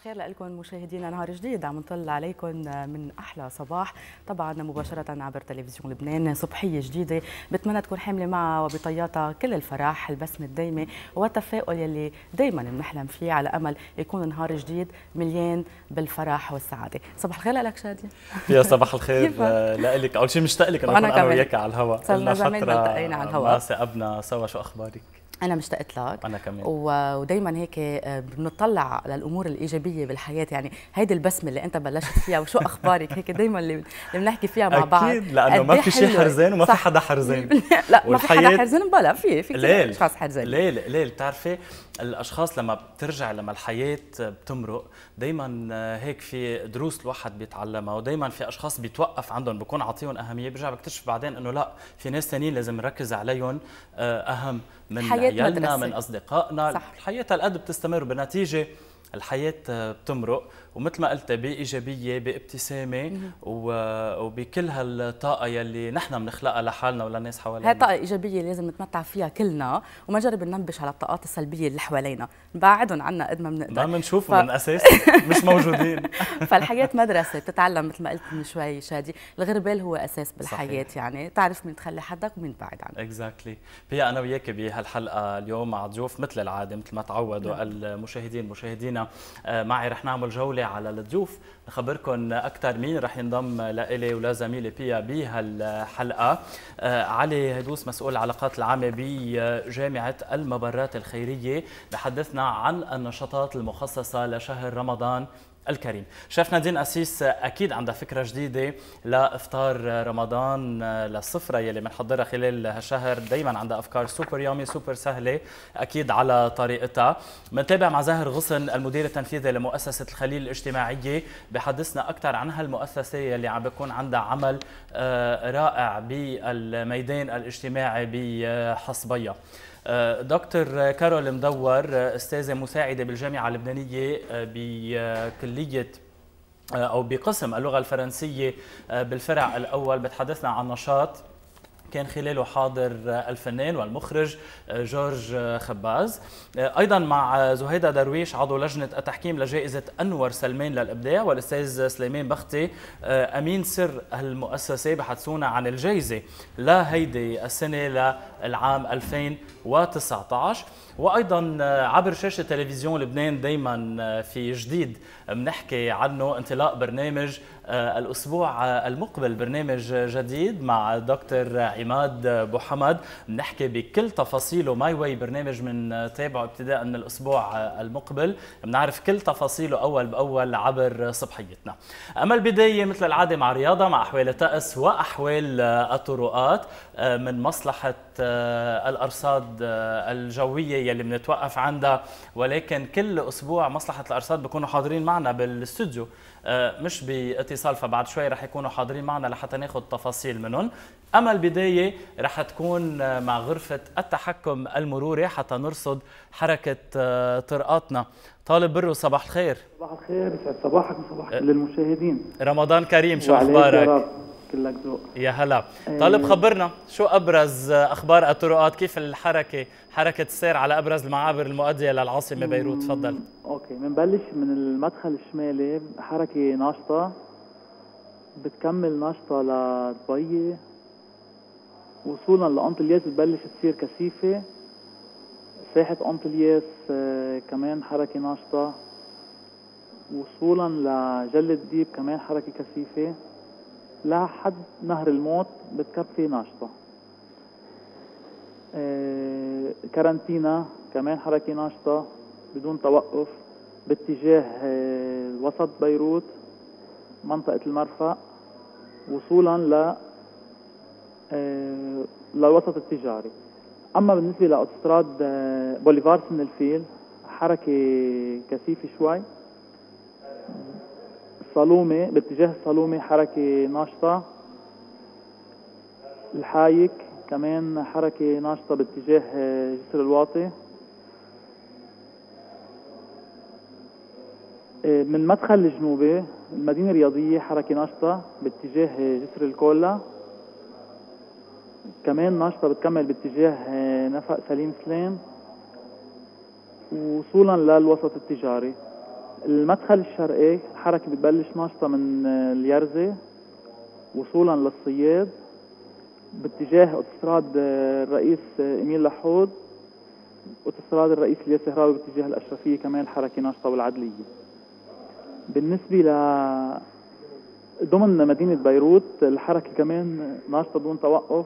الخير لكم مشاهدينا، نهار جديد عم نطل عليكم من احلى صباح، طبعا مباشره عبر تلفزيون لبنان. صبحيه جديده بتمنى تكون حامله معها وبطياتها كل الفرح، البسمه الدايمه والتفاؤل يلي دائما بنحلم فيه، على امل يكون نهار جديد مليان بالفرح والسعاده. صباح الخير لك شاديه. يا صباح الخير لك. اول شيء مشتاق لك انه اكون انا وياك على الهواء، صرنا زمان ما التقينا على الهواء، ما ثاقبنا سوا. شو اخبارك؟ أنا مشتقت لك. أنا كمان. ودايما هيك بنطلع على الأمور الإيجابية بالحياة، يعني هيدي البسمة اللي أنت بلشت فيها وشو أخبارك هيك دايما اللي بنحكي فيها مع بعض. أكيد، لأنه ما في شيء حرزان وما في حدا حرزان. لا ما في حدا حرزان، بلا في كثير أشخاص حرزان. ليه بتعرفي الأشخاص لما بترجع، لما الحياة بتمرق دايما هيك في دروس الواحد بيتعلمها، ودايما في أشخاص بيتوقف عندهم بكون عاطيهم أهمية، برجع بكتشف بعدين إنه لا، في ناس ثانيين لازم نركز عليهم أهم من عيالنا، من أصدقائنا. صح. الحياة هالقد بتستمر، بالنتيجة الحياة بتمرق، ومثل ما قلت بإيجابية، بابتسامة وبكل هالطاقة يلي نحن بنخلقها لحالنا وللناس حوالينا. هاي طاقة إيجابية لازم نتمتع فيها كلنا، وما نجرب ننبش على الطاقات السلبية اللي حوالينا، نبعدهم عنا قد ما بنقدر. ما بنشوفهم من أساس مش موجودين. فالحياة مدرسة، بتتعلم مثل ما قلت من شوي شادي، الغربال هو أساس بالحياة. صحيح. يعني تعرف مين تخلي حدك ومين تبعد عنك. اكزاكتلي. هي أنا وياك بهالحلقة اليوم مع ضيوف مثل العادة، مثل ما تعودوا مشاهدينا معي، رح نعمل جولة على الضيوف، نخبركم أكثر مين رح ينضم لإلي ولزميلي بيا بهالحلقة. علي هدوس، مسؤول العلاقات العامة بجامعة المبرات الخيرية، بحدثنا عن النشاطات المخصصة لشهر رمضان الكريم. شيف نادين أسيس أكيد عندها فكرة جديدة لإفطار رمضان، للسفرة يلي بنحضرها خلال هالشهر، دايما عندها أفكار سوبر يامي سوبر سهلة أكيد على طريقتها. بنتابع مع زاهر غصن، المدير التنفيذي لمؤسسة الخليل الاجتماعية، بحدثنا أكثر عن هالمؤسسة يلي عم بيكون عندها عمل رائع بالميدان الاجتماعي بحصبية. دكتور كارول مدور، استاذه مساعده بالجامعه اللبنانيه بكليه او بقسم اللغه الفرنسيه بالفرع الاول، بتحدثنا عن نشاط كان خلاله حاضر الفنان والمخرج جورج خباز. ايضا مع زهيده درويش، عضو لجنه التحكيم لجائزه انور سلمان للابداع، والاستاذ سليمان بختي امين سر المؤسسه، بحدثونا عن الجائزه لهيدي السنه للعام 2019. وايضا عبر شاشه تلفزيون لبنان دائما في جديد بنحكي عنه، انطلاق برنامج الاسبوع المقبل، برنامج جديد مع دكتور عماد ابو حمد، بنحكي بكل تفاصيله. ماي واي برنامج من تابعه ابتداء من الاسبوع المقبل، بنعرف كل تفاصيله اول باول عبر صبحيتنا. اما البدايه مثل العاده مع رياضه، مع احوال الطقس واحوال الطرقات من مصلحه الارصاد الجويه يلي بنتوقف عندها، ولكن كل اسبوع مصلحه الارصاد بيكونوا حاضرين معنا بالاستوديو، مش باتصال، فبعد شوي رح يكونوا حاضرين معنا لحتى ناخذ تفاصيل منهم. اما البدايه رح تكون مع غرفه التحكم المروري حتى نرصد حركه طرقاتنا. طالب برو، صباح الخير. صباح الخير، يسعد صباحك وصباح كل المشاهدين. رمضان كريم، شو اخبارك؟ يا رب كلك ذوق. يا هلا. طالب خبرنا شو ابرز اخبار الطرقات، كيف حركه السير على ابرز المعابر المؤديه للعاصمه بيروت؟ تفضل. اوكي، بنبلش من المدخل الشمالي، حركه ناشطه بتكمل ناشطه لدبي، وصولا لأنطلياس بتبلش تصير كثيفه، ساحه أنطلياس كمان حركه ناشطه، وصولا لجلة ديب كمان حركه كثيفه، لحد نهر الموت بتكفي ناشطة. كارنتينا كمان حركة ناشطة بدون توقف باتجاه وسط بيروت، منطقة المرفأ، وصولا للوسط التجاري. أما بالنسبة لأوتوستراد بوليفار سن الفيل، حركة كثيفة شوي. صالومة باتجاه الصالومة حركة ناشطة. الحايك كمان حركة ناشطة باتجاه جسر الواطي. من المدخل الجنوبي المدينة الرياضية حركة ناشطة باتجاه جسر الكولا، كمان ناشطة بتكمل باتجاه نفق سليم سليم وصولا للوسط التجاري. المدخل الشرقي الحركة بتبلش ناشطة من اليرزة وصولا للصياد باتجاه اوتوستراد الرئيس إميل لحود، اوتوستراد الرئيس الياس هراوي باتجاه الأشرفية كمان الحركة ناشطة والعدلية. بالنسبة ضمن مدينة بيروت الحركة كمان ناشطة دون توقف.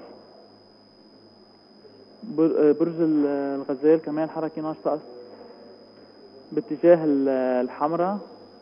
برج الغزال كمان حركة ناشطة باتجاه الحمراء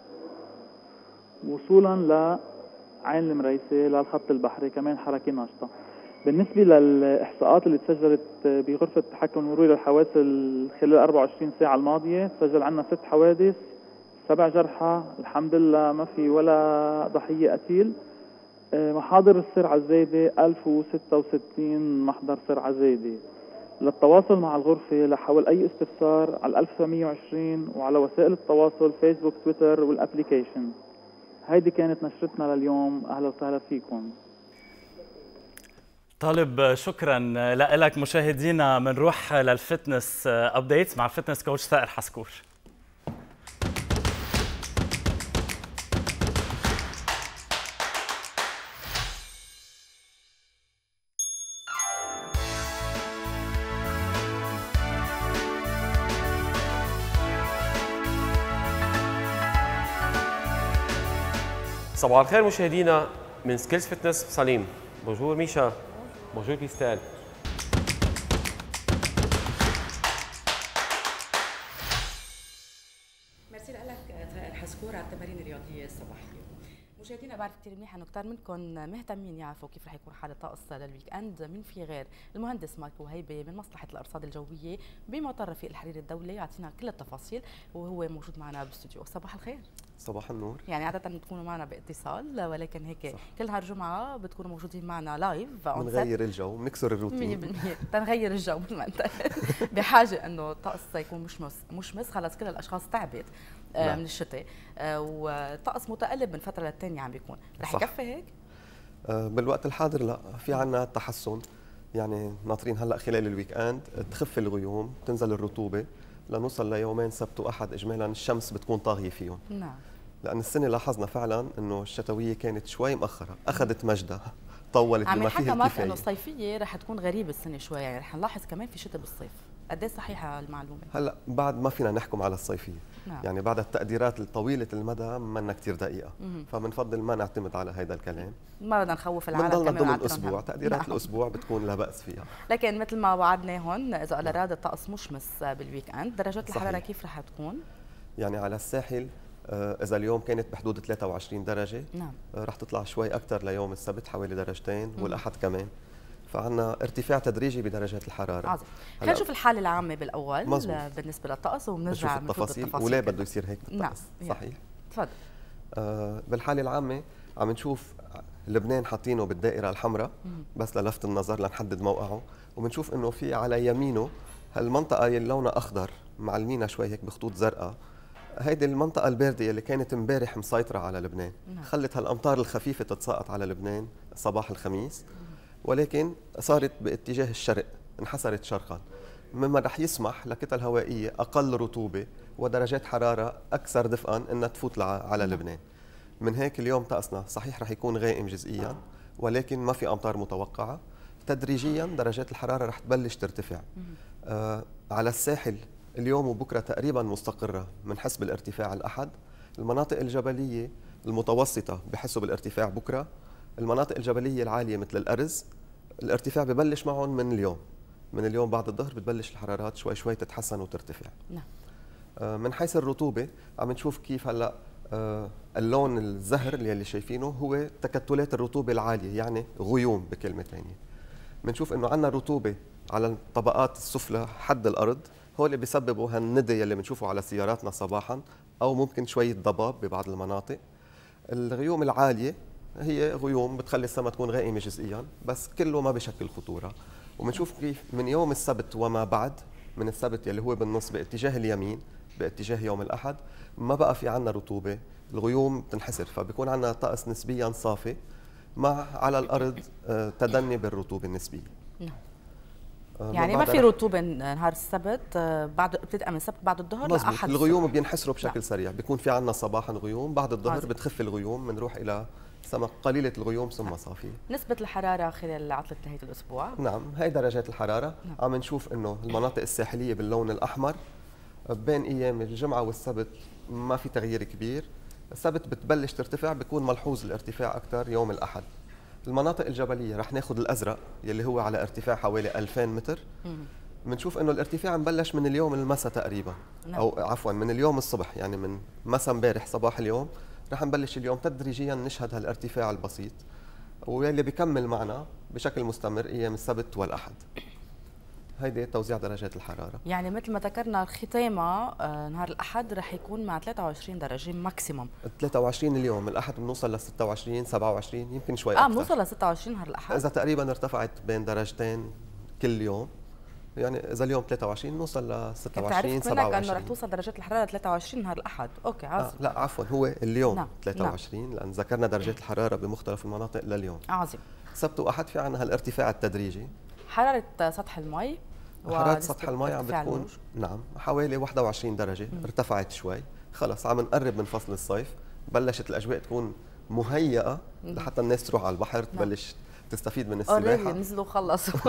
وصولا لعين المريسة للخط البحري كمان حركة ناشطة. بالنسبة للإحصاءات اللي تسجلت بغرفة التحكم المروري للحوادث خلال 24 ساعة الماضية، تسجل عنا 6 حوادث 7 جرحى، الحمد لله ما في ولا ضحية قتيل. محاضر السرعة الزايدة 1066 محضر سرعة زايدة. للتواصل مع الغرفة لحول أي استفسار على 1920 وعلى وسائل التواصل فيسبوك تويتر والابليكيشن. هيدي كانت نشرتنا لليوم، أهلا وسهلا فيكم. طالب شكرا لك. مشاهدينا بنروح للفتنس ابديتس مع الفتنس كوتش ثائر حسكور. صباح الخير مشاهدينا من سكيلز فتنس بصليم. بونجور ميشا. بونجور كريستال. ميرسي لك ثائر حسكور على التمارين الرياضيه الصباحيه. مشاهدينا بعرف كثير منيح انه كثير منكم مهتمين يعرفوا كيف رح يكون حال الطقس للويك اند. من في غير المهندس مايكو هيبه من مصلحه الارصاد الجويه بمطار رفيق الحريري الدولي يعطينا كل التفاصيل وهو موجود معنا بالاستوديو. صباح الخير. صباح النور. يعني عاده بتكونوا معنا باتصال ولكن هيك صح. كل نهار جمعه بتكونوا موجودين معنا لايف. بنغير الجو، بنكسر الروتين 100% تنغير الجو مثل ما انت بحاجه انه الطقس يكون مشمس. خلص كل الاشخاص تعبت من الشتاء والطقس متقلب من فتره للتانيه عم بيكون. رح يكفي هيك؟ بالوقت الحاضر لا، في عنا تحسن. يعني ناطرين هلا خلال الويك اند تخف الغيوم، تنزل الرطوبه لنوصل ليومين سبت واحد اجمالا الشمس بتكون طاغيه فيهم. نعم. لان السنه لاحظنا فعلا انه الشتويه كانت شوي مأخره، اخذت مجدها، طولت بما فيه الكفايه. الكفايه. انه الصيفيه رح تكون غريبه السنه شوي، يعني رح نلاحظ كمان في شتاء بالصيف. قد ايه صحيحه المعلومه؟ هلا بعد ما فينا نحكم على الصيفيه. نعم. يعني بعد التقديرات الطويله المدى منا كثير دقيقه، فبنفضل ما نعتمد على هذا الكلام. ما بدنا نخوف العالم بنضلنا كمان ضمن اسبوع، تقديرات نعم. الاسبوع بتكون لا باس فيها. لكن مثل ما وعدناهم اذا اراد الطقس مشمس بالويك اند، درجات الحراره كيف رح تكون؟ يعني على الساحل اذا اليوم كانت بحدود 23 درجه، نعم. رح تطلع شوي اكثر ليوم السبت حوالي درجتين، والاحد كمان. فعنا ارتفاع تدريجي بدرجات الحراره. عظيم. خلينا نشوف الحاله العامه بالاول مزبوط. بالنسبه للطقس وبنرجع نشوف التفاصيل وليه بده يصير هيك بالطقس. نعم. صحيح. تفضل. بالحاله العامه عم نشوف لبنان حاطينه بالدائره الحمراء بس للفت النظر لنحدد موقعه، وبنشوف انه في على يمينه هالمنطقه اللي لونها اخضر معلمينها شوي هيك بخطوط زرقاء. هيدي المنطقه الباردة اللي كانت امبارح مسيطره على لبنان. خلت هالامطار الخفيفه تتساقط على لبنان صباح الخميس، ولكن صارت باتجاه الشرق، انحسرت شرقا، مما رح يسمح لكتل هوائيه اقل رطوبه ودرجات حراره اكثر دفئا انها تفوت على لبنان. من هيك اليوم طقسنا صحيح رح يكون غائم جزئيا، ولكن ما في امطار متوقعه. تدريجيا درجات الحراره رح تبلش ترتفع. على الساحل اليوم وبكره تقريبا مستقره من حسب الارتفاع الاحد. المناطق الجبليه المتوسطه بحسوا بالارتفاع بكره. المناطق الجبليه العاليه مثل الارز الارتفاع ببلش معهم من اليوم. من اليوم بعد الظهر بتبلش الحرارات شوي شوي تتحسن وترتفع. نعم. من حيث الرطوبه عم نشوف كيف هلا اللون الزهر اللي شايفينه هو تكتلات الرطوبه العاليه، يعني غيوم بكلمه ثانيه. بنشوف انه عندنا رطوبه على الطبقات السفلى حد الارض، هو اللي بيسببوا هالندي اللي بنشوفه على سياراتنا صباحا، او ممكن شويه ضباب ببعض المناطق. الغيوم العاليه هي غيوم بتخلي السماء تكون غائمه جزئيا، بس كله ما بشكل خطوره. وبنشوف كيف من يوم السبت وما بعد، من السبت يلي هو بالنص باتجاه اليمين باتجاه يوم الاحد، ما بقى في عنا رطوبه، الغيوم بتنحسر، فبيكون عنا طقس نسبيا صافي مع على الارض تدني بالرطوبه النسبيه. يعني ما في رطوبه نهار السبت، بعد بتبدا من السبت بعد الظهر لأحد الغيوم بينحسروا بشكل سريع، بيكون في عندنا صباحا غيوم، بعد الظهر بتخف الغيوم، بنروح الى سمك قليله الغيوم ثم صافيه. نسبه الحراره خلال عطله نهايه الاسبوع؟ نعم، هي درجات الحراره. عم نشوف انه المناطق الساحليه باللون الاحمر بين ايام الجمعه والسبت ما في تغيير كبير. السبت بتبلش ترتفع، بيكون ملحوظ الارتفاع اكثر يوم الاحد. المناطق الجبليه رح ناخذ الازرق يلي هو على ارتفاع حوالي 2000 متر. بنشوف انه الارتفاع مبلش من اليوم المساء تقريبا. او عفوا من اليوم الصبح، يعني من مساء امبارح صباح اليوم رح نبلش اليوم تدريجيا نشهد هالارتفاع البسيط، واللي بيكمل معنا بشكل مستمر ايام السبت والاحد. هيدي توزيع درجات الحراره. يعني مثل ما ذكرنا الختامه نهار الاحد رح يكون مع 23 درجه ماكسيموم. 23 اليوم، الاحد بنوصل ل 26 27 يمكن شوي اكثر. بنوصل ل 26 نهار الاحد. اذا تقريبا ارتفعت بين درجتين كل يوم، يعني اذا اليوم 23 نوصل ل 26 27. عرفت منك انه رح توصل درجات الحراره 23 نهار الاحد. اوكي عظيم. لا عفوا، هو اليوم 23 لان ذكرنا درجات الحراره بمختلف المناطق لليوم. عظيم. سبت واحد في عندنا هالارتفاع التدريجي. حراره سطح المي حراره سطح المي عم بتكون نعم حوالي 21 درجه. ارتفعت شوي، خلص عم نقرب من فصل الصيف، بلشت الاجواء تكون مهيئه لحتى الناس تروح على البحر، تبلش تستفيد من السباحه. نزلوا خلصوا.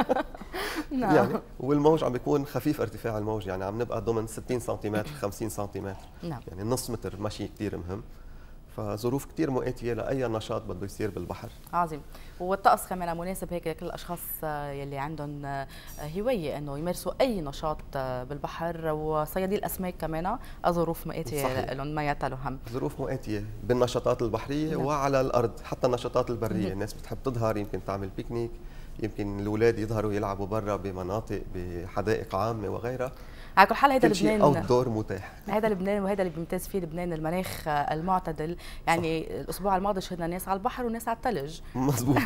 نعم. يعني والموج عم بيكون خفيف، ارتفاع الموج يعني عم نبقى ضمن 60 سنتيمتر 50 سنتيمتر. نعم. يعني نص متر مشي كثير مهم. فظروف كثير مؤاتيه لاي نشاط بده يصير بالبحر. عظيم. والطقس كمان مناسب هيك لكل الاشخاص يلي عندهم هوايه انه يمارسوا اي نشاط بالبحر، وصيادي الاسماك كمان ظروف مؤاتيه لهم ما يعتلوا هم. ظروف مؤاتيه بالنشاطات البحريه وعلى الارض، حتى النشاطات البريه. الناس بتحب تظهر، يمكن تعمل بيكنيك، يمكن الاولاد يظهروا يلعبوا برا بمناطق بحدائق عامه وغيرها. على كل حال هيدا لبنان اوت دور متاح. هيدا لبنان، وهيدا اللي بيمتاز فيه لبنان، المناخ المعتدل. يعني صح. الاسبوع الماضي شهدنا ناس على البحر وناس على الثلج. مزبوط.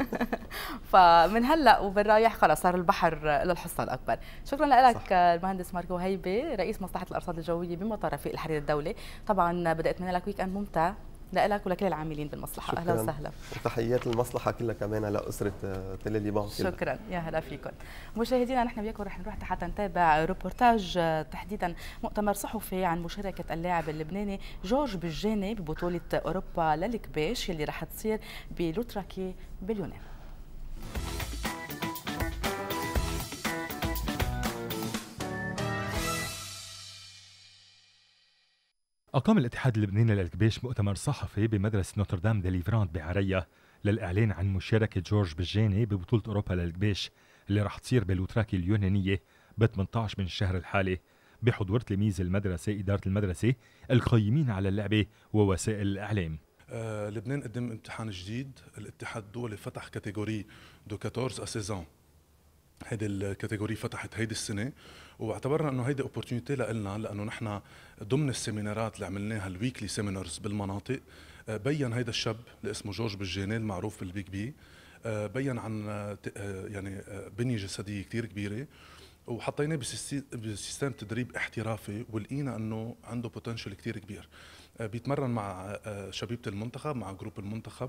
فمن هلا وبالرايح خلص صار البحر للحصه الاكبر. شكرا لك المهندس ماركو هيبه، رئيس مصلحه الارصاد الجويه بمطار رفيق الحرير الدولي. طبعا بدي اتمنى لك ويك اند ممتع لك ولكل العاملين بالمصلحه. اهلا وسهلا. وتحيات المصلحه كلها كمان لاسره تيلي ليبان. شكرا، يا هلا فيكم. مشاهدينا نحن وياكم رح نروح حتى نتابع روبورتاج تحديدا مؤتمر صحفي عن مشاركه اللاعب اللبناني جورج بجاني ببطوله اوروبا للكباش اللي رح تصير بلوتراكي باليونان. أقام الاتحاد اللبناني للكباش مؤتمر صحفي بمدرسة نوتردام دي ليفرانت بعرية للإعلان عن مشاركة جورج بجاني ببطولة أوروبا للكباش اللي رح تصير بلوتراكي اليونانية ب 18 من الشهر الحالي، بحضور تلاميذ المدرسة، إدارة المدرسة، القيمين على اللعبة ووسائل الإعلام. لبنان قدم امتحان جديد. الاتحاد الدولي فتح كاتيجوري دو 14 à 16 ans. هيدي الكاتيجوري فتحت هيدي السنه، واعتبرنا انه هيدي اوبورتونيتي لنا، لانه نحن ضمن السيمينارات اللي عملناها الويكلي سيمينارز بالمناطق بين هيدا الشاب اللي اسمه جورج بجاني المعروف بالبيج بي، بين عن يعني بنيه جسديه كثير كبيره، وحطيناه بسيستم تدريب احترافي، ولقينا انه عنده بوتنشل كثير كبير. بيتمرن مع شبيبه المنتخب، مع جروب المنتخب،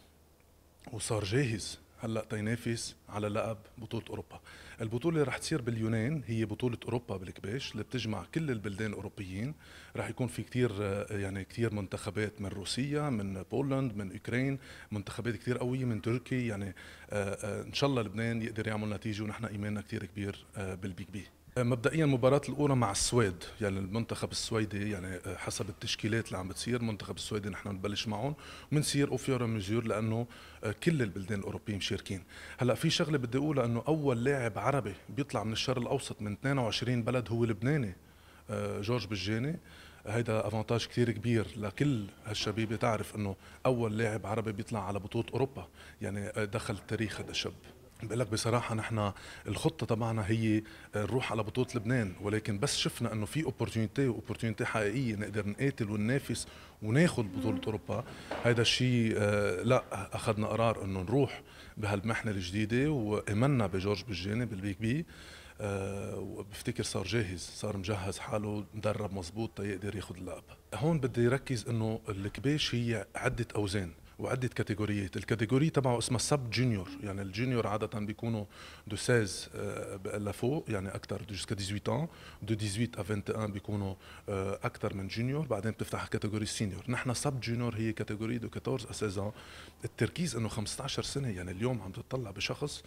وصار جاهز هلا تينافس على لقب بطولة أوروبا. البطولة رح تصير باليونان، هي بطولة أوروبا بالكباش اللي بتجمع كل البلدان الأوروبيين. رح يكون في كتير منتخبات من روسيا، من بولند، من أوكران، منتخبات كتير قوية من تركيا. يعني إن شاء الله لبنان يقدر يعمل نتيجة، ونحن إيماننا كتير كبير بالبيك بي. مبدئيا المباراة الأولى مع السويد، يعني المنتخب السويدي، يعني حسب التشكيلات اللي عم بتصير المنتخب السويدي نحن نبلش معهم وبنصير اوفيورا ميزور، لأنه كل البلدان الأوروبيين مشاركين. هلا في شغلة بدي أقولها، أنه أول لاعب عربي بيطلع من الشرق الأوسط من 22 بلد هو لبناني، جورج بجاني. هيدا افانتاج كتير كبير لكل هالشبيبة، تعرف أنه أول لاعب عربي بيطلع على بطولة أوروبا، يعني دخل التاريخ هذا الشاب. بقول لك بصراحة نحن الخطة تبعنا هي نروح على بطولة لبنان، ولكن بس شفنا انه في اوبورتونيتي حقيقية نقدر نقاتل وننافس وناخذ بطولة اوروبا. هذا الشيء لا اخذنا قرار انه نروح بهالمحنة الجديدة، وامنا بجورج بجاني بالبيك بي. وبفتكر صار جاهز، صار مجهز حاله، مدرب مزبوط يقدر ياخذ اللقب. هون بدي يركز انه الكباش هي عدة اوزان، وعدة كاتيجوريات. الكاتيجوري تبعه اسمها سب جونيور، يعني الجونيور عادة بيكونوا دو 16 لفوق، يعني أكثر جوسكا 18 ans، دو 18 à 21 بيكونوا أكثر من جونيور. بعدين بتفتح كاتيجوري سينيور. نحن سب جونيور هي كاتيجوري دو 14 à 16 ans. التركيز إنه 15 سنة، يعني اليوم عم تطلع بشخص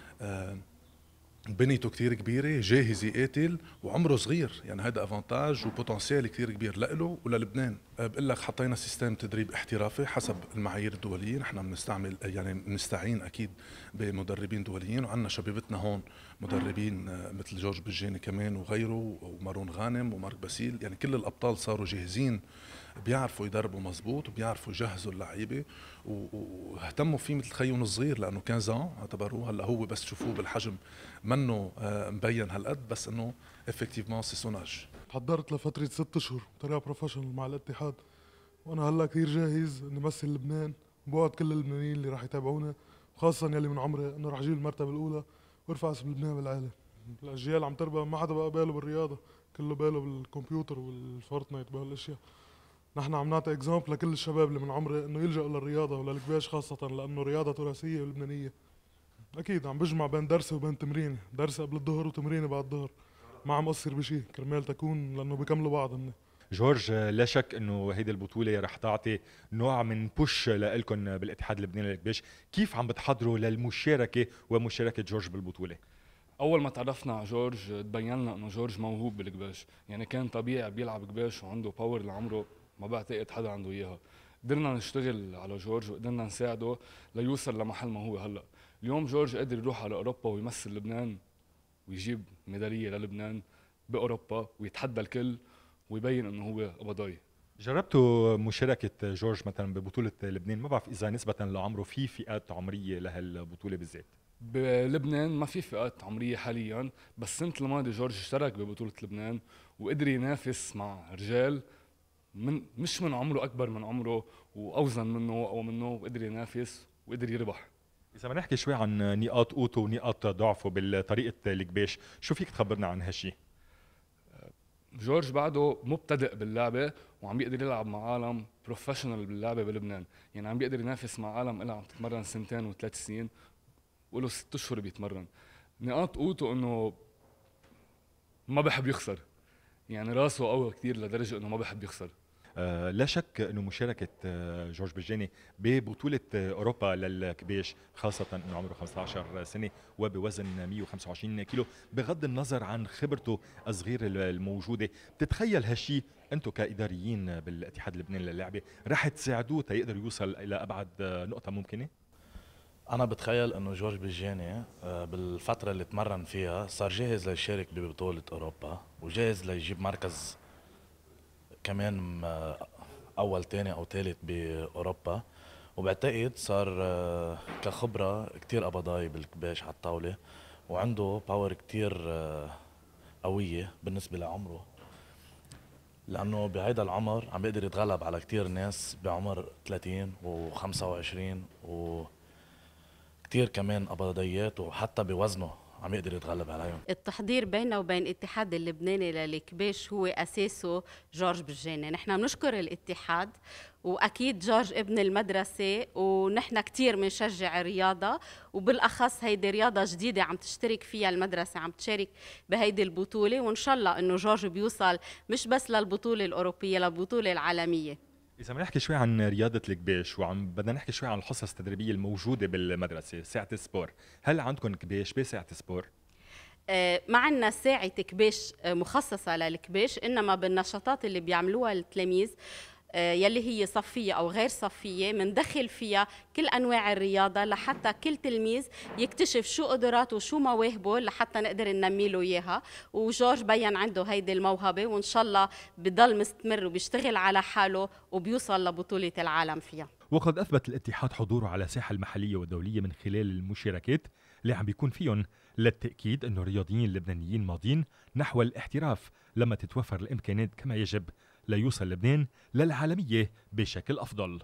بنيته كتير كبيرة، جاهز يقاتل وعمره صغير، يعني هذا افانتاج وبوتنسيال كتير كبير لإله وللبنان. بقول لك حطينا سيستم تدريب احترافي حسب المعايير الدولية. نحن بنستعمل يعني بنستعين أكيد بمدربين دوليين، وعندنا شبيبتنا هون مدربين مثل جورج بجاني كمان وغيره، ومارون غانم ومارك باسيل. يعني كل الأبطال صاروا جاهزين، بيعرفوا يدربوا مزبوط وبيعرفوا يجهزوا اللعيبه، واهتموا فيه مثل خيهم الصغير، لانه 15 اعتبروه. هلا هو بس تشوفوه بالحجم منه مبين هالقد، بس انه افكتيفمون سي سوناج. تحضرت لفتره 6 اشهر بطريقه بروفيشنال مع الاتحاد، وانا هلا كثير جاهز اني امثل لبنان. بوعد كل اللبنانيين اللي راح يتابعونا، خاصه يلي من عمري، انه راح اجيب المرتبه الاولى وارفع اسم لبنان بالعالم. الاجيال عم تربى، ما حدا بقى باله بالرياضه، كله باله بالكمبيوتر والفورتنايت بهالاشياء. نحن عم نعطي اكزامبل لكل الشباب اللي من عمري انه يلجأوا للرياضه وللكباش خاصه، لانه رياضه تراثيه ولبنانيه. اكيد عم بجمع بين درسي وبين تمريني، درسي قبل الظهر وتمريني بعد الظهر، ما عم قصر بشيء كرمال تكون، لانه بيكملوا بعض هن. جورج، لا شك انه هيدي البطوله رح تعطي نوع من بوش لكم بالاتحاد اللبناني للكباش. كيف عم بتحضروا للمشاركه ومشاركه جورج بالبطوله؟ اول ما تعرفنا على جورج تبين لنا انه جورج موهوب بالكباش، يعني كان طبيعي بيلعب كباش وعنده باور لعمره ما بعتقد حدا عنده اياها. قدرنا نشتغل على جورج وقدرنا نساعده ليوصل لمحل ما هو هلا. اليوم جورج قدر يروح على اوروبا ويمثل لبنان ويجيب ميداليه للبنان باوروبا ويتحدى الكل ويبين انه هو قبضاي. جربتوا مشاركه جورج مثلا ببطوله لبنان؟ ما بعرف اذا نسبه لعمره في فئات عمريه لهالبطوله بالذات. بلبنان ما في فئات عمريه حاليا، بس السنه الماضيه جورج اشترك ببطوله لبنان وقدر ينافس مع رجال مش من عمره، اكبر من عمره واوزن منه واقوى منه، وقدر ينافس وقدر يربح. اذا بدنا نحكي شوي عن نقاط قوته ونقاط ضعفه بالطريقه الكباش، شو فيك تخبرنا عن هالشيء؟ جورج بعده مبتدئ باللعبه وعم بيقدر يلعب مع عالم بروفيشنال باللعبه بلبنان، يعني عم بيقدر ينافس مع عالم لها عم تتمرن 2 و3 سنين وله 6 اشهر بيتمرن. نقاط قوته انه ما بحب يخسر، يعني راسه قوي كثير لدرجه انه ما بحب يخسر. لا شك انه مشاركه جورج بجاني ببطوله اوروبا للكباش، خاصه انه عمره 15 سنه وبوزن 125 كيلو، بغض النظر عن خبرته الصغيره الموجوده، بتتخيل هالشيء انتم كاداريين بالاتحاد اللبناني للعبه رح تساعدوه تيقدر يوصل الى ابعد نقطه ممكنه؟ أنا بتخيل إنه جورج بجاني بالفترة اللي تمرن فيها صار جاهز ليشارك ببطولة أوروبا، وجاهز ليجيب مركز كمان أول تاني أو ثالث بأوروبا. وبعتقد صار كخبرة كتير قبضاي بالكباش على الطاولة، وعنده باور كتير قوية بالنسبة لعمره، لأنه بهيدا العمر عم بيقدر يتغلب على كتير ناس بعمر 30 و25 كتير كمان قبضيات، وحتى بوزنه عم يقدر يتغلب عليهم. التحضير بيننا وبين الاتحاد اللبناني للكباش هو أساسه جورج بجاني. نحن بنشكر الاتحاد، وأكيد جورج ابن المدرسة، ونحن كتير بنشجع الرياضة، وبالأخص هيدي رياضة جديدة عم تشترك فيها المدرسة، عم تشارك بهيدي البطولة، وإن شاء الله إنه جورج بيوصل مش بس للبطولة الأوروبية، للبطولة العالمية. إذا بدنا نحكي شوي عن رياضة الكباش بدنا نحكي شوي عن الحصص التدريبية الموجودة بالمدرسة، ساعة السبور، هل عندكم كباش بساعة السبور؟ ما عندنا ساعة كباش مخصصة للكباش، إنما بالنشاطات اللي بيعملوها التلاميذ يلي هي صفية أو غير صفية مندخل فيها كل أنواع الرياضة لحتى كل تلميذ يكتشف شو قدراته وشو مواهبه لحتى نقدر ننمي له إياها. وجورج بيّن عنده هيدي الموهبة، وإن شاء الله بضل مستمر وبيشتغل على حاله وبيوصل لبطولة العالم فيها. وقد أثبت الاتحاد حضوره على الساحة المحلية والدولية من خلال المشاركات اللي عم بيكون فيهم للتأكيد أنه الرياضيين اللبنانيين ماضيين نحو الاحتراف لما تتوفر الإمكانات كما يجب ليوصل لبنان للعالمية بشكل أفضل.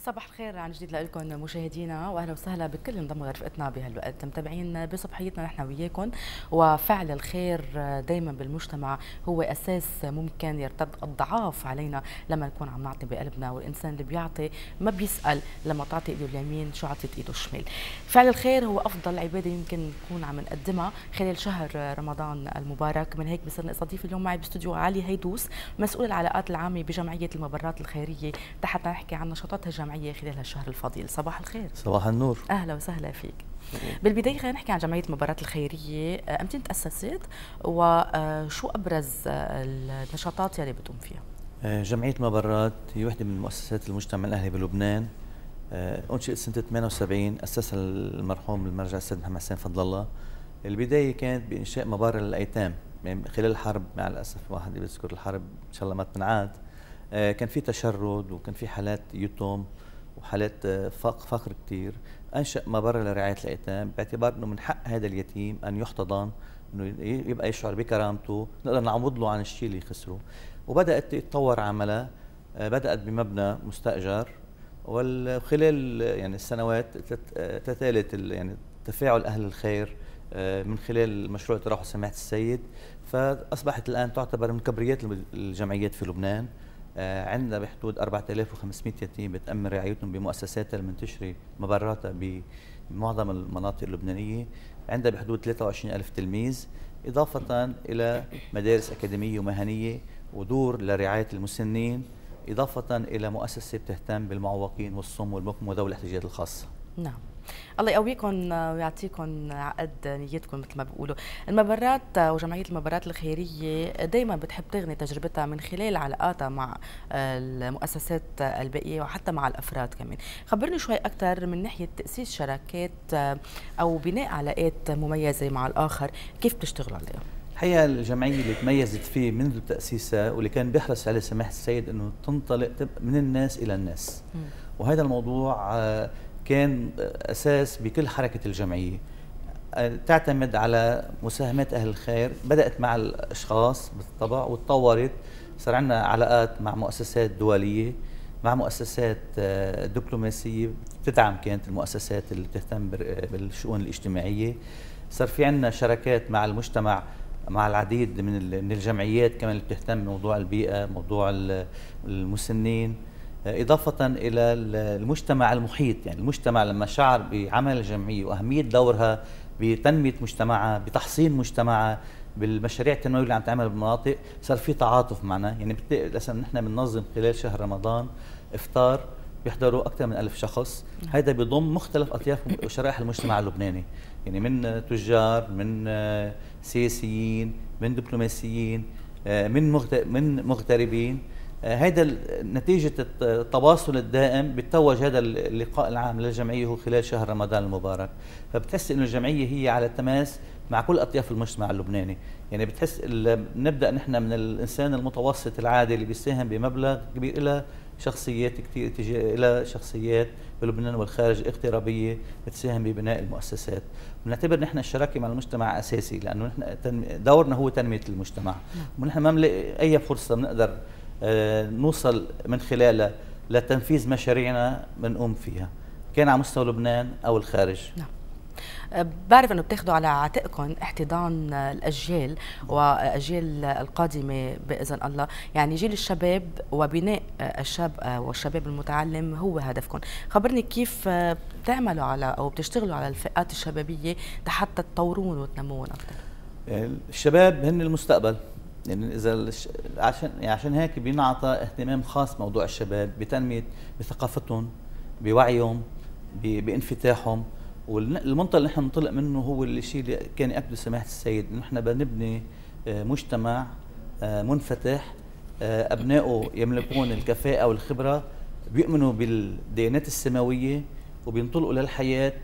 صباح الخير عن جديد لكم مشاهدينا، واهلا وسهلا بكل انضموا لرفقتنا بهالوقت. متابعين بصبحيتنا نحن وياكم، وفعل الخير دائما بالمجتمع هو اساس ممكن يرتد الضعاف علينا لما نكون عم نعطي بقلبنا، والانسان اللي بيعطي ما بيسال لما تعطي ايده اليمين شو عطيت ايده الشمال. فعل الخير هو افضل عباده يمكن نكون عم نقدمها خلال شهر رمضان المبارك. من هيك بصير نستضيف اليوم معي باستوديو علي هيدوس، مسؤول العلاقات العامه بجمعيه المبرات الخيريه، حتى نحكي عن نشاطاتها الجمعيه خلال هالشهر الفضيل. صباح الخير. صباح النور. اهلا وسهلا فيك. بالبدايه خلينا نحكي عن جمعيه المبرات الخيريه، امتى تاسست وشو ابرز النشاطات يلي بتقوم فيها؟ جمعيه المبرات هي وحده من مؤسسات المجتمع الاهلي بلبنان. انشئت سنه 78، اسسها المرحوم المرجع السيد محمد حسين فضل الله. البدايه كانت بانشاء مبارة للايتام، يعني خلال الحرب مع الاسف واحد بيذكر الحرب ان شاء الله ما تنعاد، كان في تشرد وكان في حالات يتم وحالات فقر كثير. انشا مبرة لرعايه الايتام باعتبار انه من حق هذا اليتيم ان يحتضن، انه يبقى يشعر بكرامته، نقدر نعوض له عن الشيء اللي خسره. وبدات تتطور عملها، بدات بمبنى مستاجر، وخلال يعني السنوات تتالت يعني تفاعل اهل الخير من خلال مشروع تراحل سماحه السيد، فاصبحت الان تعتبر من كبريات الجمعيات في لبنان. عندنا بحدود 4500 يتيم بتأمن رعايتهم بمؤسساتها المنتشرة مبراتها بمعظم المناطق اللبنانية. عندها بحدود 23000 تلميذ، إضافة إلى مدارس أكاديمية ومهنية ودور لرعاية المسنين، إضافة إلى مؤسسة بتهتم بالمعوقين والصم والبكم وذوي الاحتياجات الخاصة. نعم. الله يقويكم ويعطيكم عقد نيتكم مثل ما بيقولوا. المبرات وجمعيه المبرات الخيريه دائما بتحب تغني تجربتها من خلال علاقاتها مع المؤسسات الباقيه وحتى مع الافراد كمان. خبرني شوي اكثر من ناحيه تاسيس شراكات او بناء علاقات مميزه مع الاخر، كيف بتشتغلوا عليها؟ الحقيقه الجمعيه اللي تميزت فيه منذ تاسيسها واللي كان بيحرص عليه سماحه السيد انه تنطلق من الناس الى الناس، وهذا الموضوع كان أساس بكل حركة الجمعية. تعتمد على مساهمات أهل الخير، بدأت مع الأشخاص بالطبع وتطورت، صار عندنا علاقات مع مؤسسات دولية، مع مؤسسات دبلوماسية بتدعم كانت المؤسسات اللي بتهتم بالشؤون الاجتماعية. صار في عندنا شراكات مع المجتمع، مع العديد من الجمعيات كمان اللي بتهتم بموضوع البيئة، موضوع المسنين، إضافة إلى المجتمع المحيط. يعني المجتمع لما شعر بعمل الجمعية وأهمية دورها بتنمية مجتمعها، بتحصين مجتمعها، بالمشاريع التنموية اللي عم تعمل بالمناطق، صار في تعاطف معنا. يعني مثلا نحن بننظم خلال شهر رمضان إفطار بيحضروا أكثر من 1000 شخص. هذا بيضم مختلف أطياف وشرائح المجتمع اللبناني، يعني من تجار، من سياسيين، من دبلوماسيين، من مغتربين. هذا نتيجة التواصل الدائم بتوج هذا اللقاء العام للجمعية هو خلال شهر رمضان المبارك. فبتحس إنه الجمعية هي على التماس مع كل أطياف المجتمع اللبناني. يعني بتحس نبدأ نحن من الإنسان المتوسط العادي اللي بيساهم بمبلغ كبير إلى شخصيات كثير، إلى شخصيات بلبنان والخارج اغترابية بتساهم ببناء المؤسسات. بنعتبر نحن الشراكة مع المجتمع أساسي، لأنه نحن دورنا هو تنمية المجتمع، ونحن ما بنلاقي أي فرصة بنقدر نوصل من خلالها لتنفيذ مشاريعنا بنقوم فيها، كان على مستوى لبنان أو الخارج. نعم. بعرف انه بتاخذوا على عاتقكم احتضان الاجيال واجيال القادمه باذن الله، يعني جيل الشباب وبناء الشاب والشباب المتعلم هو هدفكم. خبرني كيف بتعملوا على او بتشتغلوا على الفئات الشبابيه حتى تطورون وتنمون اكثر؟ الشباب هن المستقبل، يعني اذا عشان هيك بينعطى اهتمام خاص موضوع الشباب بتنميه بثقافتهم، بوعيهم، بانفتاحهم. والمنطلق اللي نحن بنطلق منه هو الشيء اللي كان يأكده سماحه السيد، انه نحن بنبني مجتمع منفتح، ابنائه يملكون الكفاءه والخبره، بيؤمنوا بالديانات السماويه وبينطلقوا للحياه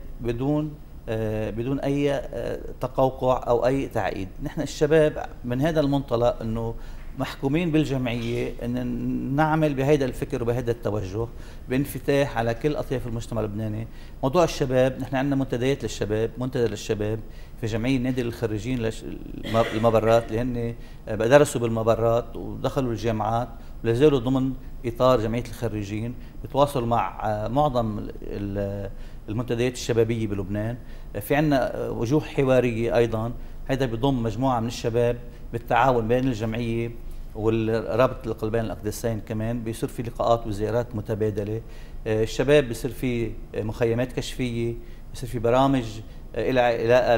بدون اي تقوقع او اي تعقيد. نحن الشباب من هذا المنطلق انه محكومين بالجمعيه ان نعمل بهيدا الفكر وبهيدا التوجه بانفتاح على كل اطياف المجتمع اللبناني. موضوع الشباب، نحن عندنا منتديات للشباب، منتدى للشباب في جمعيه نادي للخريجين المبرات اللي هن درسوا بالمبرات ودخلوا الجامعات ولا زالوا ضمن اطار جمعيه الخريجين، بتواصلوا مع معظم المنتديات الشبابيه بلبنان. في عندنا وجوه حواريه ايضا، هذا بضم مجموعه من الشباب بالتعاون بين الجمعيه والرابط القلبين الاقدسين، كمان بيصير في لقاءات وزيارات متبادله. الشباب بيصير في مخيمات كشفيه، بيصير في برامج لها علاقه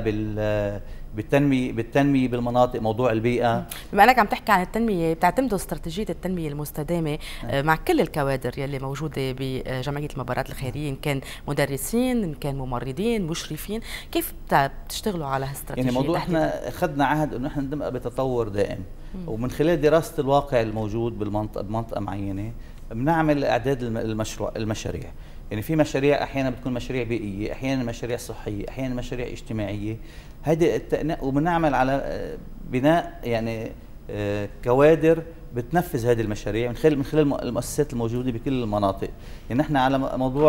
بالتنميه بالمناطق، موضوع البيئه. بما انك عم تحكي عن التنميه، بتعتمدوا استراتيجيه التنميه المستدامه مع كل الكوادر يلي موجوده بجمعيه المبارات الخيريه، ان كان مدرسين، ان كان ممرضين، مشرفين، كيف بتشتغلوا على هالاستراتيجيه؟ يعني موضوع احنا اخذنا عهد انه احنا نبقى بتطور دائم، ومن خلال دراسه الواقع الموجود بمنطقه معينه بنعمل اعداد المشاريع. يعني في مشاريع احيانا بتكون مشاريع بيئيه، احيانا مشاريع صحيه، احيانا مشاريع اجتماعيه. هذه وبنعمل على بناء يعني كوادر بتنفذ هذه المشاريع من خلال المؤسسات الموجوده بكل المناطق. يعني نحن على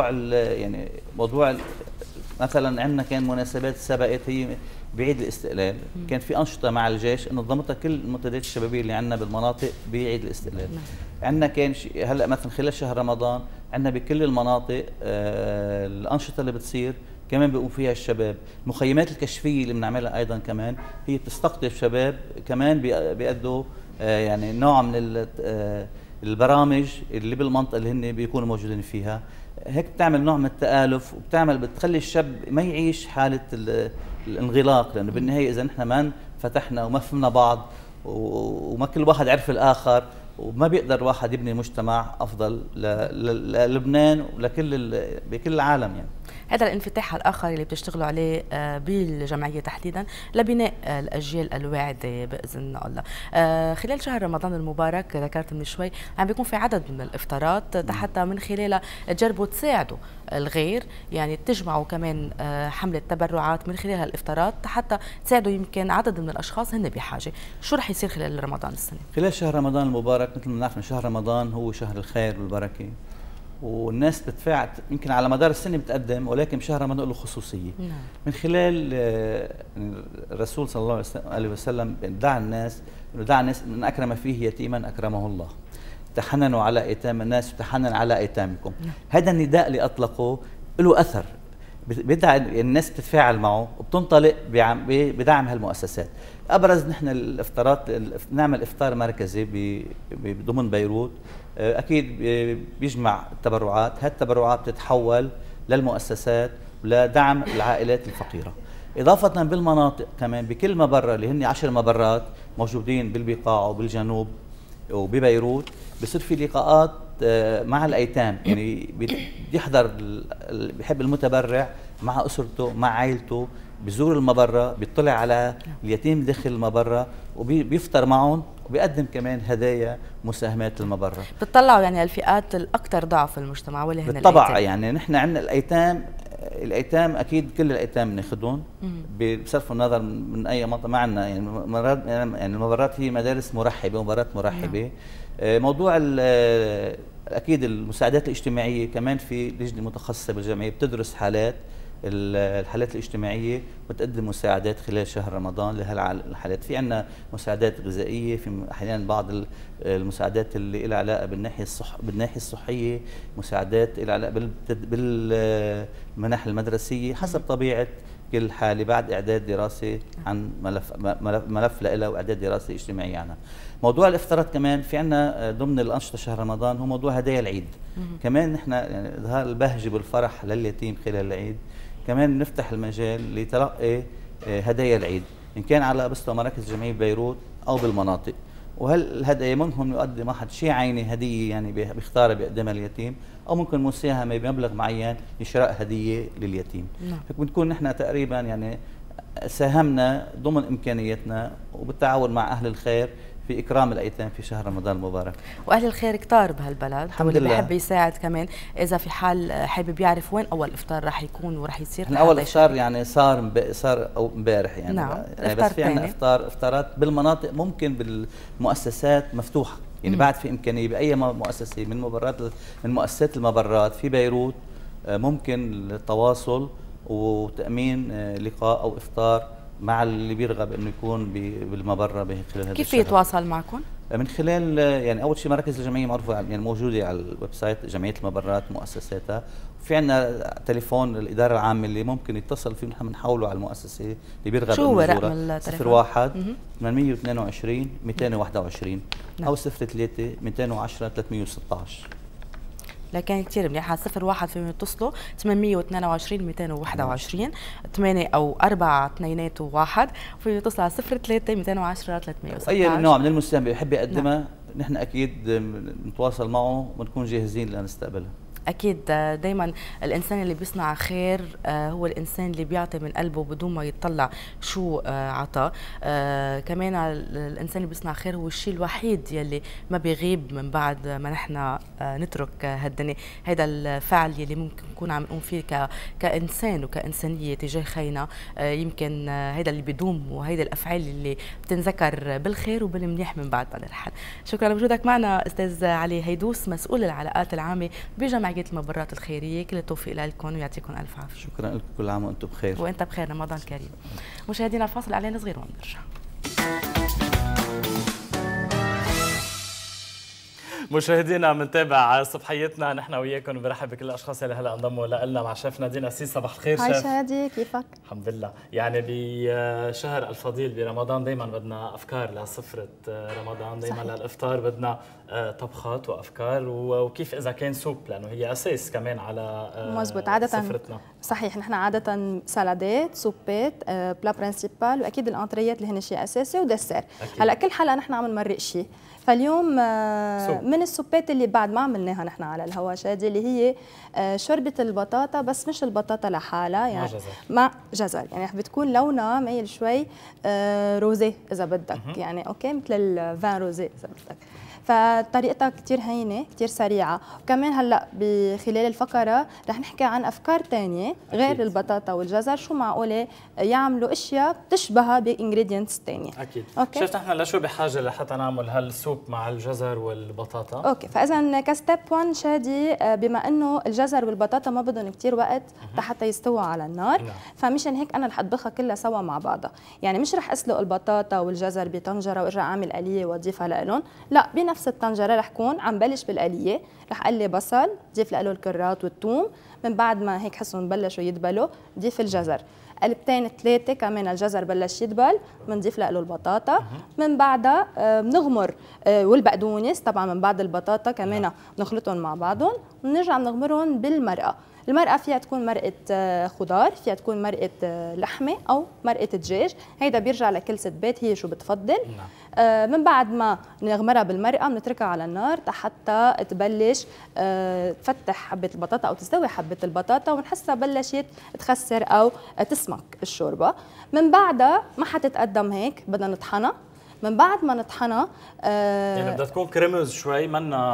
موضوع مثلا عندنا كان مناسبات سبقت هي بعيد الاستقلال، كان في انشطه مع الجيش نظمتها كل المنتديات الشبابيه اللي عندنا بالمناطق بعيد الاستقلال. عندنا كان هلا مثلا خلال شهر رمضان عندنا بكل المناطق الانشطه اللي بتصير كمان بيقوم فيها الشباب. المخيمات الكشفيه اللي بنعملها ايضا كمان هي بتستقطب شباب كمان بيأدوا يعني نوع من البرامج اللي بالمنطقه اللي هن بيكونوا موجودين فيها. هيك بتعمل نوع من التآلف بتخلي الشاب ما يعيش حاله الانغلاق، لانه بالنهايه اذا نحن ما فتحنا وما فهمنا بعض وما كل واحد عرف الاخر، وما بيقدر واحد يبني مجتمع افضل للبنان بكل العالم. يعني هذا الانفتاح الآخر اللي بتشتغلوا عليه بالجمعية تحديدا لبناء الأجيال الواعدة بإذن الله. خلال شهر رمضان المبارك ذكرت من شوي عم بيكون في عدد من الإفطارات حتى من خلالها تجربوا تساعدوا الغير، يعني تجمعوا كمان حملة تبرعات من خلال الإفطارات حتى تساعدوا يمكن عدد من الأشخاص هن بحاجة. شو رح يصير خلال رمضان السنة؟ خلال شهر رمضان المبارك مثل ما بنعرف شهر رمضان هو شهر الخير والبركة، والناس بتدفع يمكن على مدار السنه بتقدم، ولكن بشهر رمضان له خصوصيه. من خلال الرسول صلى الله عليه وسلم دعا الناس من اكرم فيه يتيما اكرمه الله. تحننوا على ايتام الناس وتحنن على ايتامكم. هذا النداء اللي اطلقه له اثر، بدعي الناس تتفاعل معه وبتنطلق بدعم هالمؤسسات. ابرز نحن الافطارات، نعمل افطار مركزي ضمن بيروت، اكيد بيجمع التبرعات، هالتبرعات بتتحول للمؤسسات لدعم العائلات الفقيره. اضافه بالمناطق كمان بكل مبره اللي هن 10 مبرات موجودين بالبقاع وبالجنوب وببيروت، بصير في لقاءات مع الايتام. يعني بيحب المتبرع مع اسرته مع عائلته بزور المبره، بيطلع على اليتيم داخل المبره وبيفطر معهم وبيقدم كمان هدايا مساهمات المبره. بتطلعوا يعني الفئات الاكثر ضعف في المجتمع ولا هن بالطبع؟ يعني نحن عندنا الايتام اكيد كل الايتام بناخذهم بصرف النظر من اي منطقه. ما عندنا يعني المبارات هي مدارس مرحبه ومبارات مرحبه. موضوع اكيد المساعدات الاجتماعيه كمان في لجنه متخصصه بالجمعيه بتدرس الحالات الاجتماعيه وتقدم مساعدات خلال شهر رمضان لهالحالات. في عندنا مساعدات غذائيه، في احيانا بعض المساعدات اللي لها علاقه بالناحيه الصحيه، مساعدات لها علاقه بالمناحي المدرسيه حسب طبيعه كل حاله بعد اعداد دراسه عن ملف لها واعداد دراسه اجتماعيه عنها. موضوع الافطارات كمان في عندنا ضمن الانشطه شهر رمضان هو موضوع هدايا العيد. كمان نحن يعني اظهار البهجه والفرح لليتيم خلال العيد، كمان نفتح المجال لتلقي هدايا العيد ان كان على مستوى مراكز جمعيه بيروت او بالمناطق. وهالهدايا ممكن يقدم واحد شيء عيني هديه يعني بيختارها بيقدمها اليتيم، او ممكن مساهمه بمبلغ معين لشراء هديه لليتيم. هيك بنكون نحن تقريبا يعني ساهمنا ضمن امكانياتنا وبالتعاون مع اهل الخير في اكرام الايتام في شهر رمضان المبارك. واهل الخير كتار بهالبلد، الحمد واللي لله. بيحب يساعد كمان اذا في حال حابب يعرف وين اول افطار رح يكون ورح يصير. احنا اول افطار يعني صار او امبارح يعني. نعم. بس في عندنا افطارات بالمناطق ممكن بالمؤسسات مفتوحه، يعني بعد في امكانيه باي مؤسسه من مؤسسات المبرات في بيروت ممكن التواصل وتامين لقاء او افطار مع اللي بيرغب انه يكون بالمبره خلال هذا الشهر. كيف يتواصل معكم؟ من خلال يعني اول شيء مراكز الجمعيه معروفه يعني موجوده على الويب سايت جمعيه المبرات مؤسساتها، وفي عندنا تليفون الاداره العامه اللي ممكن يتصل فيه، نحن بنحوله على المؤسسه اللي بيرغب شو هو رقم التليفون؟ 01 822 221 او 03 210 316. لكن كثير منيح. على 01 فيهم يتصلوا 822 221 8 او 4 2 1 وفي يتصلوا على 03 210 316. اي نوع من المساهمه بيحب يقدمها نحن اكيد نتواصل معه ونكون جاهزين لنستقبلها. أكيد دايما الإنسان اللي بيصنع خير هو الإنسان اللي بيعطي من قلبه بدون ما يطلع شو عطى. كمان الإنسان اللي بيصنع خير هو الشيء الوحيد يلي ما بيغيب من بعد ما نحن نترك هالدنيا. هذا الفعل يلي ممكن نكون عم نقوم فيه كإنسان وكإنسانية تجاه خينا، يمكن هذا اللي بيدوم، وهيدا الأفعال اللي بتنذكر بالخير وبالمنيح من بعد ما نرحل. شكرا لوجودك معنا أستاذ علي هيدوس، مسؤول العلاقات العامة بجمعية المبرات الخيرية. كل التوفيق لكم ويعطيكم الف عافيه. شكرا لكم، كل عام وانتم بخير. وانت بخير، رمضان كريم. مشاهدينا الفاصل اعلان صغير ونرجع. مشاهدينا بنتابع صبحيتنا نحن وياكم، وبرحب بكل الاشخاص اللي هلا انضموا لنا مع شيف نادين أسيس. صباح الخير شيف. هاي شادي، كيفك؟ الحمد لله. يعني بشهر الفضيل برمضان دائما بدنا افكار لسفره رمضان، دائما للافطار بدنا طبخات وافكار، وكيف اذا كان سوب لانه هي اساس كمان على مزبوط. عادة سفرتنا. صحيح، نحن عادة سلادات، سوبات، بلا برنسيبال، واكيد الانطريات اللي هن شيء اساسي ودسر. هلا كل حلقه نحن عم نمرق شيء، فاليوم من السوبات اللي بعد ما عملناها نحن على الهواء شادي اللي هي شوربه البطاطا، بس مش البطاطا لحالها، يعني مع جزر، يعني بتكون لونها مايل شوي روزي اذا بدك، يعني اوكي مثل الفان روزي اذا بدك. فطريقتها كثير هينه، كثير سريعه، وكمان هلا بخلال الفقره رح نحكي عن افكار ثانيه غير البطاطا والجزر، شو معقوله يعملوا اشياء بتشبهها بانجريدينتس ثانيه. اكيد. شفت نحن لشو بحاجه لحتى نعمل هالسوب مع الجزر والبطاطا؟ اوكي، فاذا كستيب 1 شادي، بما انه الجزر والبطاطا ما بدهم كثير وقت حتى يستووا على النار، فمشان هيك انا رح اطبخها كلها سوا مع بعضها، يعني مش رح اسلق البطاطا والجزر بطنجره وارجع اعمل قليه واضيفها لهم، لا، بنفس الطنجره رح كون عم بلش بالقليه، رح قلي بصل، ضيف له الكرات والثوم، من بعد ما هيك حسهم بلشوا يدبلوا ضيف الجزر، قلبتين 3 كمان الجزر بلش يدبل، بنضيف له البطاطا، من بعدها بنغمر والبقدونس طبعا من بعد البطاطا كمان بنخلطهم مع بعضهم، بنرجع بنغمرهم بالمرقه. المرقه فيها تكون مرقه خضار، فيها تكون مرقه لحمه او مرقه دجاج، هيدا بيرجع لكل ست بيت هي شو بتفضل. من بعد ما نغمرها بالمرقه بنتركها على النار حتى تبلش تفتح حبه البطاطا او تستوي حبه البطاطا ونحسها بلشت تخسر او تسمك الشوربه. من بعدها ما حتتقدم هيك، بدنا نطحنها. من بعد ما نطحنها يعني بدها تكون كريموز شوي،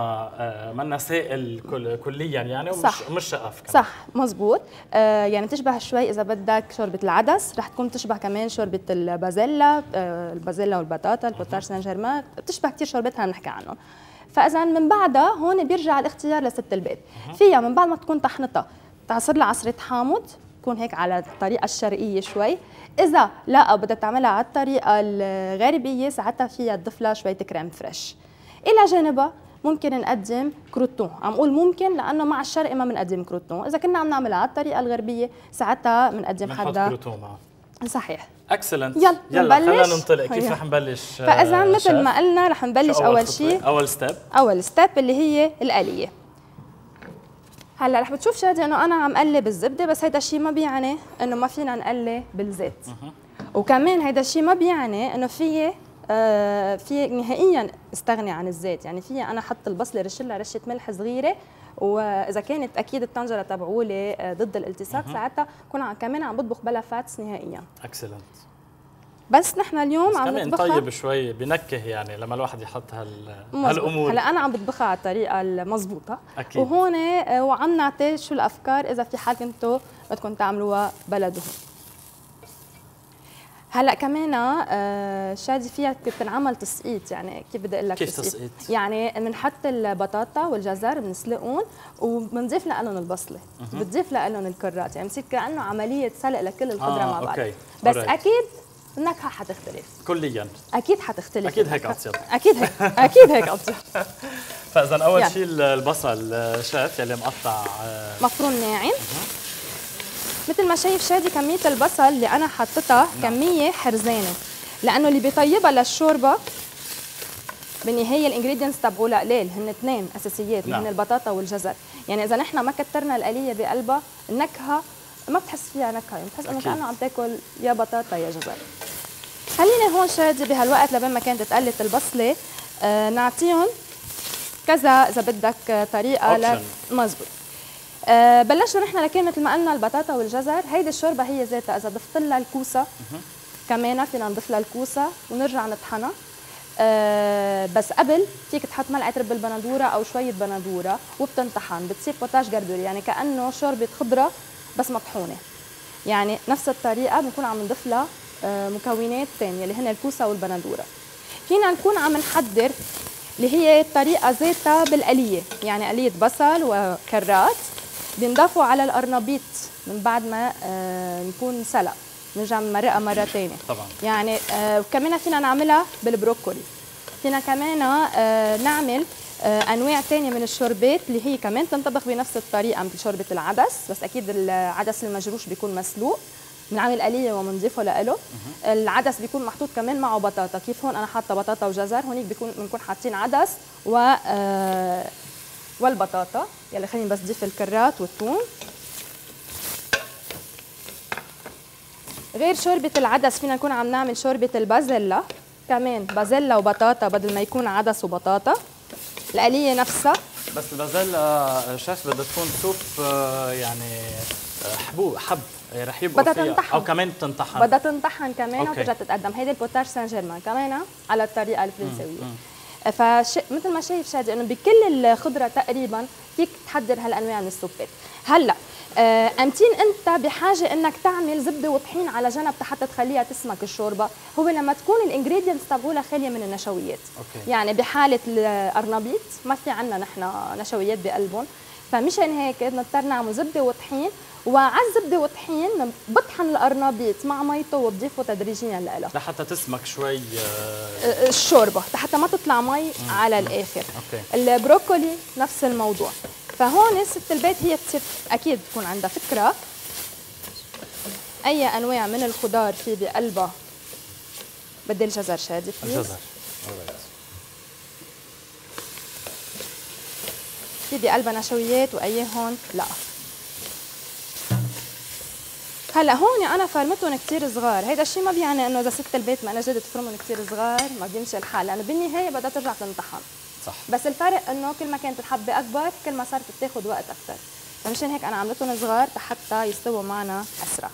منا سائل كليا يعني، ومش شقف كمان. صح، مزبوط. يعني تشبه شوي اذا بدك شوربه العدس، رح تكون تشبه كمان شوربه البازيلا، والبطاطا، البوتاج سان جيرمان، بتشبه كثير شوربتها نحكي عنهم. فاذا من بعدها هون بيرجع الاختيار لست البيت، فيها من بعد ما تكون طحنتها تعصر لها عصره حامض، تكون هيك على الطريقه الشرقيه شوي. اذا لا بدها تعملها على الطريقه الغربيه ساعتها فيها تضيف لها شويه كريم فريش. الى جانبها ممكن نقدم كروتون، عم اقول ممكن لانه مع الشرقي ما بنقدم كروتون، اذا كنا عم نعملها على الطريقه الغربيه ساعتها بنقدم حدا كروتون معه. صحيح. اكسلنت. يلا خلينا ننطلق. كيف رح نبلش؟ فاذا مثل ما قلنا رح نبلش اول شيء، اول ستيب اللي هي القليه. هلا رح بتشوف شادي انه انا عم قلي بالزبده، بس هيدا الشيء ما بيعني انه ما فينا نقلي بالزيت. وكمان هيدا الشيء ما بيعني انه في نهائيا استغني عن الزيت، يعني في انا حط البصله رش لها رشه ملح صغيره، واذا كانت اكيد الطنجره تبعولي ضد الالتصاق ساعتها كون كمان عم بطبخ بلا فاتس نهائيا. اكسلنت. بس نحن اليوم عم كمان نطبخها طيب شوي بنكه يعني لما الواحد يحط هالامور. هلا انا عم بطبخها على الطريقه المضبوطه، أكيد. وهون وعم نعطي شو الافكار اذا في حال كنتوا بدكم تعملوها بلدهم. هلا كمان شادي فيها بتنعمل تسقيط، يعني كيف بدي اقول لك؟ كيف تسقيط؟ يعني بنحط البطاطا والجزر بنسلقهم وبنضيف لهم البصله، بتضيف لهم الكرات، يعني بصير كانه عمليه سلق لكل الخضره مع بعض. أوكي. بس اكيد النكهه حتختلف كليا. اكيد حتختلف. اكيد هيك اطيب. اكيد هيك اكيد هيك اطيب. فاذا اول شيء البصل شاف يلي مقطع مفروم ناعم. مثل ما شايف شادي كميه البصل اللي انا حطيتها كميه حرزانه، لانه اللي بيطيبها للشوربه بالنهايه الانجريدينتس تبعولها قليل، هن اثنين اساسيات اللي هن البطاطا والجزر. يعني اذا نحن ما كترنا القليه بقلبها النكهه ما بتحس فيها نكهه، يعني بتحس انه كانه عم تاكل يا بطاطا يا جزر. خليني هون شادي بهالوقت لبين ما كانت تقلت البصله نعطيهم كذا اذا بدك طريقه مزبوط. بلشنا نحن لكن مثل ما قلنا البطاطا والجزر، هيدي الشوربه هي ذاتها اذا ضفت لها الكوسه كمان فينا نضيف لها الكوسه ونرجع نطحنها. بس قبل فيك تحط ملعقه رب البندوره او شويه بندوره وبتنطحن، بتصير بوتاج جردوري، يعني كانه شوربه خضره بس مطحونه. يعني نفس الطريقه بنكون عم نضيف لها مكونات ثانيه اللي هن الكوسه والبندوره. فينا نكون عم نحضر اللي هي الطريقه ذاتها بالقليه، يعني قليه بصل وكرات بنضافوا على القرنبيط من بعد ما نكون سلق، نرجع نمرقها مره ثانيه طبعا. يعني وكمان فينا نعملها بالبروكولي، فينا كمان نعمل انواع ثانيه من الشوربات اللي هي كمان تنطبخ بنفس الطريقه مثل شوربه العدس، بس اكيد العدس المجروش بيكون مسلوق، بنعمل قليه وبنضيفه له. العدس بيكون محطوط كمان معه بطاطا، كيف هون انا حاطه بطاطا وجزر، هونيك بنكون حاطين عدس والبطاطا. يلا خليني بس ضيف الكرات والثوم. غير شوربه العدس فينا نكون عم نعمل شوربه البازيلا، كمان بازيلا وبطاطا بدل ما يكون عدس وبطاطا. القليه نفسها بس البازيلا شاف بدها تكون سوب يعني حب رح يبقى فيها تنطحن. او كمان بتنطحن، بدها تنطحن كمان وترجع تتقدم. هيدي البوتاج سان جيرمان كمان على الطريقه الفرنسويه. مثل ما شايف شادي انه بكل الخضره تقريبا فيك تحضر هالانواع من السوبات. هلا امتين انت بحاجه انك تعمل زبده وطحين على جنب حتى تخليها تسمك الشوربه، هو لما تكون الانجريدينتس تبعولها خاليه من النشويات. يعني بحاله القرنبيط ما في عندنا نحن نشويات بقلبهم، فمشان هيك نضطر نعمل زبده وطحين، وعلى الزبده والطحين بطحن القرنبيط مع ميته وبضيفه تدريجيا لها لحتى تسمك شوي الشوربه، حتى ما تطلع مي على الاخر. البروكولي نفس الموضوع. فهون ست البيت هي بتصير اكيد بتكون عندها فكره اي انواع من الخضار في بقلبها. بدي الجزر شادي بليز. الجزر في بقلبها نشويات واي هون لا. هلا هون انا فرمتهم كثير صغار، هيدا الشيء ما بيعني انه اذا ست البيت ما انا جدت تفرمهم كثير صغار ما بيمشي الحال، لانه بالنهايه بدها ترجع تنطحن. صح. بس الفرق انه كل ما كانت الحبه اكبر كل ما صارت بتاخذ وقت اكثر، فمشان هيك انا عملتهم صغار حتى يستووا معنا اسرع.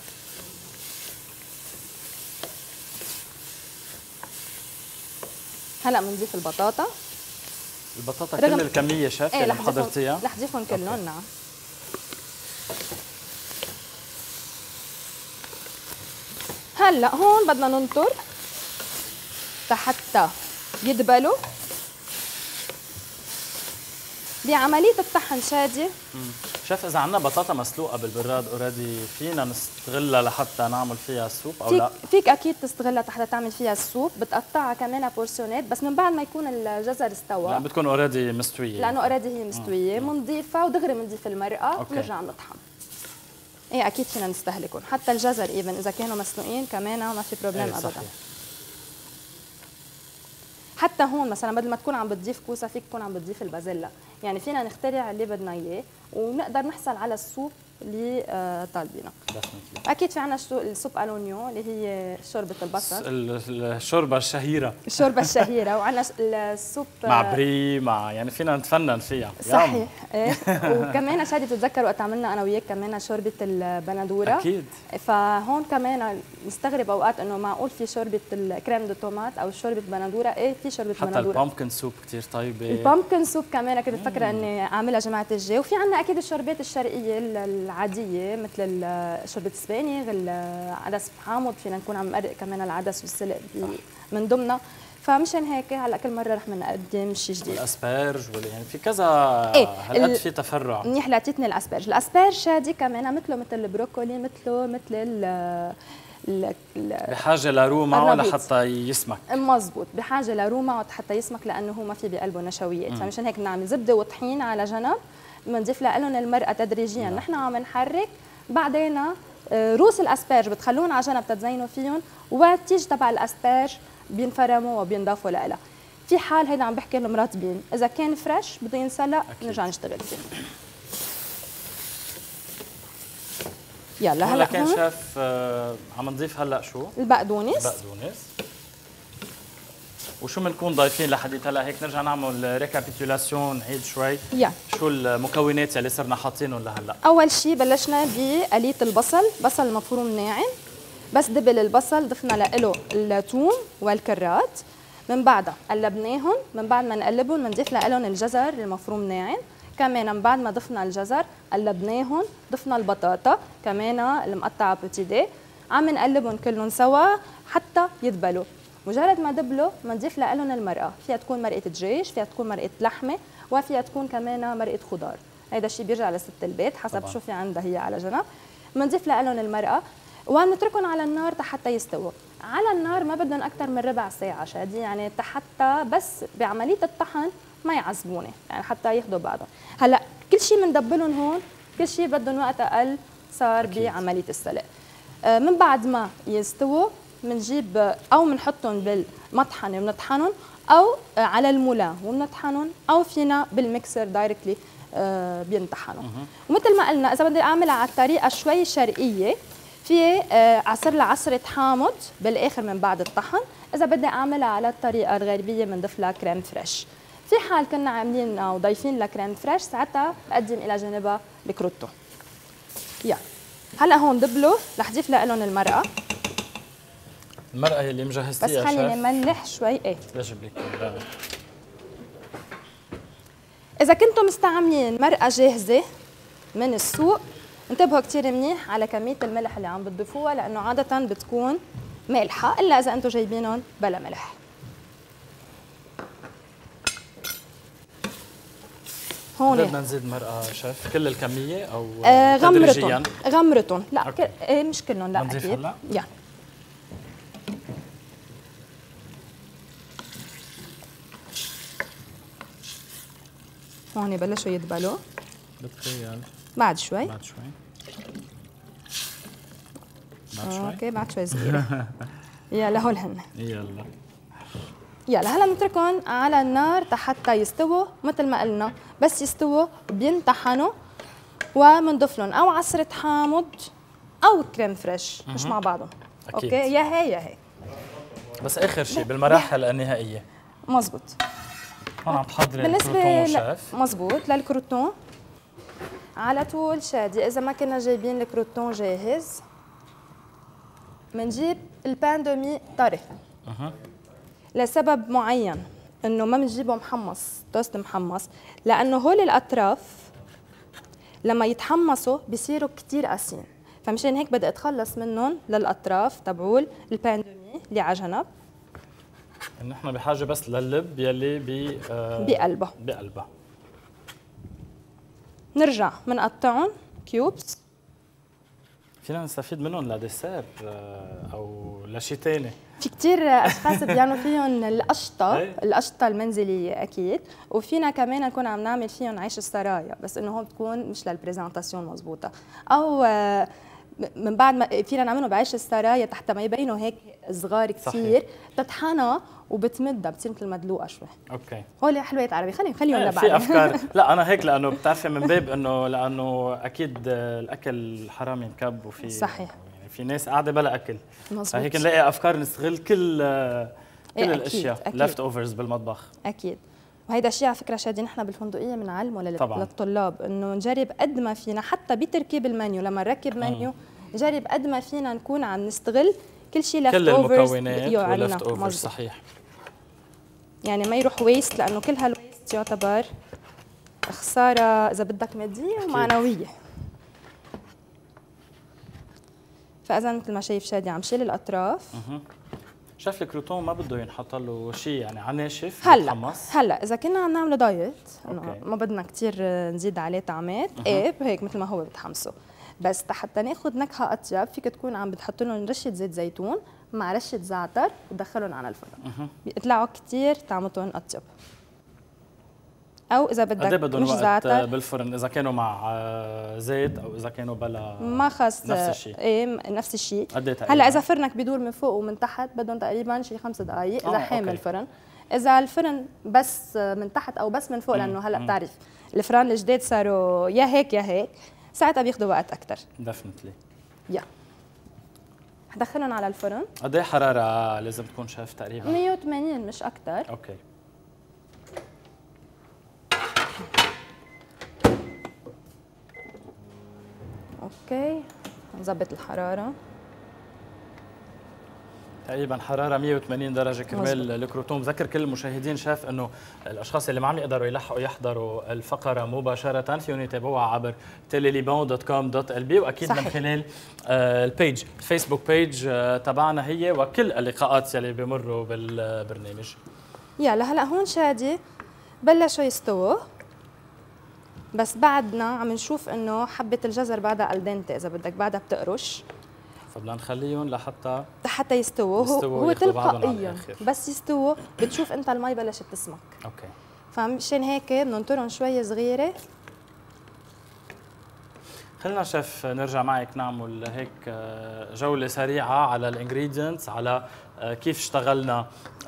هلا بنضيف البطاطا. البطاطا كل الكميه شاف اللي حضرتيها؟ رح ضيفهم كلهم. نعم. هلا هون بدنا ننطر حتى يدبلوا. بعمليه الطحن شادي شاف اذا عندنا بطاطا مسلوقه بالبراد اوريدي فينا نستغلها لحتى نعمل فيها السوب او لا؟ فيك اكيد تستغلها حتى تعمل فيها السوب، بتقطعها كمان بورسيونات بس من بعد ما يكون الجزر استوى. لا بتكون اوريدي مستويه، لانه اوريدي هي مستويه، بنضيفها ودغري بنضيف المرقه ونرجع نطحن. ايه اكيد فينا نستهلكهم، حتى الجزر ايفن اذا كانوا مسلوقين كمان ما في بروبليم ابدا. حتى هون مثلا بدل ما تكون عم بتضيف كوسه فيك تكون عم بتضيف البازيلا، يعني فينا نخترع اللي بدنا اياه ونقدر نحصل على السوب اللي طالبينه. اكيد في عنا السوب الونيو اللي هي شوربه البصل، الشوربه الشهيره، الشوربه الشهيره، وعنا السوب مع بري، مع يعني فينا نتفنن فيها. صحيح. ايه وكمان شادي بتتذكر وقت عملنا انا وياك كمان شوربه البندوره. اكيد. فهون كمان نستغرب اوقات انه معقول في شوربه الكريم دو تومات او شوربه بندوره. ايه في شوربه حتى بندوره. البامبكن سوب كثير طيبه. البامبكن سوب كمان كنت مفكره اني اعملها جماعه الجي. وفي عندنا اكيد الشوربات الشرقيه العاديه مثل شوربه السبانخ، العدس حامض، فينا نكون عم نقرق كمان العدس والسلق من ضمنها. فمشان هيك هلا كل مره رح نقدم شيء جديد. والاسبرج يعني في كذا هالقد في تفرع. منيح لقيتني الاسبرج. الاسبرج شادي كمان مثل البروكولي، مثل بحاجه لروما لحتى يسمك. مزبوط، بحاجه لروما حتى يسمك لانه هو ما في بقلبه نشويات. فمشان هيك بنعمل زبده وطحين على جنب، بنضيف لهم المرقه تدريجيا. نحن عم نحرك، بعدين روس الاسبرج بتخلون على جنب تتزينوا فيهم، والتيج تبع الاسبرج بينفرموا وبينضافوا لها. في حال هيدا عم بحكي المرطبين، اذا كان فريش بده ينسلق نرجع نشتغل فيه. يلا هلا كان شاف عم نضيف هلا شو؟ البقدونس. وشو بنكون ضايفين لحديت هلا هيك نرجع نعمل ريكابيتولاسيون نعيد شوي. شو المكونات اللي صرنا حاطينهم لهلا؟ اول شيء بلشنا بقليه البصل، بصل مفروم ناعم. بس دبل البصل ضفنا له الثوم والكرات، من بعدها قلبناهم، من بعد ما نقلبهم بنضيف لهم الجزر المفروم ناعم، كمان من بعد ما ضفنا الجزر قلبناهم، ضفنا البطاطا كمان المقطعه بوتي دي، عم نقلبهم كلهم سوا حتى يدبلوا. مجرد ما دبلوا بنضيف لهم المرقه، فيها تكون مرقه دجاج، فيها تكون مرقه لحمه، وفيها تكون كمان مرقه خضار. هيدا الشيء بيرجع لست البيت حسب طبعا. شو في عندها هي على جنب. بنضيف لهم المرقه ونتركهم على النار حتى يستووا. على النار ما بدهم اكثر من ربع ساعه شادي، يعني حتى بس بعمليه الطحن ما يعذبوني، يعني حتى ياخذوا بعضهم. هلا كل شيء بندبلهم هون، كل شيء بدهم وقت اقل صار بعمليه السلق. من بعد ما يستووا بنجيب او بنحطهم بالمطحنه وبنطحنهم، او على المولان وبنطحنهم، او فينا بالميكسر دايركتلي بينطحنوا. ومثل ما قلنا اذا بدي اعملها على الطريقه شوي شرقيه، في عصر لها عصره حامض بالاخر من بعد الطحن. اذا بدي اعملها على الطريقه الغربيه بنضيف لها كريم فريش. في حال كنا عاملين او ضايفين لها كريم فريش ساعتها بقدم الى جانبها الكروتو. يلا هلا هون دبلوا رح ضيف لهم المرقه. المرقه اللي مجهزتيها بس خليني ملح شوي. ايه ليش بليك؟ اذا كنتم مستعملين مرقه جاهزه من السوق انتبهوا كثير منيح على كميه الملح اللي عم بتضيفوها، لانه عاده بتكون مالحه الا اذا انتم جايبينهم بلا ملح. هون بدنا نزيد مرقه شيف كل الكميه او تدريجيا؟ غمرتهم لا مش كلهم، لا اكيد. هلا يعني هون بلشوا يدبلوا. بتخيل بعد شوي اوكي بعد شوي صغيره. يلا هول هن. يلا هلا بنتركهم على النار حتى يستووا. مثل ما قلنا بس يستووا بينطحنوا وبنضيف لهم او عصره حامض او كريم فريش، مش مع بعضهم. أكيد. اوكي يا هي بس اخر شيء بالمراحل النهائيه. مزبوط. هون عم تحضري بالنسبه شيف. مزبوط للكروتون على طول شادي. اذا ما كنا جايبين الكروتون جاهز بنجيب البان دومي طري. لسبب معين انه ما بنجيبه محمص، توست محمص، لانه هول الاطراف لما يتحمصوا بيصيروا كثير قاسيين، فمشان هيك بدي اتخلص منهم للاطراف تبعول البان دومي اللي على جنب. نحن بحاجه بس للب يلي بقلبها. نرجع بنقطعهم كيوبس. فينا نستفيد منهم لديسير او لشيء ثاني. في كثير اشخاص بيعملوا فيهم القشطه المنزليه اكيد، وفينا كمان نكون عم نعمل فيهم عيش السرايا، بس انه هون بتكون مش للبريزنتاسيون مزبوطه، او من بعد ما فينا نعملهم بعيش السرايا تحت ما يبينوا هيك صغار كثير، بتطحنها وبتمدها بتصير مثل مدلوقه شوي. اوكي، هول حلويات عربي، خليهم لبعدين. في افكار. لا انا هيك لانه بتعرفي من باب لانه اكيد الاكل حرام ينكب، وفي صحيح يعني في ناس قاعده بلا اكل، فهيك نلاقي افكار نستغل كل الاشياء ليفت اوفرز بالمطبخ. اكيد. وهيدا الشيء على فكره شادي نحن بالفندقيه بنعلمه للطلاب، انه نجرب قد ما فينا حتى بتركيب المنيو. لما نركب منيو نجرب قد ما فينا نكون عم نستغل كل شيء ليفت اوفرز، كل المكونات وليفت اوفرز. صحيح، يعني ما يروح ويست، لانه كل هالويست يعتبر خساره اذا بدك ماديه ومعنويه. فاذا مثل ما شايف شادي عم شيل الاطراف. شاف الكروتون ما بده ينحط له شيء يعني على ناشف هلا اذا كنا عم نعمله دايت انه ما بدنا كثير نزيد عليه طعمات، ايه هيك مثل ما هو بتحمسه. بس حتى ناخذ نكهه اطيب فيك تكون عم بتحط لهم رشه زيت زيتون مع رشه زعتر وتدخلهم على الفرن، بيطلعوا كثير طعمتهم اطيب. او اذا بدك مش زعتر بالفرن، اذا كانوا مع زيت او اذا كانوا بلا ما خص نفس الشيء. ايه نفس الشيء. هلا اذا فرنك بدور من فوق ومن تحت بدهم تقريبا شي 5 دقائق اذا حامل الفرن. اذا الفرن بس من تحت او بس من فوق، لانه هلا بتعرف الفران الجداد صاروا يا هيك يا هيك، ساعتها بياخذوا وقت اكثر. ديفنتلي. حدخلهم على الفرن. قد ايه حراره لازم تكون شاف تقريبا؟ 180 مش اكثر. اوكي. اوكي، نظبط الحراره تقريبا حراره 180 درجه كرمال الكروتون. بذكر كل المشاهدين شاف انه الاشخاص اللي ما عم يقدروا يلحقوا يحضروا الفقره مباشره فيهم يتابعوها عبر teleliban.com.lb، واكيد من خلال البيج الفيسبوك بيج تبعنا هي وكل اللقاءات يلي بمروا بالبرنامج. يلا هلا هون شادي بلشوا يستووا، بس بعدنا عم نشوف انه حبه الجزر بعدها الدنتي اذا بدك بعدها بتقرش، فبدنا نخليهم لحتى يستووا. هو تلقائيا بس يستووا بتشوف انت المي بلشت تسمك. اوكي، فمشان هيك بننطرهم شوي صغيره. خلينا شيف نرجع معك نعمل هيك جوله سريعه على الانجريدينتس، على كيف اشتغلنا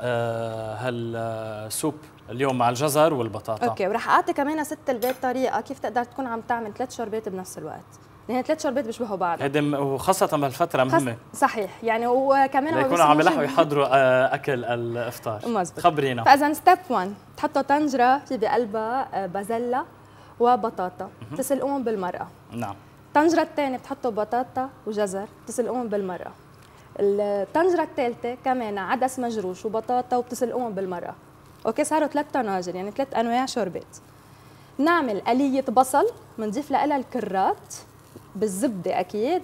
هالسوب اليوم مع الجزر والبطاطا. اوكي، وراح اعطي كمان ست البيت طريقه كيف تقدر تكون عم تعمل 3 شوربات بنفس الوقت، لان 3 شوربات بيشبهوا بعض. هيدا وخاصه بهالفتره مهمه. صحيح، يعني وكمان يكونوا عم يلحقوا يحضروا اكل الافطار. مزبط. خبرينا. فاذا ستيب 1 تحطوا طنجره في بقلبها بازلا وبطاطا تسلقوهم بالمرقه. نعم. الطنجره الثانيه بتحطوا بطاطا وجزر تسلقوهم بالمرقه. الطنجره الثالثه كمان عدس مجروش وبطاطا وبتسلقوهم بالمرقه. اوكي، صاروا 3 طناجر يعني 3 انواع شوربات. نعمل قليه بصل، بنضيف لها الكرات بالزبده اكيد،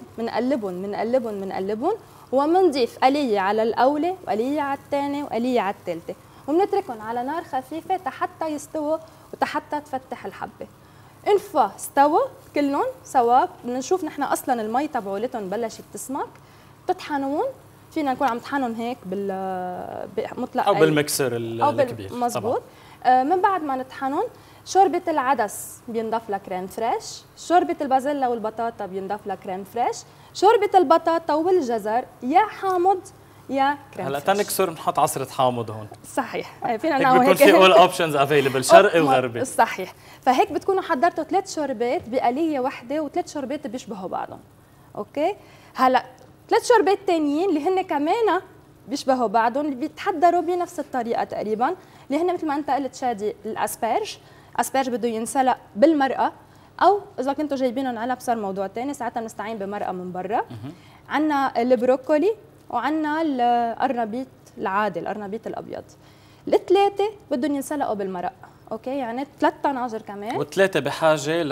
بنقلبهم وبنضيف قليه على الاولى وقليه على الثانيه وقليه على الثالثه، وبنتركهم على نار خفيفه حتى يستووا وحتى تفتح الحبه. انفا استوى كلهم سوا، بدنا نشوف نحن اصلا المي تبعولتهم بلشت تسمك، تطحنون. فينا نكون عم نطحنهم هيك بمطلق او بالمكسر الكبير. مزبوط. من بعد ما نطحنهم شوربة العدس بينضاف لها كريم فريش، شوربة البازيلا والبطاطا بينضاف لها كريم فريش، شوربة البطاطا والجزر يا حامض يا كريم هلا فريش. تنكسر بنحط عصرة حامض هون. صحيح، فينا نعمل هيك. بيكون في اول اوبشنز افيلبل شرقي وغربي. صحيح، فهيك بتكونوا حضرتوا 3 شوربات بقلية واحدة و3 شوربات بيشبهوا بعضهم. اوكي، هلا 3 شوربات ثانيين اللي هن كمان بيشبهوا بعضهم اللي بيتحضروا بنفس الطريقة تقريبا، اللي هن مثل ما انت قلت شادي الاسبرج. اسبرج بده ينسلق بالمرقه، او اذا كنتوا جايبينهم علب صار موضوع ثاني، ساعتها بنستعين بمرقه من برا. عندنا البروكولي وعندنا القرنبيط العادي، القرنبيط الابيض. الثلاثه بدهم ينسلقوا بالمرق. اوكي، يعني 3 طناجر كمان، والثلاثه بحاجه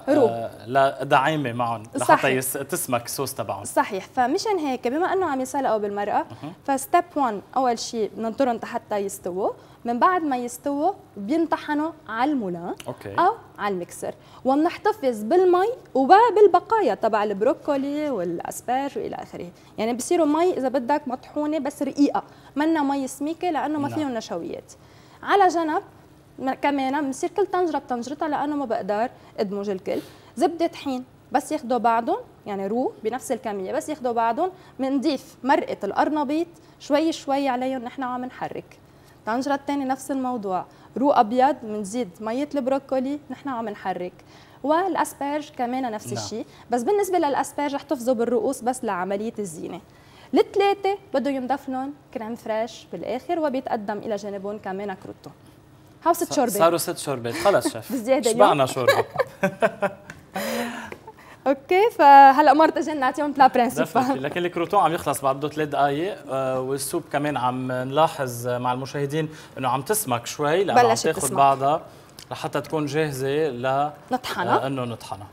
لدعيمه معهم لحتى تسمك الصوص تبعهم. صحيح، فمشان هيك بما انه عم ينسلقوا بالمرقه فستيب 1 اول شيء بننطرهم حتى يستووا. من بعد ما يستووا بينطحنوا على المولان او على المكسر، وبنحتفظ بالمي وبالبقايا تبع البروكولي والاسبرج والى اخره. يعني بصيروا مي اذا بدك مطحونه بس رقيقه، منا مي سميكه لانه ما فيهم نشويات. على جنب كمان بنصير كل طنجره بطنجرتها لانه ما بقدر ادمج الكل. زبده طحين بس ياخدوا بعضهم، يعني رو بنفس الكميه، بس ياخدوا بعضهم بنضيف مرقه القرنبيط شوي شوي عليهم، نحن عم نحرك. الطنجره الثانيه نفس الموضوع، رو ابيض بنزيد ميه البروكولي، نحن عم نحرك. والاسبرج كمان نفس الشيء، بس بالنسبه للاسبرج رح تحفظوا بالرؤوس بس لعمليه الزينه. الثلاثه بده ينضاف لهم كريم فريش بالاخر، وبيتقدم الى جانبهم كمان كروتو. هاو 6 شوربات، صاروا 6 شوربات. خلص شيف بزياده شبعنا شوربه. اوكي، فهلا مرت اجينا نعطيهم بلا برنسيبال. لكن الكروتون عم يخلص بعده 3 دقائق، والسوب كمان عم نلاحظ مع المشاهدين انه عم تسمك شوي لانه عم تاخذ بعضها لحتى تكون جاهزه نطحنها، انه نطحنها.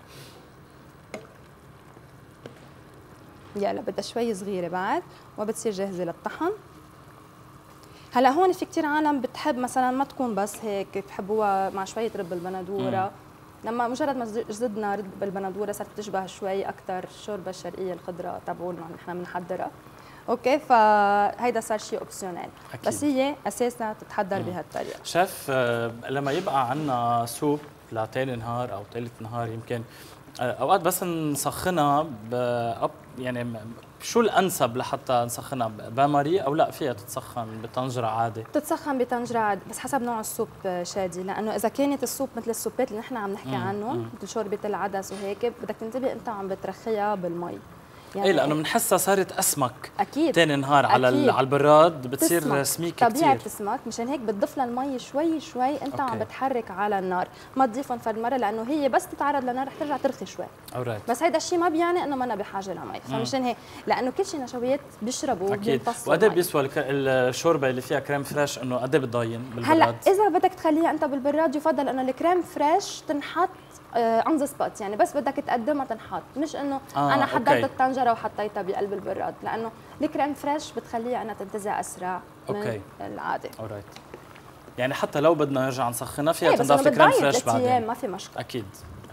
يلا بدها شوي صغيره بعد وبتصير جاهزه للطحن. هلا هون في كثير عالم بتحب مثلا ما تكون بس هيك، بحبوها مع شويه رب البندوره. لما مجرد ما زدنا رب البندوره صارت تشبه شوي اكثر الشوربه الشرقيه الخضراء تبعولنا نحن بنحضرها. اوكي، فهيدا صار شيء اوبسيونيل، بس هي اساسا تتحضر بهالطريقه. شيف، لما يبقى عندنا سوب لثاني نهار او ثالث نهار يمكن اوقات بس نسخنها يعني شو الانسب لحتى نسخنها بماري او لا فيها تتسخن بطنجره عادي؟ تتسخن بطنجره عادي، بس حسب نوع السوب شادي، لانه اذا كانت السوب مثل السوبات اللي نحن عم نحكي عنهم مثل شوربه العدس وهيك، بدك تنتبه انت عم بترخيها بالمي. يعني ايه، لانه بنحسها صارت اسمك اكيد ثاني نهار على البراد بتصير سميكه كثير، طبيعي تسمك. مشان هيك بتضيف لها المي شوي شوي، انت عم بتحرك على النار، ما تضيفهم فرد مره لانه هي بس تتعرض للنار رح ترجع ترخي شوي. بس هيدا الشيء ما بيعني انه منا بحاجه لمي، فمشان هيك لانه كل شيء نشويات بيشربوا بيمتصوا. وقد ايه بيسوى الشوربه اللي فيها كريم فريش انه قد ايه بتضاين بالبراد؟ هلا اذا بدك تخليها انت بالبراد يفضل انه الكريم فريش تنحط اون ذا سبوت، يعني بس بدك تقدمها تنحط، مش انه انا حضرت الطنجره وحطيتها بقلب البراد، لانه الكريم فريش بتخليها انها تنتزع اسرع من العادي. يعني حتى لو بدنا نرجع نسخنها فيها تنضاف الكريم فريش بعدين، ما في مشكله. اكيد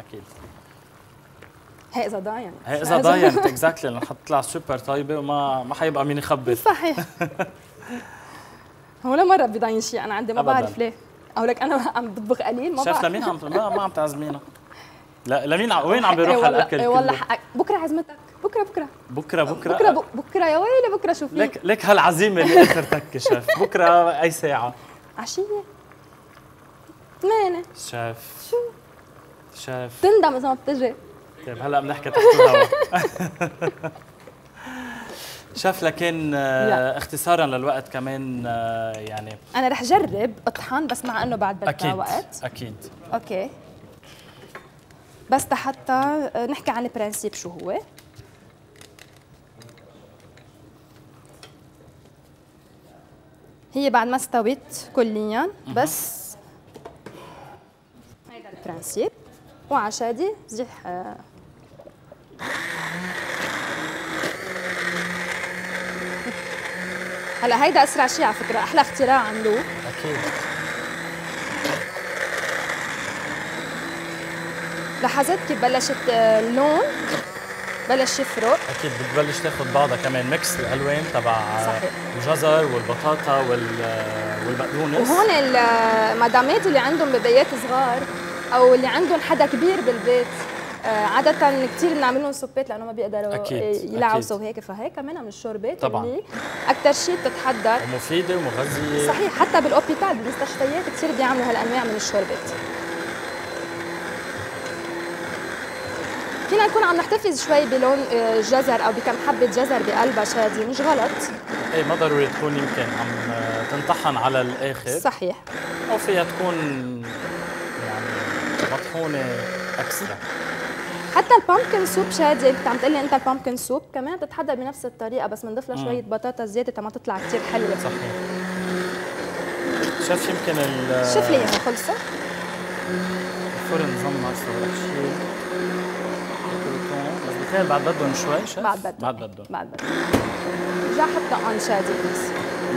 هي اذا ضاين، هي اذا ضاينت اكزاكتلي لانه حتطلع سوبر طيبه وما حيبقى مين يخبر. صحيح. ولا مره بضاين شيء، انا عندي ما بعرف ليه، او لك انا عم بطبخ قليل ما بعرف. شيف لمين ما عم تعزمينا؟ لا لمين وين عم بيروح الاكل كله؟ والله حقك، بكره عزمتك، بكره يا ويلي، بكره شو في؟ لك هالعزيمه اللي اخر تك شيف، بكره اي ساعه؟ عشيه 8. شيف تندم اذا ما بتجي. طيب هلا بنحكي تحت الهواء. شيف لكن اختصارا للوقت كمان يعني انا رح جرب اطحن، بس مع انه بعد بدها وقت. اكيد اوكي، بس حتى نحكي عن البرنسيب شو هو. هي بعد ما استوت كليا، بس هيدا البرنسيب. وعشادي زيح هلا هيدا اسرع شيء على فكره، احلى اختراع عملوه. اكيد. لاحظت كيف بلشت اللون بلش يفرق؟ اكيد بتبلش تاخذ بعضها كمان ميكس الالوان تبع الجزر والبطاطا والبقدونس. وهون المدامات اللي عندهم ببيات صغار او اللي عندهم حدا كبير بالبيت، عادة كثير بنعمل لهم سوبات لانه ما بيقدروا يلعبوا وهيك، فهيك كمان من الشوربات طبعا اللي اكثر شيء بتتحضر ومفيده ومغذيه. صحيح، حتى بالاوبيتال بالمستشفيات كثير بيعملوا هالانواع من الشوربات. فينا نكون عم نحتفظ شوي بلون جزر او بكم حبه جزر بقلبها شادي، مش غلط. ايه ما ضروري تكون يمكن عم تنطحن على الاخر. صحيح. او فيها تكون يعني مطحونه اكسترا. حتى البامبكن سوب شادي، انت عم تقول لي انت البامبكن سوب كمان تتحضر بنفس الطريقه، بس بنضيف لها شويه بطاطا زياده تما تطلع كثير حلوه. صحيح. شاف يمكن شوف لي اياها خلصت. الفرن زمر صار شيء. بس بتخيل بعد بدهم شوي شاف؟ بعد بدهم رجع حتى اون شادي بس.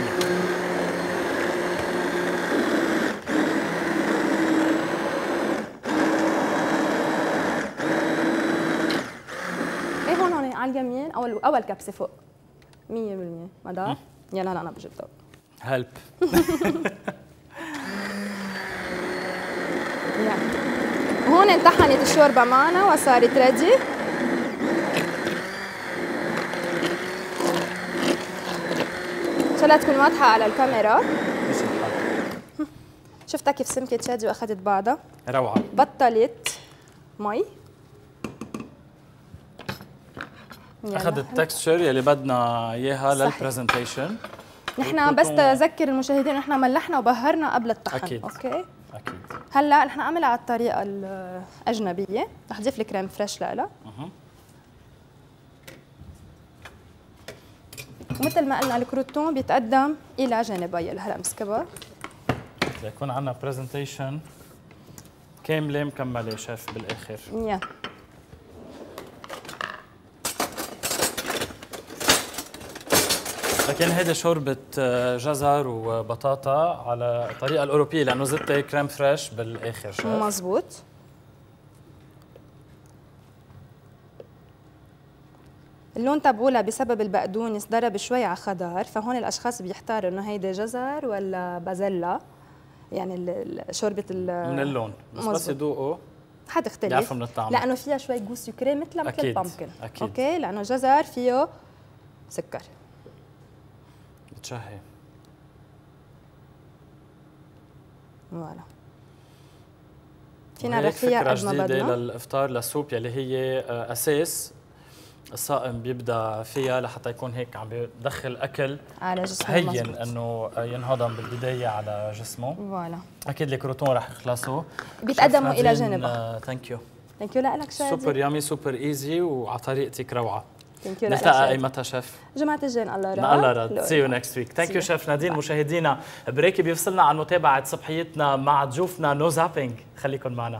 على اليمين اول كبسه فوق 100% مدار. يلا هلا انا بجيب ضوء هلب. هون انطحنت الشوربه معنا وصارت ريدي. شاء الله تكون واضحه على الكاميرا. مش الحال. شفتها كيف سمكت شادي واخذت بعضها. روعه. بطلت مي. اخذ التكستشر يلي بدنا اياها للبرزنتيشن. نحن بس تذكر المشاهدين نحن ملحنا وبهرنا قبل الطحن. اكيد اوكي اكيد. هلا نحن عاملها على الطريقه الاجنبيه، رح اضيف الكريم فريش لها. ومثل ما قلنا الكروتون بيتقدم الى جانبي الهرمس كبار ليكون عندنا برزنتيشن كامله مكمله شيف بالاخر. لكن هيدي شوربة جزر وبطاطا على الطريقة الأوروبية لأنه زدت كريم فريش بالآخر شيف. مزبوط. اللون تبعولها بسبب البقدونس ضرب شوي على خضار، فهون الأشخاص بيحتاروا إنه هيدي جزر ولا بازيلا، يعني شوربة من اللون بس يذوقوا حتختلف يعرفوا من الطعم لأنه فيها شوي جوس سكري مثل البامبكن. أكيد. أوكي لأنه جزر فيه سكر. بتشهي. فوالا. فينا نرخيها قد ما بدنا. جديدة للإفطار للسوب يلي هي أساس الصائم بيبدا فيها لحتى يكون هيك عم بيدخل اكل على جسمه هين انه ينهضم بالبدايه على جسمه. فوالا. اكيد الكروتون رح يخلصوا بيتقدموا الى جانبها. ثانك يو. ثانك يو لك شادي. سوبر يامي سوبر ايزي وعلى طريقتك روعه. ثانك يو. نلتقى اي متى شيف؟ جمعة الجاي الله راد. الله راد. سي يو نكست ويك. ثانك يو شيف نادين. مشاهدينا بريكي بيفصلنا عن متابعه صبحيتنا مع ضيوفنا نو زابينج، خليكم معنا.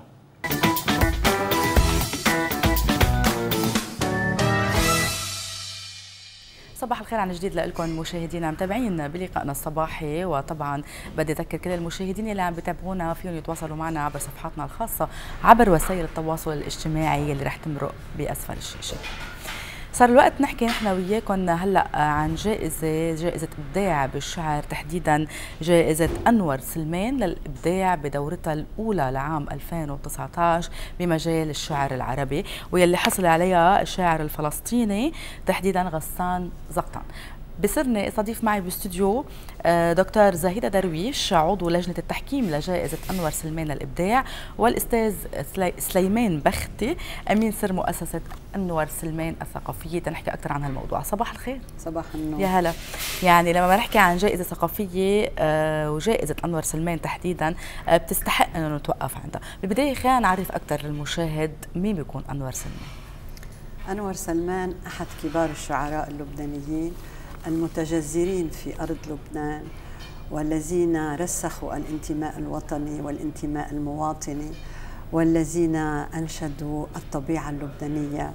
صباح الخير عن جديد لكم مشاهدينا متابعين بلقائنا الصباحي. وطبعا بدي اذكر كل المشاهدين اللي عم بيتابعونا فيهم يتواصلوا معنا عبر صفحاتنا الخاصه عبر وسائل التواصل الاجتماعي اللي رح تمرق باسفل الشاشه. صار الوقت نحكي نحن وياكم هلا عن جائزة إبداع بالشعر، تحديدا جائزة أنور سلمان للإبداع بدورتها الأولى لعام 2019 بمجال الشعر العربي، واللي حصل عليها الشاعر الفلسطيني تحديدا غسان زقطان. بصرني استضيف معي باستوديو دكتور زاهدة درويش عضو لجنة التحكيم لجائزة أنور سلمان للإبداع، والأستاذ سليمان بختي أمين سر مؤسسة أنور سلمان الثقافية تنحكي أكثر عن هالموضوع. صباح الخير. صباح النور. يا هلا. يعني لما نحكي عن جائزة ثقافية وجائزة أنور سلمان تحديدا بتستحق أنه نتوقف عندها. بالبداية خلينا نعرف أكثر للمشاهد مين بيكون أنور سلمان. أنور سلمان أحد كبار الشعراء اللبنانيين المتجذرين في أرض لبنان، والذين رسخوا الانتماء الوطني والانتماء المواطني، والذين أنشدوا الطبيعة اللبنانية،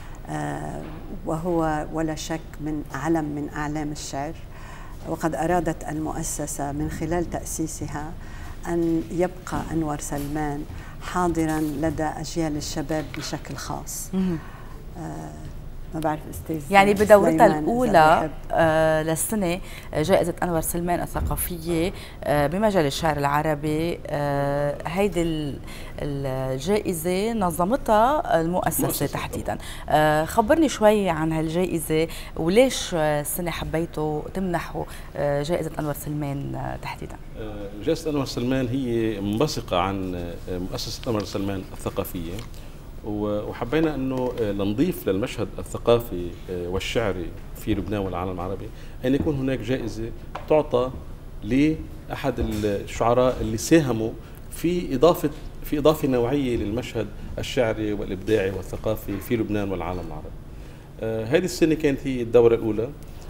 وهو ولا شك من علم من أعلام الشعر. وقد أرادت المؤسسة من خلال تأسيسها أن يبقى أنور سلمان حاضراً لدى أجيال الشباب بشكل خاص. ما بعرف استاذ يعني بدورتها الاولى للسنه جائزه انور سلمان الثقافيه بمجال الشعر العربي، هيدي الجائزه نظمتها المؤسسه تحديدا. خبرني شوي عن هالجائزه وليش السنه حبيتوا تمنحوا جائزه انور سلمان تحديدا. جائزه انور سلمان هي منبثقه عن مؤسسه انور سلمان الثقافيه، وحبينا انه نضيف للمشهد الثقافي والشعري في لبنان والعالم العربي ان يكون هناك جائزه تعطى لاحد الشعراء اللي ساهموا في اضافه نوعيه للمشهد الشعري والابداعي والثقافي في لبنان والعالم العربي. هذه السنه كانت هي الدوره الاولى،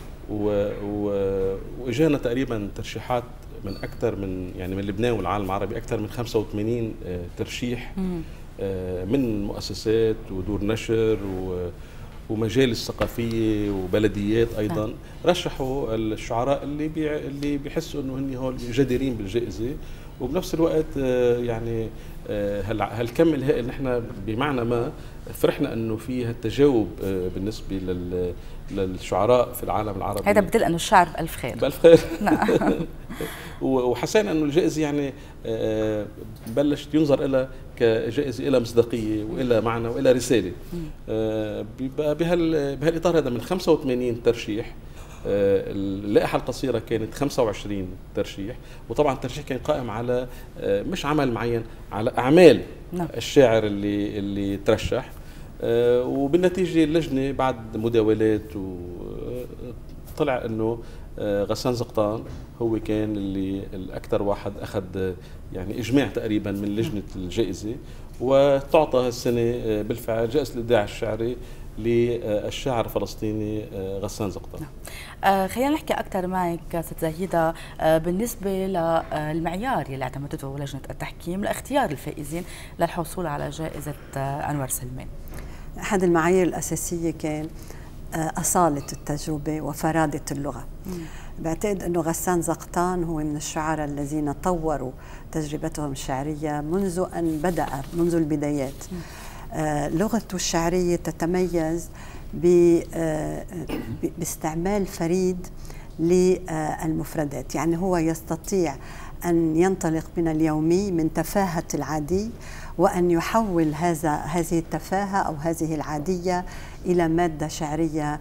واجانا تقريبا ترشيحات من اكثر من لبنان والعالم العربي اكثر من 85 ترشيح من مؤسسات ودور نشر ومجالس ثقافيه وبلديات ايضا. رشحوا الشعراء اللي بيحسوا انه هن هول جديرين بالجائزه، وبنفس الوقت يعني هالكم الهائل نحن بمعنى ما فرحنا انه في هالتجاوب بالنسبه للشعراء في العالم العربي. هذا بدل انه الشعر بألف خير. بألف خير. وحسينا انه الجائزه يعني بلشت ينظر لها كجائزه لها مصداقيه والى معنى والى رساله. بهالاطار هذا من 85 ترشيح اللائحة القصيرة كانت 25 ترشيح، وطبعا الترشيح كان قائم على مش عمل معين، على أعمال الشاعر اللي ترشح. وبالنتيجة اللجنة بعد مداولات طلع انه غسان زقطان هو كان اللي الاكثر واحد اخذ يعني اجماع تقريبا من لجنه الجائزه، وتعطى السنه بالفعل جائزه الابداع الشعري للشاعر الفلسطيني غسان زقطان. خلينا نحكي اكثر معك ست زهيده بالنسبه للمعيار اللي اعتمدته لجنه التحكيم لاختيار الفائزين للحصول على جائزه انور سلمان. احد المعايير الاساسيه كان أصالة التجربة وفرادة اللغة. بعتقد أنه غسان زقطان هو من الشعراء الذين طوروا تجربتهم الشعرية منذ أن بدأ، منذ البدايات. لغته الشعرية تتميز باستعمال فريد للمفردات، يعني هو يستطيع أن ينطلق من اليومي، من تفاهة العادي، وأن يحول هذه التفاهة أو هذه العادية إلى مادة شعرية.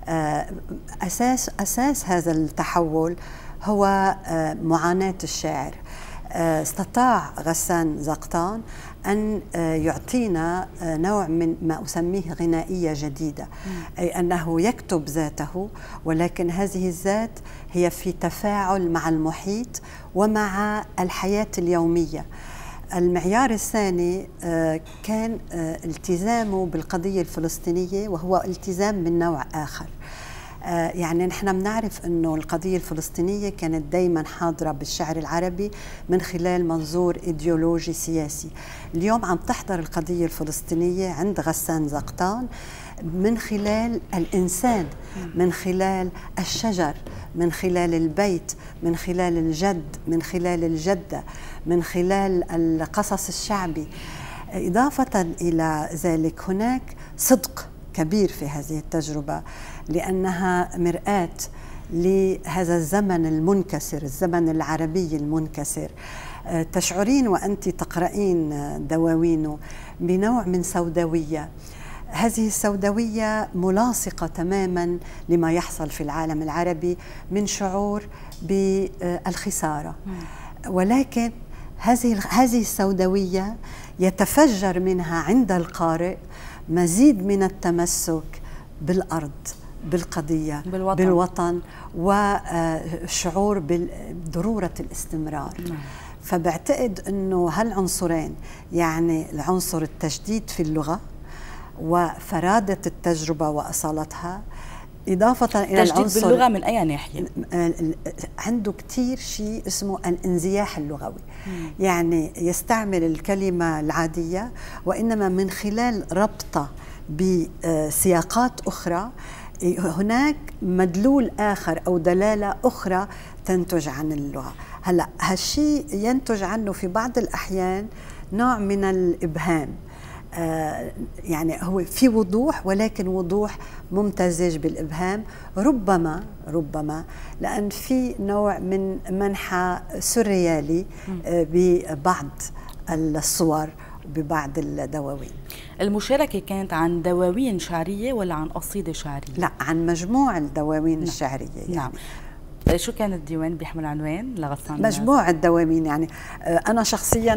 أساس هذا التحول هو معاناة الشاعر. استطاع غسان زقطان أن يعطينا نوع من ما أسميه غنائية جديدة، أي أنه يكتب ذاته، ولكن هذه الذات هي في تفاعل مع المحيط ومع الحياة اليومية. المعيار الثاني كان التزامه بالقضية الفلسطينية، وهو التزام من نوع آخر. يعني نحن بنعرف أنه القضية الفلسطينية كانت دايما حاضرة بالشعر العربي من خلال منظور إيديولوجي سياسي. اليوم عم تحضر القضية الفلسطينية عند غسان زقطان من خلال الإنسان، من خلال الشجر، من خلال البيت، من خلال الجد، من خلال الجدة، من خلال القصص الشعبي. إضافة إلى ذلك هناك صدق كبير في هذه التجربة، لأنها مرآة لهذا الزمن المنكسر، الزمن العربي المنكسر. تشعرين وأنت تقرأين دواوينه بنوع من سوداوية. هذه السوداوية ملاصقة تماما لما يحصل في العالم العربي من شعور بالخسارة، ولكن هذه السوداوية يتفجر منها عند القارئ مزيد من التمسك بالأرض، بالقضية، بالوطن وشعور بضرورة الاستمرار. فبعتقد أنه هالعنصرين، يعني العنصر التجديد في اللغة وفرادة التجربة وأصالتها، إضافة إلى العنصر تجديد باللغة من أي ناحية؟ عنده كتير شيء اسمه الانزياح اللغوي. يعني يستعمل الكلمة العادية، وإنما من خلال ربطة بسياقات أخرى هناك مدلول آخر أو دلالة أخرى تنتج عن اللغة. هلأ هالشيء ينتج عنه في بعض الأحيان نوع من الإبهام، يعني هو في وضوح، ولكن وضوح ممتزج بالإبهام، ربما لأن في نوع من منحى سوريالي ببعض الصور ببعض الدواوين. المشاركة كانت عن دواوين شعرية ولا عن قصيدة شعرية؟ لا، عن مجموع الدواوين الشعرية. يعني نعم. شو كان الديوان بيحمل عنوان لغسان؟ مجموعة الدواوين. يعني أنا شخصيا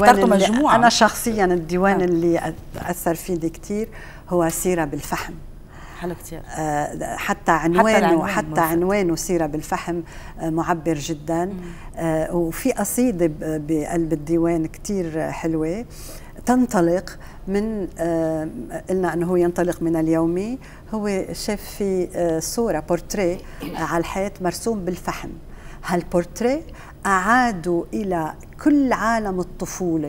الديوان اللي أثر فيني كتير هو سيرة بالفحم. حلو كتير. حتى عنوانه سيرة بالفحم معبر جدا. وفي قصيدة بقلب الديوان كتير حلوة تنطلق من قلنا أنه هو ينطلق من اليومي. هو شاف في صورة بورتريه على الحيط مرسوم بالفحم. هالبورتريه أعادوا إلى كل عالم الطفولة،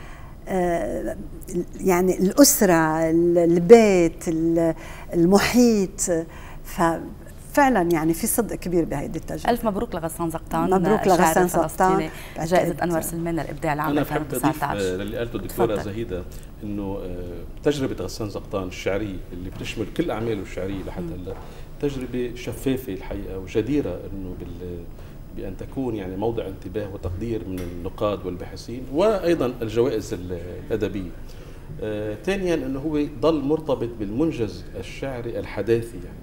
يعني الأسرة، البيت، المحيط. ففعلا يعني في صدق كبير بهيدي التجربة. ألف مبروك لغسان زقطان. مبروك لغسان زقطان، جائزة أنور سلمان للإبداع العام 2019. أنا بحب أضيف للي قالته الدكتورة زهيدة إنه تجربة غسان زقطان الشعرية اللي بتشمل كل أعماله الشعرية لحد هلا تجربة شفافة الحقيقة، وجديرة إنه بأن تكون يعني موضع انتباه وتقدير من النقاد والباحثين، وأيضا الجوائز الأدبية. ثانيا أنه هو ضل مرتبط بالمنجز الشعري الحداثي، يعني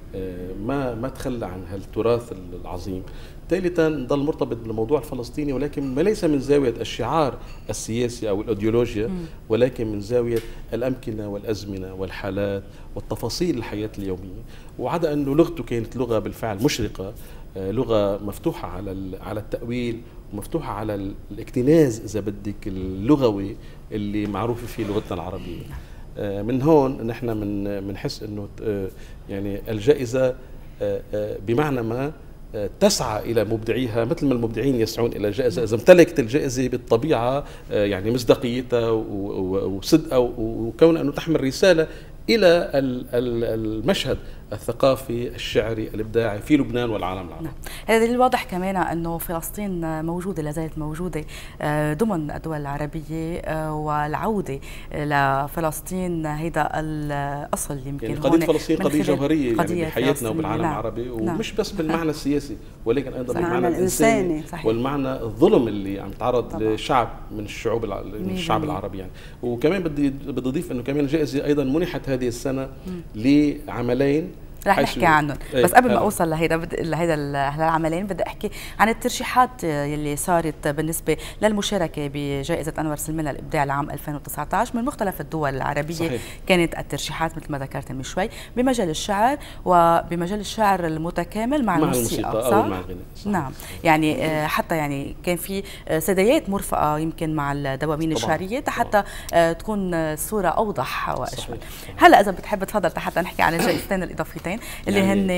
ما تخلى عن هالتراث العظيم. ثالثا ضل مرتبط بالموضوع الفلسطيني، ولكن ما ليس من زاوية الشعار السياسي أو الأيديولوجيا، ولكن من زاوية الأمكنة والأزمنة والحالات والتفاصيل الحياة اليومية. وعدا أنه لغته كانت لغة بالفعل مشرقة، لغة مفتوحة على التأويل ومفتوحة على الاكتناز إذا بدك اللغوي اللي معروف فيه لغتنا العربية. من هون نحن بنحس أنه يعني الجائزة بمعنى ما تسعى إلى مبدعيها مثل ما المبدعين يسعون إلى الجائزة. إذا امتلكت الجائزة بالطبيعة يعني مصداقيتها وصدقها وكون أنه تحمل رسالة إلى المشهد الثقافي الشعري الإبداعي في لبنان والعالم العربي. هذا الواضح كمان أنه فلسطين موجودة، لا زالت موجودة ضمن الدول العربية، والعودة لفلسطين هيدا الأصل يمكن. يعني قضية فلسطين قضية جوهرية يعني بحياتنا وبالعالم العربي، ومش بس بالمعنى السياسي ولكن أيضا بالمعنى الإنساني والمعنى الظلم اللي عم يتعرض لشعب من الشعب العربي يعني. وكمان بدي أضيف أنه كمان الجائزة أيضا منحت هذه السنة لعملين رح نحكي عنهم، بس قبل ما اوصل لهيدا العملين بدي احكي عن الترشيحات يلي صارت بالنسبه للمشاركه بجائزه انور سلمان للابداع لعام 2019 من مختلف الدول العربيه. صحيح. كانت الترشيحات مثل ما ذكرت من شوي بمجال الشعر وبمجال الشعر المتكامل مع الموسيقى صح؟ مع الغناء. نعم، يعني حتى يعني كان في سديات مرفقه يمكن مع الدواوين الشعريه حتى تكون الصوره اوضح واشمل. هلا اذا بتحب تفضل حتى نحكي عن الجائزتين الاضافيتين اللي هن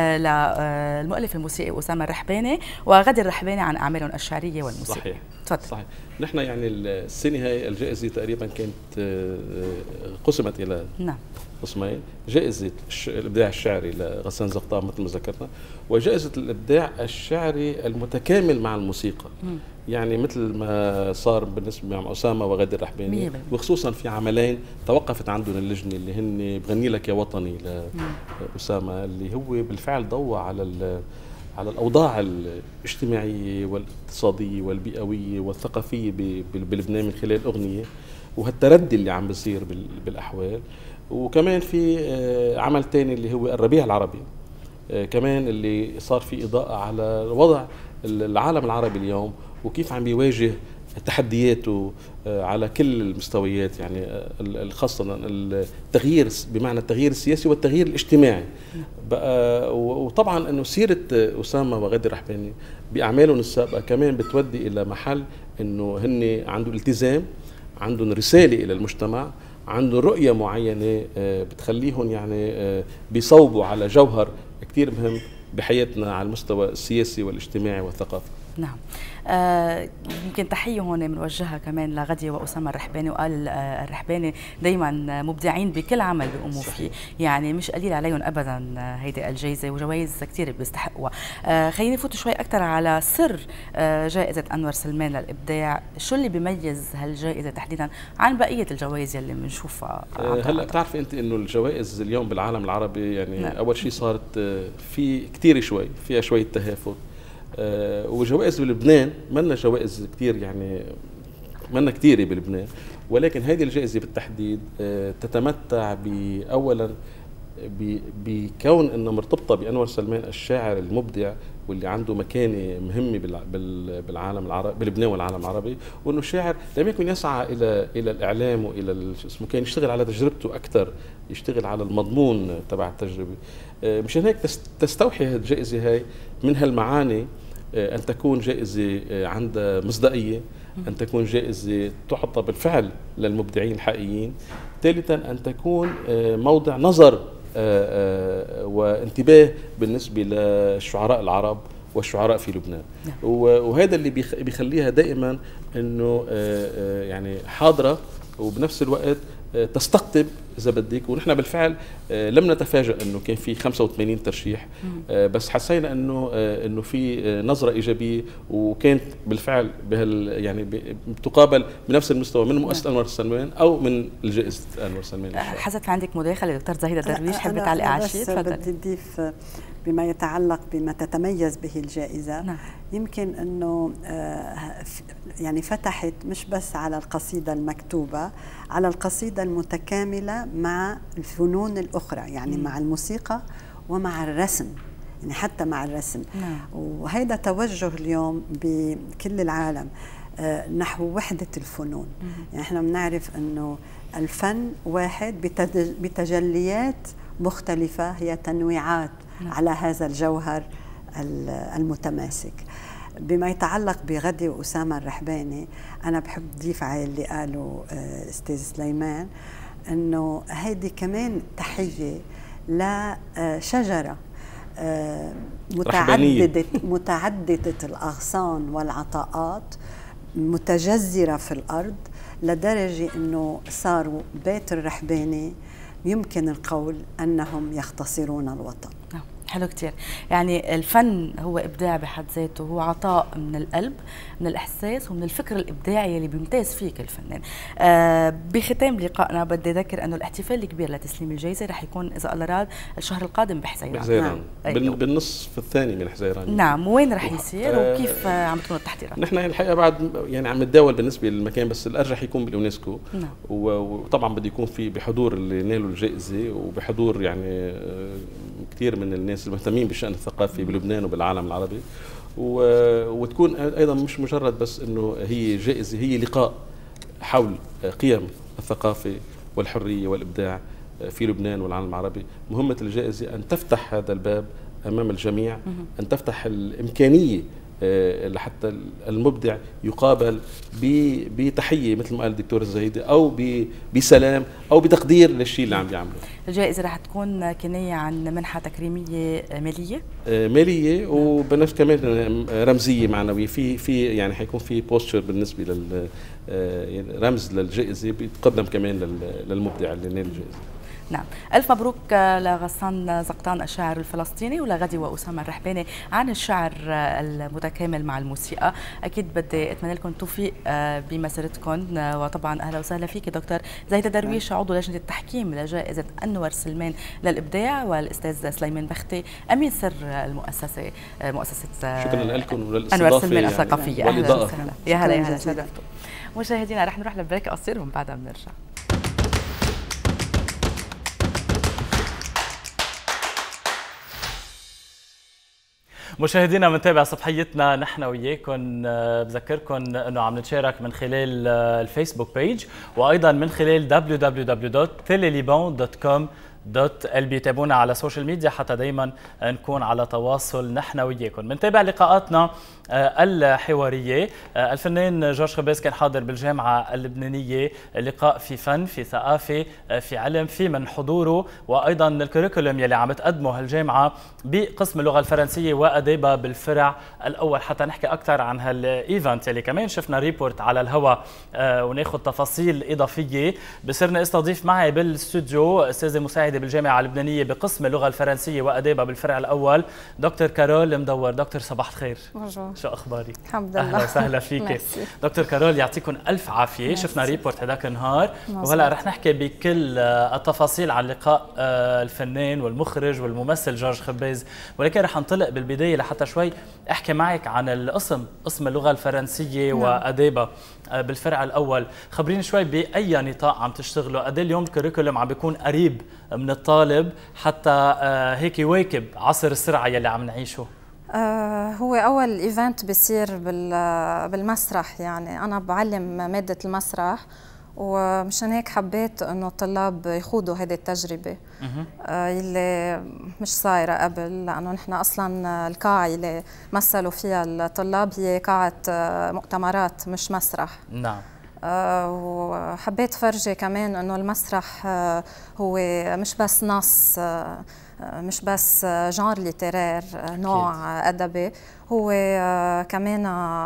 للمؤلف الموسيقي أسامة الرحباني وغدير الرحباني عن أعمالهم الشعرية والموسيقى. صحيح. تفضل. صحيح. نحن يعني السنة هاي الجائزة تقريبا كانت قسمت إلى قسمين، جائزة الإبداع الشعري لغسان زقطان مثل ما ذكرنا، وجائزة الإبداع الشعري المتكامل مع الموسيقى. يعني مثل ما صار بالنسبة مع أسامة وغدير الرحباني، وخصوصا في عملين توقفت عندهم اللجنة اللي هن بغني لك يا وطني لأسامة، اللي هو بالفعل ضوى على الأوضاع الاجتماعية والاقتصادية والبيئوية والثقافية بلبنان من خلال أغنية وهالتردي اللي عم بيصير بالأحوال. وكمان في عمل تاني اللي هو الربيع العربي، كمان اللي صار في إضاءة على وضع العالم العربي اليوم وكيف عم بيواجه تحدياته على كل المستويات، يعني خاصة التغيير بمعنى التغيير السياسي والتغيير الاجتماعي بقى. وطبعا انه سيرة أسامة وغدير الرحباني بأعمالهم السابقة كمان بتودي إلى محل انه هن عندهم التزام، عندهم رسالة إلى المجتمع، عندهم رؤية معينة بتخليهم يعني بيصوبوا على جوهر كتير مهم بحياتنا على المستوى السياسي والاجتماعي والثقافي. نعم. يمكن تحية هون بنوجهها كمان لغدية وأسامة الرحباني. وقال الرحباني دايما مبدعين بكل عمل بيقوموا فيه، يعني مش قليل عليهم أبدا هيدي الجائزة وجوائز كثير بيستحقوها. خليني نفوت شوي أكثر على سر جائزة أنور سلمان للإبداع، شو اللي بيميز هالجائزة تحديدا عن بقية الجوائز اللي بنشوفها؟ هلا بتعرفي أنت إنه الجوائز اليوم بالعالم العربي يعني أول شيء صارت في كثير شوي فيها شوية تهافت، وجوائز بلبنان منا جوائز كثير، يعني منا كثيرة بلبنان، ولكن هذه الجائزة بالتحديد تتمتع بأولا بكون انها مرتبطة بأنور سلمان الشاعر المبدع واللي عنده مكانة مهمة بالعالم العربي بلبنان والعالم العربي، وانه شاعر لم يكن يسعى الى الاعلام والى اسمه، كان يشتغل على تجربته اكثر، يشتغل على المضمون تبع التجربة. مشان هيك تستوحي الجائزة هاي من هالمعاني، أن تكون جائزة عندها مصداقية، أن تكون جائزة تعطى بالفعل للمبدعين الحقيقيين. ثالثا أن تكون موضع نظر وانتباه بالنسبة للشعراء العرب والشعراء في لبنان، وهذا اللي بيخليها دائما أنه يعني حاضرة وبنفس الوقت تستقطب إذا بدك. ونحن بالفعل لم نتفاجأ أنه كان في 85 ترشيح، بس حسينا أنه في نظرة إيجابية، وكانت بالفعل يعني بتقابل بنفس المستوى من مؤسسة أنور سلمان أو من الجائزة أنور سلمان. حسيت في عندك مداخلة دكتور زهيدة درويش، حابة تعلق على شيء؟ تفضل. بدي أضيف بما يتعلق بما تتميز به الجائزة. نعم. يمكن أنه يعني فتحت مش بس على القصيدة المكتوبة، على القصيدة المتكاملة مع الفنون الأخرى، يعني مع الموسيقى ومع الرسم، يعني حتى مع الرسم. وهيدا توجه اليوم بكل العالم نحو وحدة الفنون. يعني احنا بنعرف انه الفن واحد بتجليات مختلفة، هي تنويعات على هذا الجوهر المتماسك. بما يتعلق بغدي وأسامة الرحباني، أنا بحب ضيف على اللي قاله أستاذ سليمان، أنه هيدي كمان تحية لشجرة متعددة الأغصان والعطاءات، متجذرة في الأرض لدرجة أنه صاروا بيت الرحباني يمكن القول أنهم يختصرون الوطن. حلو كتير. يعني الفن هو إبداع بحد ذاته، هو عطاء من القلب، من الإحساس ومن الفكر الإبداعي اللي بيمتاز فيه كل فنان. بختام لقائنا بدي أذكر أنه الاحتفال الكبير لتسليم الجائزة رح يكون إذا الله راد الشهر القادم بحزيران. بالنصف الثاني من حزيران. نعم، وين رح يصير وكيف عم تكون التحضيرات؟ نحن الحقيقة بعد يعني عم نتداول بالنسبة للمكان، بس الأرجح يكون باليونسكو. وطبعا بده يكون في بحضور اللي نالوا الجائزة وبحضور يعني كثير من الناس المهتمين بالشأن الثقافي بلبنان وبالعالم العربي، وتكون أيضا مش مجرد بس أنه هي جائزة، هي لقاء حول قيم الثقافة والحرية والإبداع في لبنان والعالم العربي. مهمة الجائزة أن تفتح هذا الباب أمام الجميع، أن تفتح الإمكانية لحتى المبدع يقابل بتحية مثل ما قال الدكتور الزهيدي، أو بسلام أو بتقدير للشيء اللي عم بيعمله. الجائزة رح تكون كناية عن منحة تكريمية مالية وبنفس كمان رمزية معنوية. في يعني حيكون في بوستر بالنسبة رمز للجائزة بيتقدم كمان للمبدع اللي نال الجائزة. نعم، ألف مبروك لغسان زقطان الشاعر الفلسطيني ولغدي وأسامة الرحباني عن الشعر المتكامل مع الموسيقى. أكيد بدي أتمنى لكم التوفيق بمسيرتكم، وطبعا أهلا وسهلا فيك دكتور زهيدة درويش عضو لجنة التحكيم لجائزة أنور سلمان للإبداع، والأستاذ سليمان بختي أمين سر المؤسسة شكرا لكم وللاستضافة أنور سلمان الثقافية. أهلا وسهلا، يا هلا يا هلا، شرفتوا. مشاهدينا رح نروح لبريك قصير ومن بعدها بنرجع. مشاهدينا بنتابع صفحيتنا نحن وياكم. بذكركم انه عم نتشارك من خلال الفيسبوك بيج وايضا من خلال www.teleliban.com.lb. تابعونا على السوشيال ميديا حتى دائما نكون على تواصل نحن وياكم. بنتابع لقاءاتنا الحواريه. الفنان جورج خباز كان حاضر بالجامعه اللبنانيه، لقاء في فن، في ثقافه، في علم، في من حضوره وايضا الكوريكولوم يلي عم تقدمه هالجامعه بقسم اللغه الفرنسيه وادابها بالفرع الاول. حتى نحكي اكثر عن هالايفنت يلي كمان شفنا ريبورت على الهواء وناخذ تفاصيل اضافيه. بصيرنا استضيف معي بالاستوديو استاذه مساعده بالجامعه اللبنانيه بقسم اللغه الفرنسيه وادابها بالفرع الاول دكتور كارول مدور. دكتور صباح الخير. بونجور. شو اخبارك؟ الحمد لله. اهلا وسهلا فيك. دكتور كارول يعطيكم الف عافيه. ميرسي. شفنا ريبورت هذاك النهار وهلا رح نحكي بكل التفاصيل عن لقاء الفنان والمخرج والممثل جورج خباز، ولكن رح انطلق بالبدايه لحتى شوي احكي معك عن قسم اللغه الفرنسيه وادابها بالفرع الاول. خبريني شوي باي نطاق عم تشتغلوا، قد اليوم الكوريكولوم عم بيكون قريب من الطالب حتى هيك يواكب عصر السرعه يلي عم نعيشه؟ هو أول إيفنت بيصير بالمسرح، يعني أنا بعلم مادة المسرح ومشان هيك حبيت إنه الطلاب يخوضوا هذه التجربة اللي مش صايرة قبل، لأنه نحن أصلاً القاعة اللي مثلوا فيها الطلاب هي قاعة مؤتمرات مش مسرح. نعم. وحبيت فرجي كمان إنه المسرح هو مش بس نص، مش بس جانر ليترير، نوع أدبي، هو كمان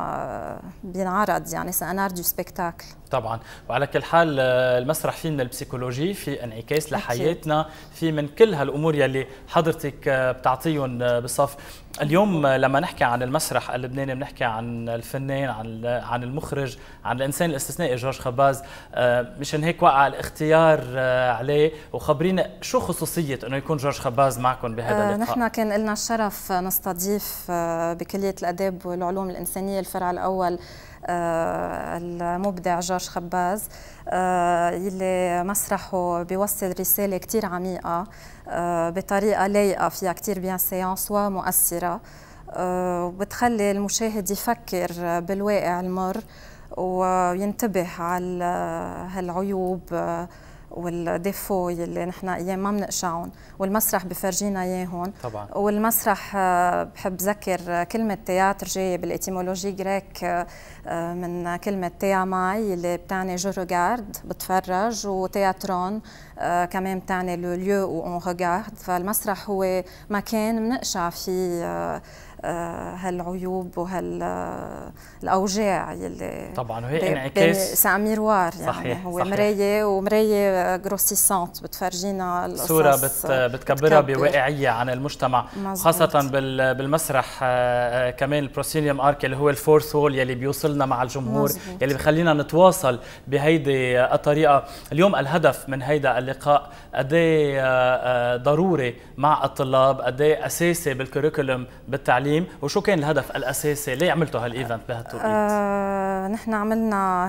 بينعرض، يعني سي ان ار دو سبيكتاكل. طبعا. وعلى كل حال المسرح فيه من البسيكولوجي، في انعكاس لحياتنا، في من كل هالامور يلي حضرتك بتعطيهم بالصف. اليوم لما نحكي عن المسرح اللبناني بنحكي عن الفنان، عن المخرج، عن الانسان الاستثنائي جورج خباز. مشان هيك وقع الاختيار عليه، وخبرينا شو خصوصيه انه يكون جورج خباز معكم بهذا اللقاء. نحن كان لنا الشرف نستضيف بكليه الاداب والعلوم الانسانيه الفرع الاول المبدع جورج خباز، يلي مسرحه بيوصل رسالة كتير عميقة بطريقة لايقة فيها كتير بيان سيانس ومؤثرة، وبتخلي المشاهد يفكر بالواقع المر وينتبه على هالعيوب والديفو اللي نحن ايام ما بنقشعهم، والمسرح بفرجينا اياهم طبعا. والمسرح بحب ذكر كلمه تياتر جايه بالاتيمولوجي جريك من كلمه تياماي اللي بتعني جو ريغارد بتفرج، وتياترون كمان بتعني لو ليو اون ريغارد. فالمسرح هو مكان بنقشع فيه هالعيوب وهالاوجاع يلي طبعا، وهي انعكاس سان ميروار، يعني صحيح هو صحيح. مرايه جروسيسونت بتفرجينا القصص، صوره بتكبرها بواقعيه عن المجتمع، مزبوط. خاصه بالمسرح كمان البروسينيوم ارك اللي هو الفورث وول يلي بيوصلنا مع الجمهور، مزبوط. يلي بخلينا نتواصل بهيدي الطريقه. اليوم الهدف من هيدا اللقاء قد ايه ضروري مع الطلاب، قد ايه اساسي بالكوريكولوم بالتعليم، وشو كان الهدف الاساسي؟ ليه عملتوا هالايفنت بهالتوقيت؟ نحن عملنا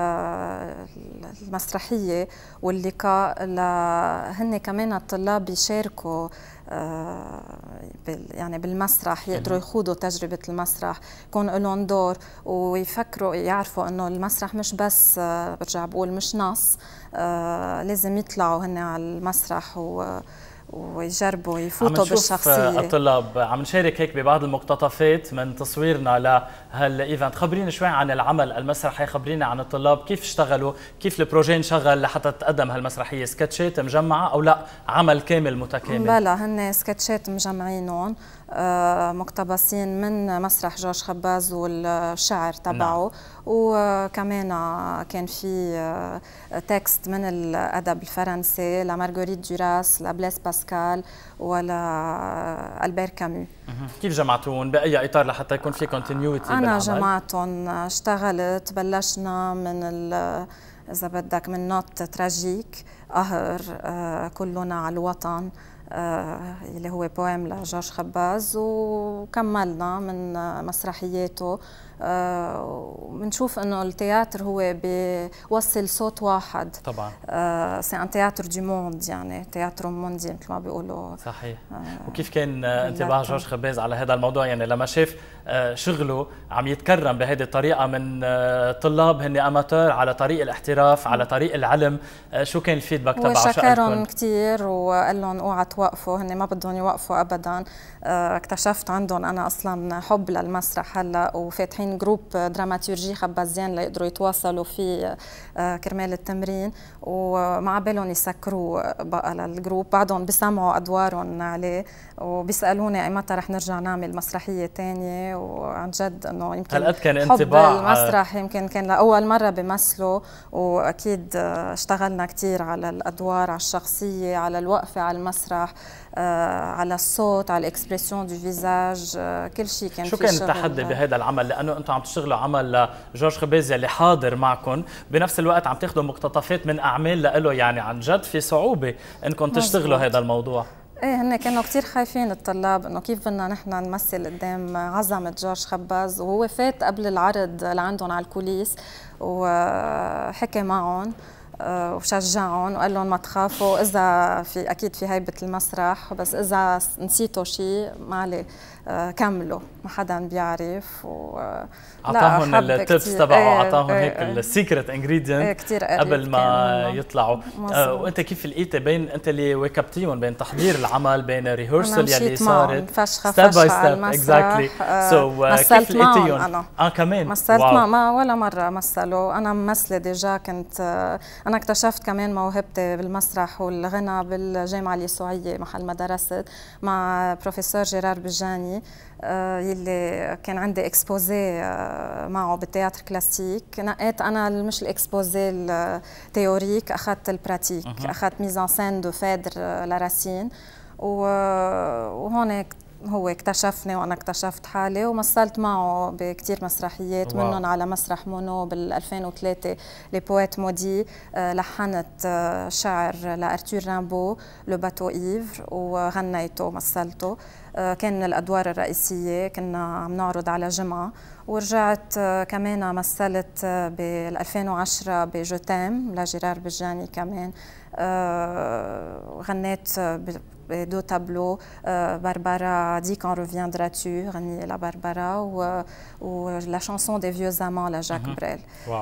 المسرحيه واللقاء هن كمان الطلاب يشاركوا يعني بالمسرح، يقدروا يخوضوا تجربه المسرح، يكون لهم دور ويفكروا يعرفوا انه المسرح مش بس برجع بقول مش نص، لازم يطلعوا هن على المسرح ويجربوا يفوتوا بالشخصيه. الطلاب عم نشارك هيك ببعض المقتطفات من تصويرنا لهالايفنت. خبرينا شوي عن العمل المسرحي، خبرينا عن الطلاب كيف اشتغلوا، كيف البروجي انشغل لحتى تقدم هالمسرحيه، سكتشات مجمعه او لا عمل كامل متكامل؟ بلا، هن سكتشات مجمعينهم مقتبسين من مسرح جورج خباز والشعر تبعه. نعم. وكمان كان في تكست من الادب الفرنسي لمارغوريت دوراس، لبلاس باسكال ولا ألبير كامو. كيف جمعتوهم؟ باي اطار لحتى يكون في كونتينيوتي بالعمل؟ انا جمعتهم، اشتغلت، بلشنا من اذا بدك من نوت تراجيك قهر كلنا على الوطن اللي هو بويم لجورج خباز، وكملنا من مسرحياته. بنشوف انه التياتر هو بيوصل صوت واحد طبعا، سي ان تياتر دو موند، يعني تياتر موندي مثل ما بيقولوا. صحيح. وكيف كان انطباع جورج خباز على هذا الموضوع؟ يعني لما شاف شغله عم يتكرم بهذه الطريقه من طلاب هن اماتور على طريق الاحتراف، على طريق العلم، شو كان الفيدباك تبعه؟ هو شكرهم كثير وقال لهم اوعى توقفوا، هن ما بدهم يوقفوا ابدا. اكتشفت عندهم انا اصلا حب للمسرح هلا، وفاتحين جروب دراماتورجي خبازيان ليقدروا يتواصلوا فيه كرمال التمرين، ومع بالهم يسكروا بقى للجروب، بعدهم بيسمعوا ادوارهم عليه وبيسالوني متى رح نرجع نعمل مسرحيه ثانيه. وعن جد انه يمكن هل كان حب انطباع المسرح يمكن كان لاول مره بمثله، واكيد اشتغلنا كثير على الادوار، على الشخصيه، على الوقفه على المسرح، على الصوت، على الاكسبرسيون دو فيزاج، كل شيء كان. شو كان التحدي بهذا العمل؟ لانه انتم عم تشتغلوا عمل لجورج خباز اللي حاضر معكم، بنفس الوقت عم تاخذوا مقتطفات من اعمال له، يعني عن جد في صعوبه انكم تشتغلوا هذا الموضوع. ايه، هن كانوا كثير خايفين الطلاب انه كيف بدنا نحن نمثل قدام عظمه جورج خباز، وهو فات قبل العرض لعندهم على الكوليس وحكي معهم وشجعهم وقال لهم ما تخافوا، اذا في اكيد في هيبه المسرح، بس اذا نسيتوا شيء ما عليه كملوا، ما حدا بيعرف. اعطاهم التبس تبعه، اعطاهم هيك السيكريت انجريدينت قبل ما يطلعوا. وانت كيف لقيتي بين انت اللي واكبتيهم بين تحضير العمل، بين الريهرسل يلي صارت ستيب باي ستيب؟ اكزاكتلي. مثلت معهم انا كمان مثلت ما ولا مره مثلوا، انا ممثله ديجا. كنت انا اكتشفت كمان موهبتي بالمسرح والغنى بالجامعه اليسوعيه محل ما درست مع بروفيسور جيرار بجاني، يلي كان عندي اكسبوزي معه بالتياتر كلاسيك. نقيت انا مش الاكسبوزي التيوريك، اخذت البراتيك، اخذت ميزان سين دو فادر لاراسين، وهون هو اكتشفني وانا اكتشفت حالي، ومثلت معه بكتير مسرحيات، منهم على مسرح مونو بال 2003 لي بويت مودي، لحنت شعر لارتور رامبو لو باتو ايفر وغنيته ومثلته، كان من الادوار الرئيسيه، كنا عم نعرض على جمعه. ورجعت كمان مثلت بال 2010 بجو تام لجيرار بجاني، كمان غنيت دو تابلو باربارا دي كون ريفياندرا تو، غني لباربارا، و لا شانسون دي فيوز امون لجاك بريل.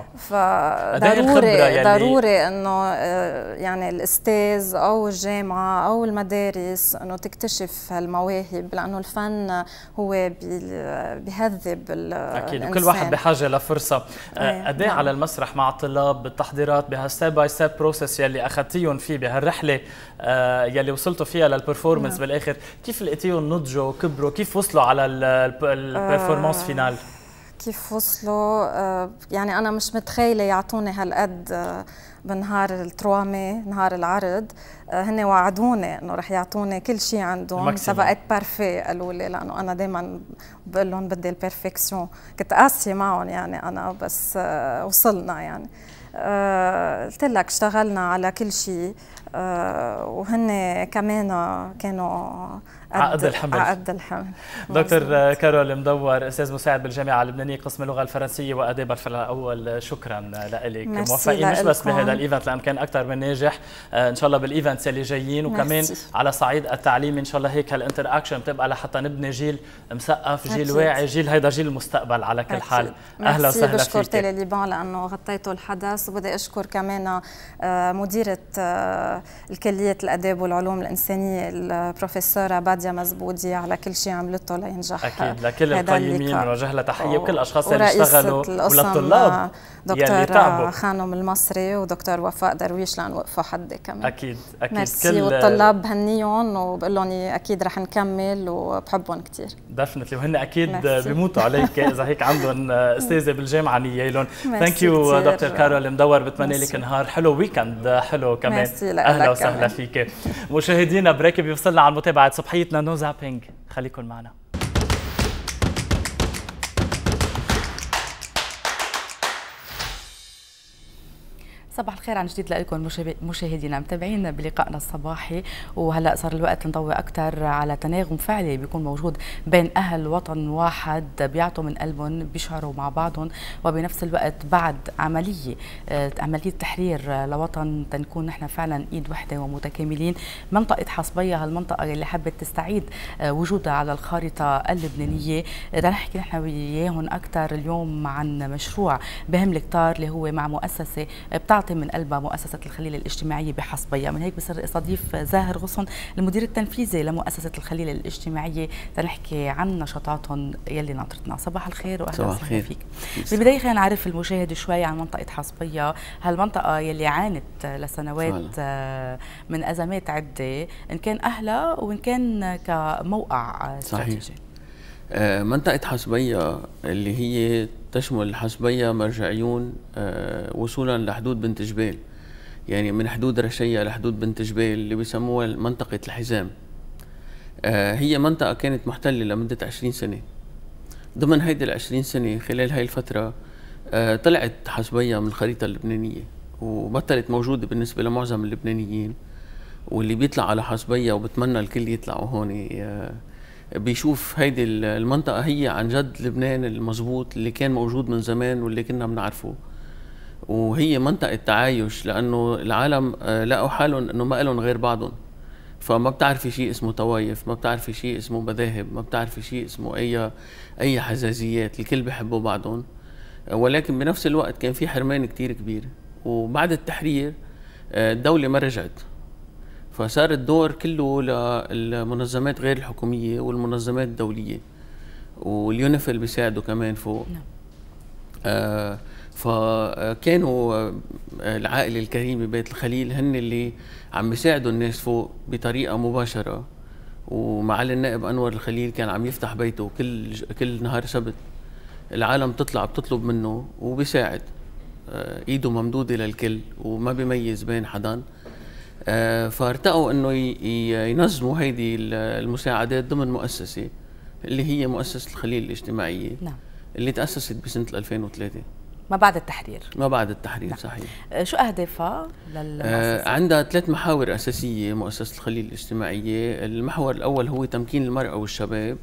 فضروري ضروري انه يعني الاستاذ او الجامعه او المدارس انه تكتشف هالمواهب، لانه الفن هو بيهذب اكيد، وكل واحد بحاجه لفرصه. قد ايه على المسرح مع الطلاب بالتحضيرات بهالستيب باي ستيب بروسيس يلي اخذتيهم فيه بهالرحله يلي وصلتوا فيها للبرفورمنس بالاخر، كيف لقيتيهم نضجوا وكبروا؟ كيف وصلوا على البرفورمانس فينال؟ كيف وصلوا؟ يعني انا مش متخيله يعطوني هالقد بنهار التروامي، نهار العرض. هن وعدوني انه رح يعطوني كل شيء عندهم، سبقت بارفي قالوا لي، لانه انا دائما بقول لهم بدي البرفكسيون، كنت قاسيه معهم يعني انا، بس وصلنا يعني. قلت لك اشتغلنا على كل شيء، وهن كمان كانوا عقد الحمل. عقد الحمل. دكتور كارول مدور، استاذ مساعد بالجامعه اللبنانيه قسم اللغه الفرنسيه واداب الفرع الاول، شكرا لك. موفقين مش بس بهذا الايفنت لان كان اكثر من ناجح، ان شاء الله بالايفنتس اللي جايين، وكمان على صعيد التعليم ان شاء الله هيك هالانتر اكشن بتبقى لحتى نبني جيل مثقف، جيل واعي، جيل هيدا جيل المستقبل على كل حال. اهلا وسهلا فيك. بشكر تيلي ليبان لانه غطيتوا الحدث، وبدي اشكر كمان مديره الكليه الاداب والعلوم الانسانيه البروفيسوره باديا مزبودي على كل شيء عملته لينجح. اكيد، لكل القيمين بنوجه لها تحيه، وكل الاشخاص اللي اشتغلوا، وللطلاب دكتور خانم المصري ودكتور وفاء درويش لان وقفوا حدي كمان. اكيد اكيد. ميرسي، والطلاب بهنيهم وبقول لهم اكيد رح نكمل وبحبهم كثير. ديفنتلي، وهن اكيد بيموتوا عليك اذا هيك عندهم استاذه بالجامعه نيالهم. ثانك يو دكتور كارول مدور، بتمنى لك نهار حلو، ويكند حلو كمان. اهلا وسهلا فيك. مشاهدينا بريك بيوصلنا على متابعه صبحيتنا نو زابينج، خليكم معنا. صباح الخير عن جديد لكم مشاهدينا متابعينا بلقائنا الصباحي. وهلا صار الوقت نضوي اكثر على تناغم فعلي بيكون موجود بين اهل وطن واحد، بيعطوا من قلبهم، بيشعروا مع بعضهم، وبنفس الوقت بعد عمليه تحرير لوطن تنكون نحن فعلا ايد وحده ومتكاملين. منطقه حصبيه، هالمنطقه اللي حبت تستعيد وجودها على الخارطه اللبنانيه، رح نحكي نحن وياهم اكثر اليوم عن مشروع بهم الكتار اللي هو مع مؤسسه بتعطي من قلبها، مؤسسة الخليل الاجتماعية بحصبية. من هيك بصير استضيف زاهر غصن المدير التنفيذي لمؤسسة الخليل الاجتماعية تنحكي عن نشاطاتهم يلي ناطرتنا. صباح الخير واهلا وسهلا فيك. بالبداية خلينا نعرف المشاهد شوي عن منطقة حصبية، هالمنطقة يلي عانت لسنوات من أزمات عدة، إن كان أهلها وإن كان كموقع استراتيجي. منطقة حصبية اللي هي تشمل حصبية مرجعيون وصولا لحدود بنت جبال، يعني من حدود رشية لحدود بنت جبال اللي بيسموها منطقة الحزام. هي منطقة كانت محتلة لمدة 20 سنة. ضمن هيدي ال20 سنة خلال هاي الفترة طلعت حصبية من الخريطة اللبنانية وبطلت موجودة بالنسبة لمعظم اللبنانيين، واللي بيطلع على حصبية وبتمنى الكل يطلعوا هون بيشوف هيدي المنطقة هي عن جد لبنان المضبوط اللي كان موجود من زمان واللي كنا بنعرفه. وهي منطقة تعايش، لأنه العالم لقوا حالهم أنه ما لهم غير بعضهم، فما بتعرفي شيء اسمه طوايف، ما بتعرفي شيء اسمه مذاهب، ما بتعرفي شيء اسمه أي حزازيات، الكل بيحبوا بعضهم. ولكن بنفس الوقت كان في حرمان كتير كبير. وبعد التحرير الدولة ما رجعت، فصار الدور كله للمنظمات غير الحكومية والمنظمات الدولية، واليونيفيل بيساعدوا كمان فوق. فكانوا العائلة الكريمة بيت الخليل هن اللي عم بيساعدوا الناس فوق بطريقة مباشرة. ومعالي النائب أنور الخليل كان عم يفتح بيته كل نهار سبت، العالم تطلع بتطلب منه وبيساعد، ايده ممدودة للكل وما بيميز بين حدا. فارتقوا انه ينظموا هيدي المساعدات ضمن مؤسسه اللي هي مؤسسه الخليل الاجتماعيه. نعم. اللي تاسست بسنه 2003 ما بعد التحرير. ما بعد التحرير. نعم. صحيح. شو اهدافها للمؤسسه؟ عندها 3 محاور اساسيه مؤسسه الخليل الاجتماعيه. المحور الاول هو تمكين المراه والشباب،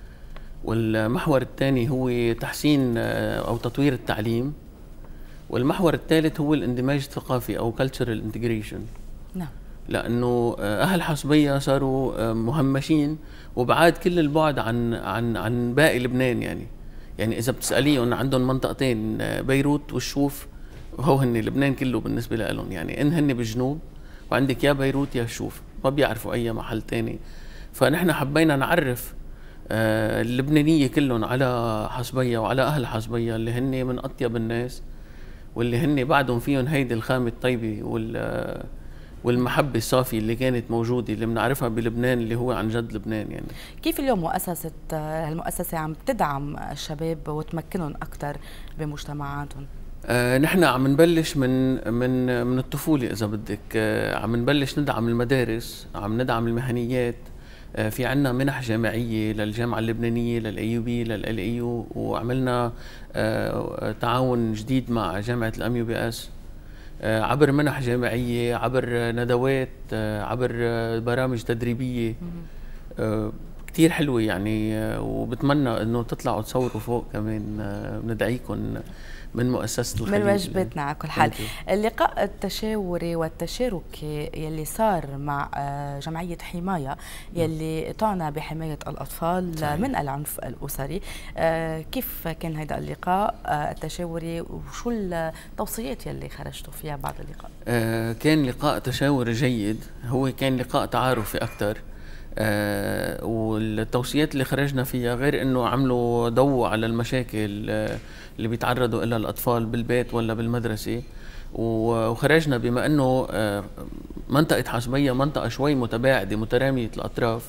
والمحور الثاني هو تحسين او تطوير التعليم، والمحور الثالث هو الاندماج الثقافي او cultural integration. نعم. لانه اهل حصبيه صاروا مهمشين وبعاد كل البعد عن باقي لبنان. يعني اذا بتساليهم عندهم منطقتين، بيروت والشوف، هو هن لبنان كله بالنسبه لهم. يعني ان هن بالجنوب وعندك يا بيروت يا الشوف، ما بيعرفوا اي محل ثاني. فنحن حبينا نعرف اللبنانيه كلهم على حصبيه وعلى اهل حصبيه اللي هن من اطيب الناس، واللي هن بعدهم فيهم هيدي الخامه الطيبه والمحبة الصافية اللي كانت موجودة اللي بنعرفها بلبنان اللي هو عن جد لبنان. يعني كيف اليوم المؤسسة عم تدعم الشباب وتمكنهم أكثر بمجتمعاتهم؟ نحن عم نبلش من الطفولة إذا بدك. عم نبلش ندعم المدارس، عم ندعم المهنيات. في عنا منح جامعية للجامعة اللبنانية، للأيوبي، للأليو، وعملنا تعاون جديد مع جامعة الأميو BS عبر منح جامعية، عبر ندوات، عبر برامج تدريبية كتير حلوة. يعني وبتمنى انه تطلعوا تصوروا فوق كمان. بندعيكم من مؤسسة الخليل. من واجباتنا على كل حال. اللقاء التشاوري والتشاركي يلي صار مع جمعية حماية يلي تعنى بحماية الأطفال صحيح. من العنف الأسري، كيف كان هذا اللقاء التشاوري وشو التوصيات يلي خرجتوا فيها بعد اللقاء؟ كان لقاء تشاوري جيد، هو كان لقاء تعارفي أكثر. والتوصيات اللي خرجنا فيها غير انه عملوا ضوء على المشاكل اللي بيتعرضوا لها الاطفال بالبيت ولا بالمدرسه، وخرجنا بما انه منطقه حصبيه منطقه شوي متباعده متراميه الاطراف.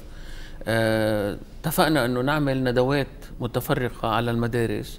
اتفقنا انه نعمل ندوات متفرقه على المدارس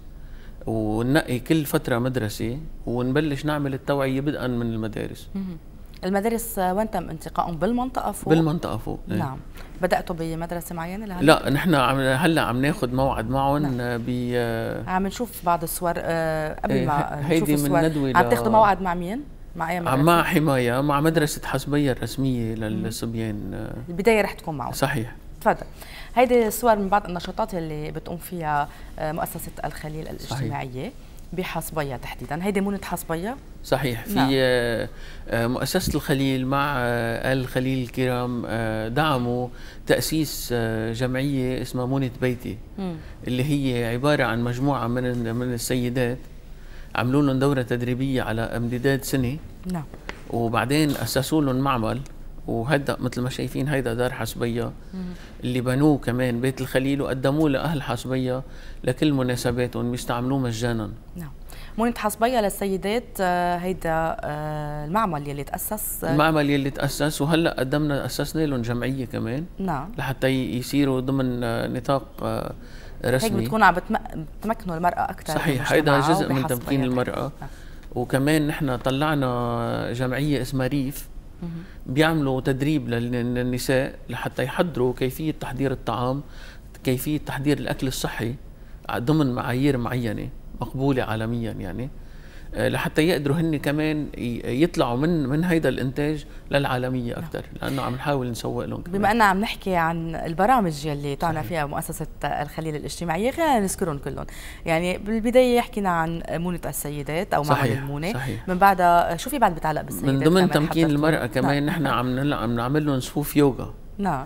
وننقي كل فتره مدرسه ونبلش نعمل التوعيه بدءا من المدارس. المدارس وين تم انتقائهم؟ بالمنطقة فوق؟ بالمنطقة فوق. نعم. بدأتوا بمدرسة معينة لهلا؟ لا، نحن هلا عم ناخذ موعد معهم. نعم. عم نشوف بعض الصور قبل ما نشوف الصور. عم تاخذوا موعد مع مين؟ مع اي مدرسة؟ مع حماية، مع مدرسة حصبية الرسمية للصبيان. البداية رح تكون معهم. صحيح. تفضل. هيدي الصور من بعض النشاطات اللي بتقوم فيها مؤسسة الخليل الاجتماعية. صحيح. بحصبية تحديدا. هيدي مونة حصبية؟ صحيح. في نعم. مؤسسة الخليل مع الخليل الكرام دعموا تأسيس جمعية اسمها مونة بيتي، اللي هي عبارة عن مجموعة من السيدات عملوا لهم دورة تدريبية على امتداد سنة. نعم. وبعدين أسسوا لهم معمل، وهدا مثل ما شايفين هيدا دار حصبية اللي بنوه كمان بيت الخليل وقدموه لأهل حصبية لكل مناسباتهم بيستعملوه مجانا. نعم. مونة حصبية للسيدات، هيدا المعمل يلي تأسس. المعمل يلي تأسس، وهلا قدمنا أسسنا لهم جمعية كمان. نعم. لحتى يصيروا ضمن نطاق رسمي. هيك بتكونوا عم بتمكنوا المرأة أكثر. صحيح. هيدا جزء من تمكين المرأة. وكمان نحن طلعنا جمعية اسمها ريف بيعملوا تدريب للنساء لحتى يحضروا كيفية تحضير الطعام، كيفية تحضير الأكل الصحي ضمن معايير معينة مقبولة عالميا. يعني لحتى يقدروا هن كمان يطلعوا من هيدا الانتاج للعالمية اكثر، لانه عم نحاول نسوق لهم كمان. بما اننا عم نحكي عن البرامج يلي تعنى فيها مؤسسة الخليل الاجتماعية، خلينا نذكرهم كلهم. يعني بالبداية حكينا عن مونة السيدات او معمل المونة. صحيح. من بعدها شو في بعد بتعلق بالسيدات؟ من ضمن تمكين المرأة كمان نحن عم نعمل لهم صفوف يوغا. نعم.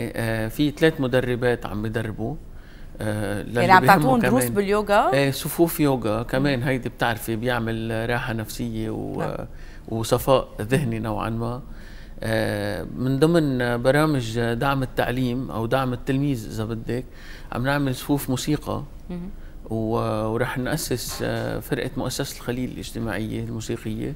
في 3 مدربات عم بدربوا. يعني عم تعطون دروس باليوغا؟ صفوف يوغا كمان. هيدي بتعرفي بيعمل راحة نفسية وصفاء ذهني نوعا ما. من ضمن برامج دعم التعليم أو دعم التلميذ إذا بدك، عم نعمل صفوف موسيقى ورح نأسس فرقة مؤسسة الخليل الاجتماعية الموسيقية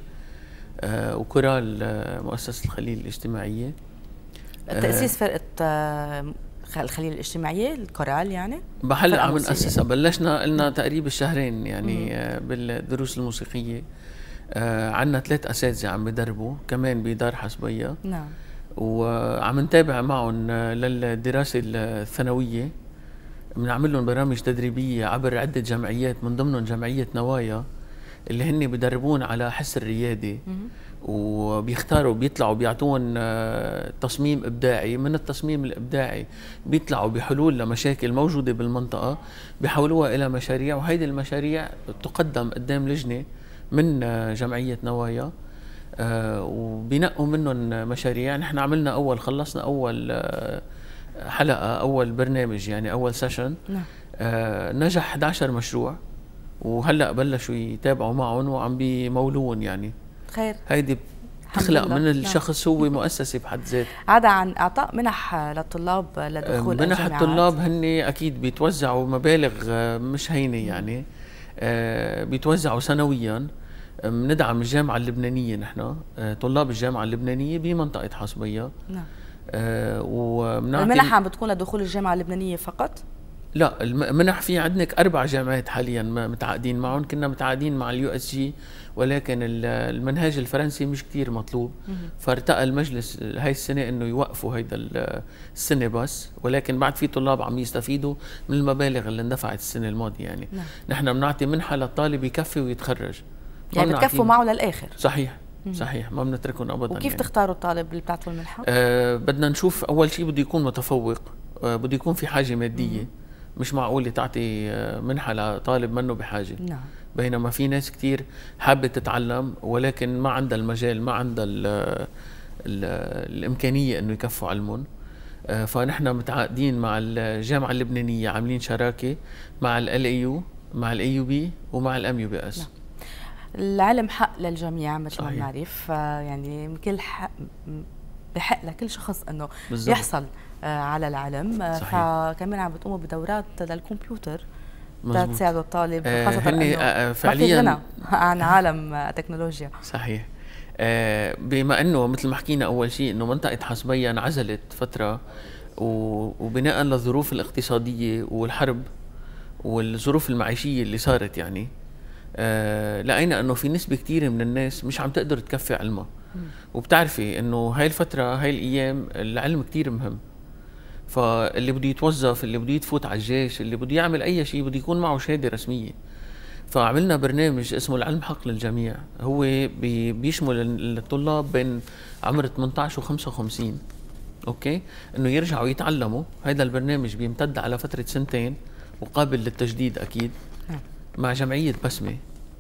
وكورال مؤسسة الخليل الاجتماعية. تأسيس فرقة الخليل الاجتماعية الكورال يعني؟ هلا عم نأسسها، بلشنا لنا تقريبا 2 شهرين يعني بالدروس الموسيقية. عندنا 3 اساتذه عم بدربوا كمان بدار حسبيه. نعم. وعم نتابع معهم للدراسه الثانويه، بنعمل لهم برامج تدريبيه عبر عده جمعيات، من ضمنهم جمعيه نوايا اللي هن بدربون على حس الرياده، وبيختاروا بيطلعوا بيعطون تصميم ابداعي، من التصميم الابداعي بيطلعوا بحلول لمشاكل موجوده بالمنطقه بيحولوها الى مشاريع، وهيدي المشاريع تقدم قدام لجنه من جمعيه نوايا وبينقوا منهم مشاريع. نحن عملنا خلصنا اول حلقه، اول برنامج يعني اول سيشن. نعم. نجح 11 مشروع، وهلا بلشوا يتابعوا معهم وعم بيمولون يعني. خير. هيدي بتخلق من الشخص هو مؤسسه بحد ذاته. عدا عن اعطاء منح للطلاب لدخول منح الجامعات. الطلاب هن اكيد بيتوزعوا مبالغ مش هينه يعني، بيتوزعوا سنويا. بندعم الجامعه اللبنانيه، نحن طلاب الجامعه اللبنانيه بمنطقه حصبيه. نعم. المنح عم بتكون لدخول الجامعه اللبنانيه فقط؟ لا، المنح في عندك 4 جامعات حاليا متعاقدين معهم. كنا متعاقدين مع USG، ولكن المنهاج الفرنسي مش كتير مطلوب، فارتقى المجلس هاي السنه انه يوقفوا هيدا السنه بس، ولكن بعد في طلاب عم يستفيدوا من المبالغ اللي اندفعت السنه الماضيه يعني. نعم. نحن بنعطي منحه للطالب يكفي ويتخرج، يعني بتكفوا معه للاخر. صحيح. صحيح، ما بنتركهم ابدا. وكيف يعني تختاروا الطالب اللي بتعطوا المنحه؟ بدنا نشوف اول شيء بده يكون متفوق، بده يكون في حاجه ماديه. مش معقول تعطي منحه لطالب منه بحاجه. نعم. بينما في ناس كتير حابه تتعلم ولكن ما عندها المجال، ما عندها الامكانيه انه يكفوا علمهم. فنحن متعاقدين مع الجامعه اللبنانيه، عاملين شراكه مع LAU، مع الAUB ومع الMUBS. نعم. العلم حق للجميع مثل ما بنعرف، يعني كل بحق لكل شخص انه يحصل على العلم. فكمان عم بتقوموا بدورات للكمبيوتر تساعد الطالب، خاصه انه فعليا عن عالم التكنولوجيا. صحيح. بما انه مثل ما حكينا اول شيء انه منطقه حصبيه انعزلت فتره، وبناء للظروف الاقتصاديه والحرب والظروف المعيشيه اللي صارت يعني، لقينا انه في نسبه كثيره من الناس مش عم تقدر تكفي علمها. وبتعرفي انه هاي الفتره، هاي الايام العلم كثير مهم. فاللي بده يتوظف، اللي بده يفوت على الجيش، اللي بده يعمل اي شيء بده يكون معه شهاده رسميه. فعملنا برنامج اسمه العلم حق للجميع، هو بيشمل الطلاب بين عمر 18 و55، اوكي، انه يرجعوا يتعلموا. هذا البرنامج بيمتد على فتره 2 سنين وقابل للتجديد اكيد، مع جمعيه بسمه.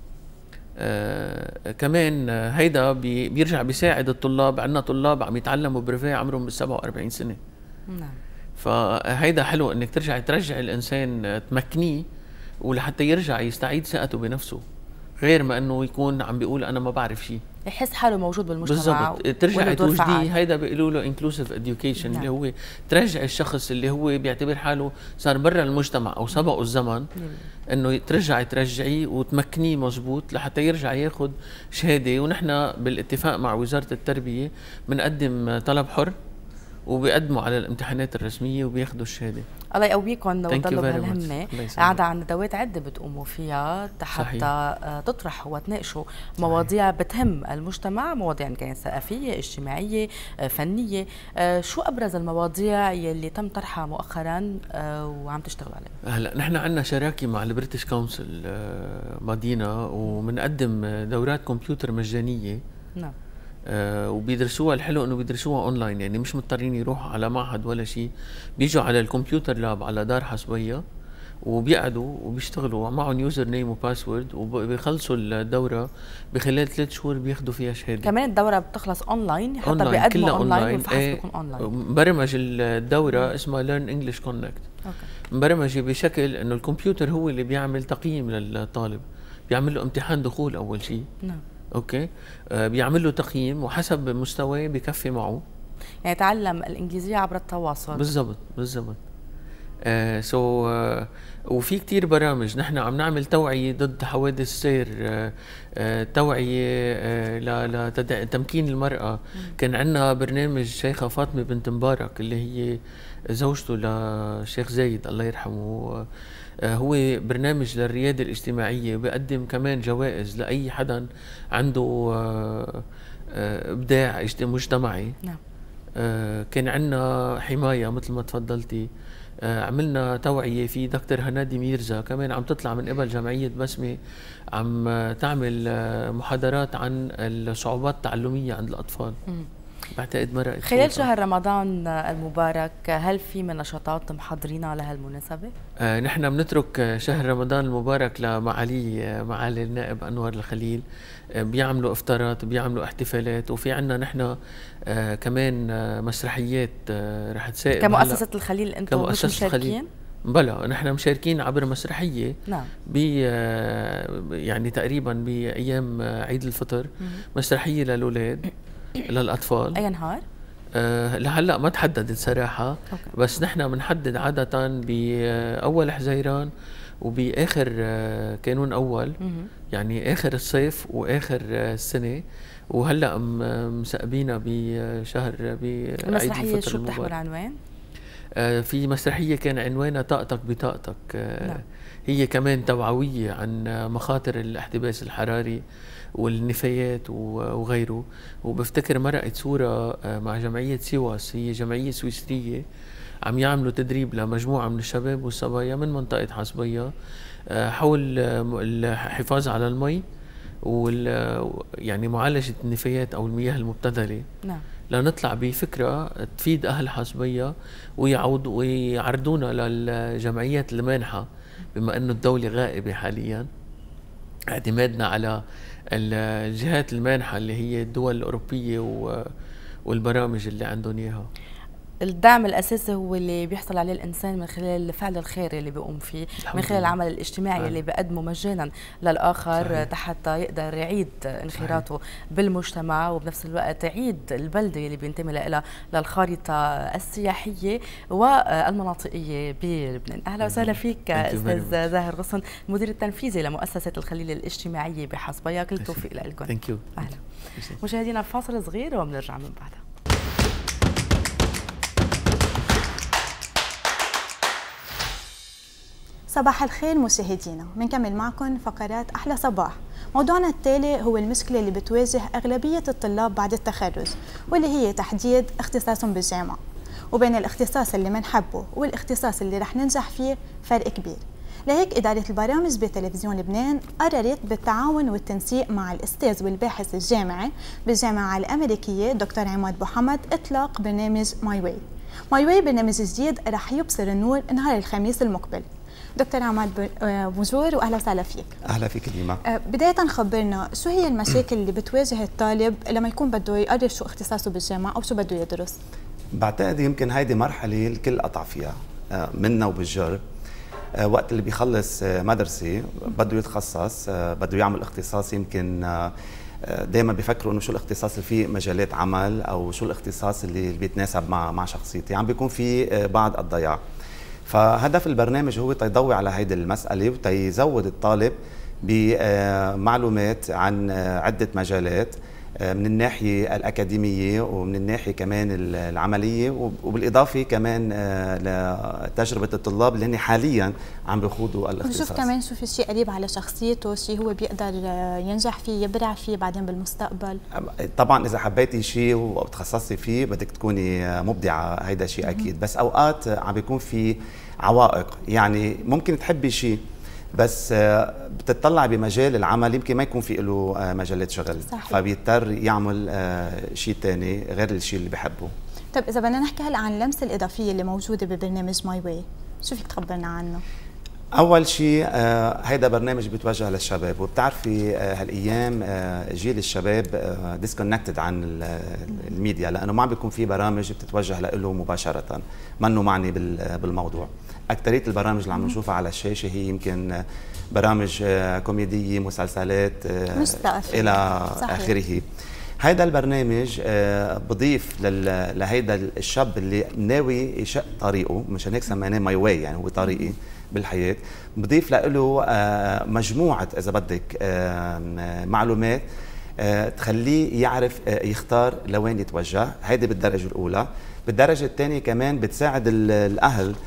كمان هيدا بيرجع بيساعد الطلاب. عندنا طلاب عم يتعلموا بريفيه عمرهم 47 سنه. نعم. فهيدا حلو انك ترجع الانسان تمكنيه، ولحتى يرجع يستعيد ثقته بنفسه، غير ما انه يكون عم بيقول انا ما بعرف شيء، يحس حاله موجود بالمجتمع. بالضبط. ترجع توجديه. هيدا بيقولوا له انكلوسيف اديوكيشن. نعم. اللي هو ترجع الشخص اللي هو بيعتبر حاله صار برا المجتمع او سبقه الزمن، انه ترجعيه وتمكنيه مزبوط لحتى يرجع ياخذ شهاده. ونحن بالاتفاق مع وزاره التربيه بنقدم طلب حر، وبيقدموا على الامتحانات الرسميه وبياخذوا الشهاده. الله يقويكم وتضلوا بهالهمه. عادة عن ندوات عده بتقوموا فيها حتى تطرحوا وتناقشوا مواضيع بتهم المجتمع، مواضيع ان كانت ثقافيه، اجتماعيه، فنيه. شو ابرز المواضيع يلي تم طرحها مؤخرا وعم تشتغلوا عليها؟ هلا نحن عندنا شراكه مع البريتش كونسل ماضينا، وبنقدم دورات كمبيوتر مجانيه. نعم. وبيدرسوها. الحلو انه بيدرسوها اونلاين، يعني مش مضطرين يروحوا على معهد ولا شيء، بيجوا على الكمبيوتر لاب على دار حصبيه وبيقعدوا وبيشتغلوا معهم يوزر نيم وباسورد، وبيخلصوا الدوره بخلال 3 شهور بياخذوا فيها شهاده. كمان الدوره بتخلص اونلاين، حتى بيقدموا اونلاين والفحص بيكون اونلاين. مبرمج الدوره اسمها ليرن انجلش كونكت. مبرمجه بشكل انه الكمبيوتر هو اللي بيعمل تقييم للطالب، بيعمل له امتحان دخول اول شيء. نعم. اوكي. بيعمل له تقييم وحسب مستواه بكفي معه، يعني يتعلم الانجليزيه عبر التواصل. بالضبط. وفي كتير برامج. نحن عم نعمل توعيه ضد حوادث السير، توعيه لتمكين المراه. كان عندنا برنامج شيخه فاطمه بنت مبارك اللي هي زوجته للشيخ زايد الله يرحمه، هو برنامج للريادة الاجتماعية، بيقدم كمان جوائز لأي حدا عنده إبداع مجتمعي. نعم. كان عندنا حماية مثل ما تفضلتي، عملنا توعية في دكتور هنادي ميرزا كمان عم تطلع من قبل جمعية بسمة، عم تعمل محاضرات عن الصعوبات التعلمية عند الأطفال. بعتقد مرة خلال شهر رمضان المبارك هل في من نشاطات محضرينها لهالمناسبة؟ نحن بنترك شهر رمضان المبارك معالي النائب أنور الخليل، بيعملوا افطارات، بيعملوا احتفالات، وفي عنا نحن كمان مسرحيات رح تساعد كمؤسسة الخليل. انتم مش مشاركين؟ بلا، نحن مشاركين عبر مسرحية. نعم. يعني تقريبا بأيام عيد الفطر مسرحية للأولاد للأطفال. أي نهار؟ لهلا ما تحددت صراحة. أوكي. بس نحن بنحدد عادة بأول حزيران وبآخر كانون أول، يعني آخر الصيف وآخر السنة، وهلا مسقبينا بشهر بعيد الفطر. المسرحية شو بتحمل عنوان؟ في مسرحية كان عنوانها طاقتك بطاقتك. نعم. هي كمان توعوية عن مخاطر الاحتباس الحراري والنفايات وغيره. وبفتكر مرقت صورة مع جمعية سيواس، هي جمعية سويسرية عم يعملوا تدريب لمجموعة من الشباب والصبايا من منطقة حصبية حول الحفاظ على المي يعني معالجة النفايات أو المياه المبتذلة. نعم. لنطلع بفكرة تفيد أهل حصبية ويعرضونا للجمعيات المانحة، بما أنه الدولة غائبة حاليا. اعتمادنا على الجهات المانحة اللي هي الدول الأوروبية والبرامج اللي عندهم إياها. الدعم الأساسي هو اللي بيحصل عليه الإنسان من خلال الفعل الخيري اللي بيقوم فيه، من خلال العمل الاجتماعي اللي بيقدمه مجانا للآخر. حتى يقدر يعيد انخراطه بالمجتمع، وبنفس الوقت يعيد البلدة اللي بينتمي لها للخارطة السياحية والمناطقية بلبنان. أهلا وسهلا فيك أستاذ زاهر غصن، المدير التنفيذي لمؤسسة الخليل الاجتماعية بحصبية. كل التوفيق لكم. أهلا. مشاهدينا فاصل صغير وبنرجع من بعدها. صباح الخير مشاهدينا، بنكمل معكم فقرات أحلى صباح. موضوعنا التالي هو المشكلة اللي بتواجه أغلبية الطلاب بعد التخرج، واللي هي تحديد اختصاصهم بالجامعة. وبين الاختصاص اللي منحبه والاختصاص اللي رح ننجح فيه فرق كبير. لهيك إدارة البرامج بتلفزيون لبنان قررت بالتعاون والتنسيق مع الأستاذ والباحث الجامعي بالجامعة الأمريكية دكتور عماد بوحمد إطلاق برنامج ماي واي. ماي واي برنامج جديد رح يبصر النور نهار الخميس المقبل. دكتور عماد بونجور واهلا وسهلا فيك. اهلا فيك ديما. بدايه خبرنا شو هي المشاكل اللي بتواجه الطالب لما يكون بده يقرر شو اختصاصه بالجامعه او شو بده يدرس؟ بعتقد يمكن هيدي مرحله الكل قطع فيها منا وبالجر. وقت اللي بيخلص مدرسه بده يتخصص، بده يعمل اختصاص، يمكن دائما بيفكروا انه شو الاختصاص اللي فيه مجالات عمل او شو الاختصاص اللي بيتناسب مع شخصيتي، عم بيكون في بعض الضياع. فهدف البرنامج هو تيضوي على هيدي المسألة وتيزود الطالب بمعلومات عن عدة مجالات من الناحية الأكاديمية ومن الناحية كمان العملية، وبالإضافة كمان لتجربة الطلاب اللي هن حاليا عم بيخوضوا الاختصاص. ونشوف كمان شو في شيء قريب على شخصيته، شيء هو بيقدر ينجح فيه يبرع فيه بعدين بالمستقبل. طبعا إذا حبيتي شيء وتخصصي فيه بدك تكوني مبدعة، هيدا شيء أكيد. بس أوقات عم بيكون في عوائق، يعني ممكن تحبي شيء بس بتطلع بمجال العمل يمكن ما يكون في له مجالات شغل. صحيح. فبيضطر يعمل شيء ثاني غير الشيء اللي بحبه. طيب إذا بدنا نحكي هلا عن اللمسة الإضافية اللي موجودة ببرنامج ماي واي، شو فيك تخبرنا عنه؟ أول شيء هيدا برنامج بيتوجه للشباب، وبتعرفي هالأيام جيل الشباب ديسكونكتد عن الميديا، لأنه ما عم بيكون في برامج بتتوجه له مباشرة، منه معني بالموضوع. أكترية البرامج اللي عم نشوفها على الشاشة هي يمكن برامج كوميدية، مسلسلات إلى آخره. هيدا البرنامج بضيف لهيدا الشاب اللي ناوي يشق طريقه، مشان هيك سميناه ماي واي، يعني هو طريقي بالحياة. بضيف له مجموعة إذا بدك معلومات تخليه يعرف يختار لوين يتوجه. هيدي بالدرجة الأولى. بالدرجة الثانية كمان بتساعد الأهل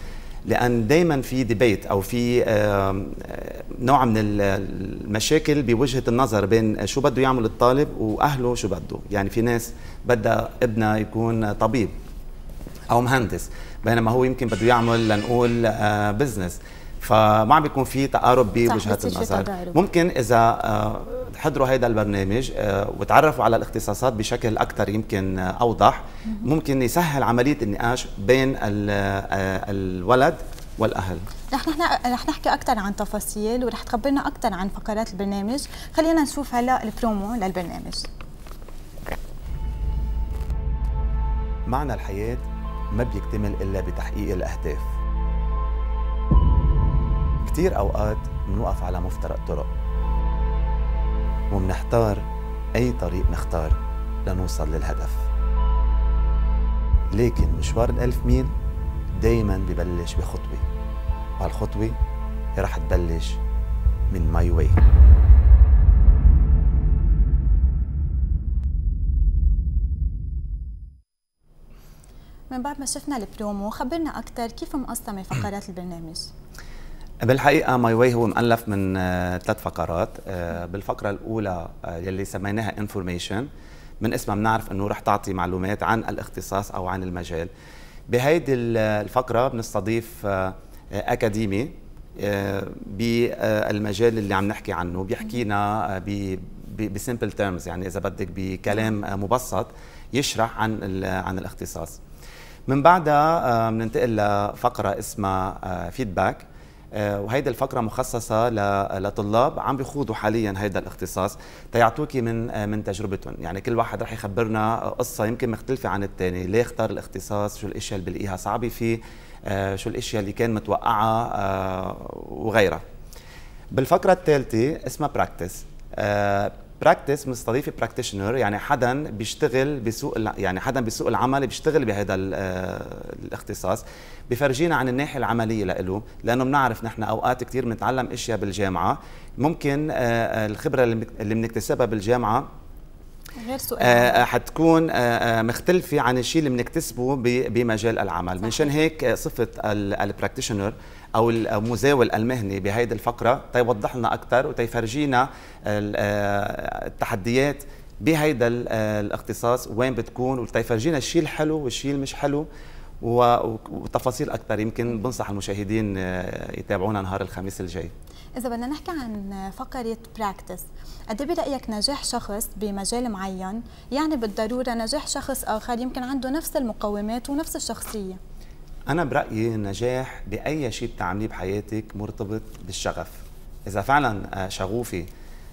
لان دائما في ديبيت او في نوع من المشاكل بوجهه النظر بين شو بده يعمل الطالب واهله شو بده. يعني في ناس بدها ابنها يكون طبيب او مهندس، بينما هو يمكن بده يعمل لنقول بزنس، فما عم بيكون في تقارب بوجهات النظر. ممكن اذا حضروا هيدا البرنامج وتعرفوا على الاختصاصات بشكل اكثر يمكن اوضح، ممكن يسهل عمليه النقاش بين الولد والاهل. رح نحكي اكثر عن تفاصيل ورح تخبرنا اكثر عن فقرات البرنامج. خلينا نشوف هلا البرومو للبرنامج. معنى الحياه ما بيكتمل الا بتحقيق الاهداف. كتير أوقات بنوقف على مفترق طرق ومنحتار أي طريق نختار لنوصل للهدف، لكن مشوار ال1000 ميل دايماً ببلش بخطوة، وهالخطوة رح تبلش من ماي واي. من بعد ما شفنا البرومو خبرنا أكثر كيف مقسمة فقرات البرنامج. بالحقيقة ماي واي هو مؤلف من 3 فقرات. بالفقرة الأولى يلي سميناها انفورميشن، من اسمها بنعرف أنه رح تعطي معلومات عن الاختصاص أو عن المجال. بهيدي الفقرة بنستضيف أكاديمي بالمجال اللي عم نحكي عنه، بيحكينا بسيمبل تيرمز، يعني إذا بدك بكلام مبسط يشرح عن الاختصاص. من بعدها بننتقل لفقرة اسمها فيدباك، وهيدي الفقرة مخصصة لطلاب عم بيخوضوا حاليا هيدا الاختصاص تيعطوكي من تجربتهم. يعني كل واحد رح يخبرنا قصة يمكن مختلفة عن الثاني، ليه اختار الاختصاص، شو الاشياء اللي بلاقيها صعبة فيه، شو الاشياء اللي كان متوقعة وغيرها. بالفقرة الثالثة اسمها براكتس. براكتس مستضيفه براكتيشنر، يعني حدا بيشتغل بسوق، يعني حدا بسوق العمل بيشتغل بهذا الاختصاص، بفرجينا عن الناحيه العمليه له، لانه بنعرف نحن اوقات كثير بنتعلم اشياء بالجامعه ممكن الخبره اللي بنكتسبها بالجامعه غير سوق حتكون مختلفه عن الشيء اللي بنكتسبه بمجال العمل. منشان هيك صفه البراكتيشنر او المزاول المهني بهيدي الفقره تيوضح لنا اكثر وتيفرجينا التحديات بهيدا الاختصاص وين بتكون، وتيفرجينا الشيء الحلو والشيء المش حلو وتفاصيل اكثر. يمكن بنصح المشاهدين يتابعونا نهار الخميس الجاي. إذا بدنا نحكي عن فقرة براكتس، قد ايه برأيك نجاح شخص بمجال معين يعني بالضرورة نجاح شخص آخر يمكن عنده نفس المقومات ونفس الشخصية؟ أنا برأيي النجاح بأي شيء بتعمليه بحياتك مرتبط بالشغف. إذا فعلا شغوفي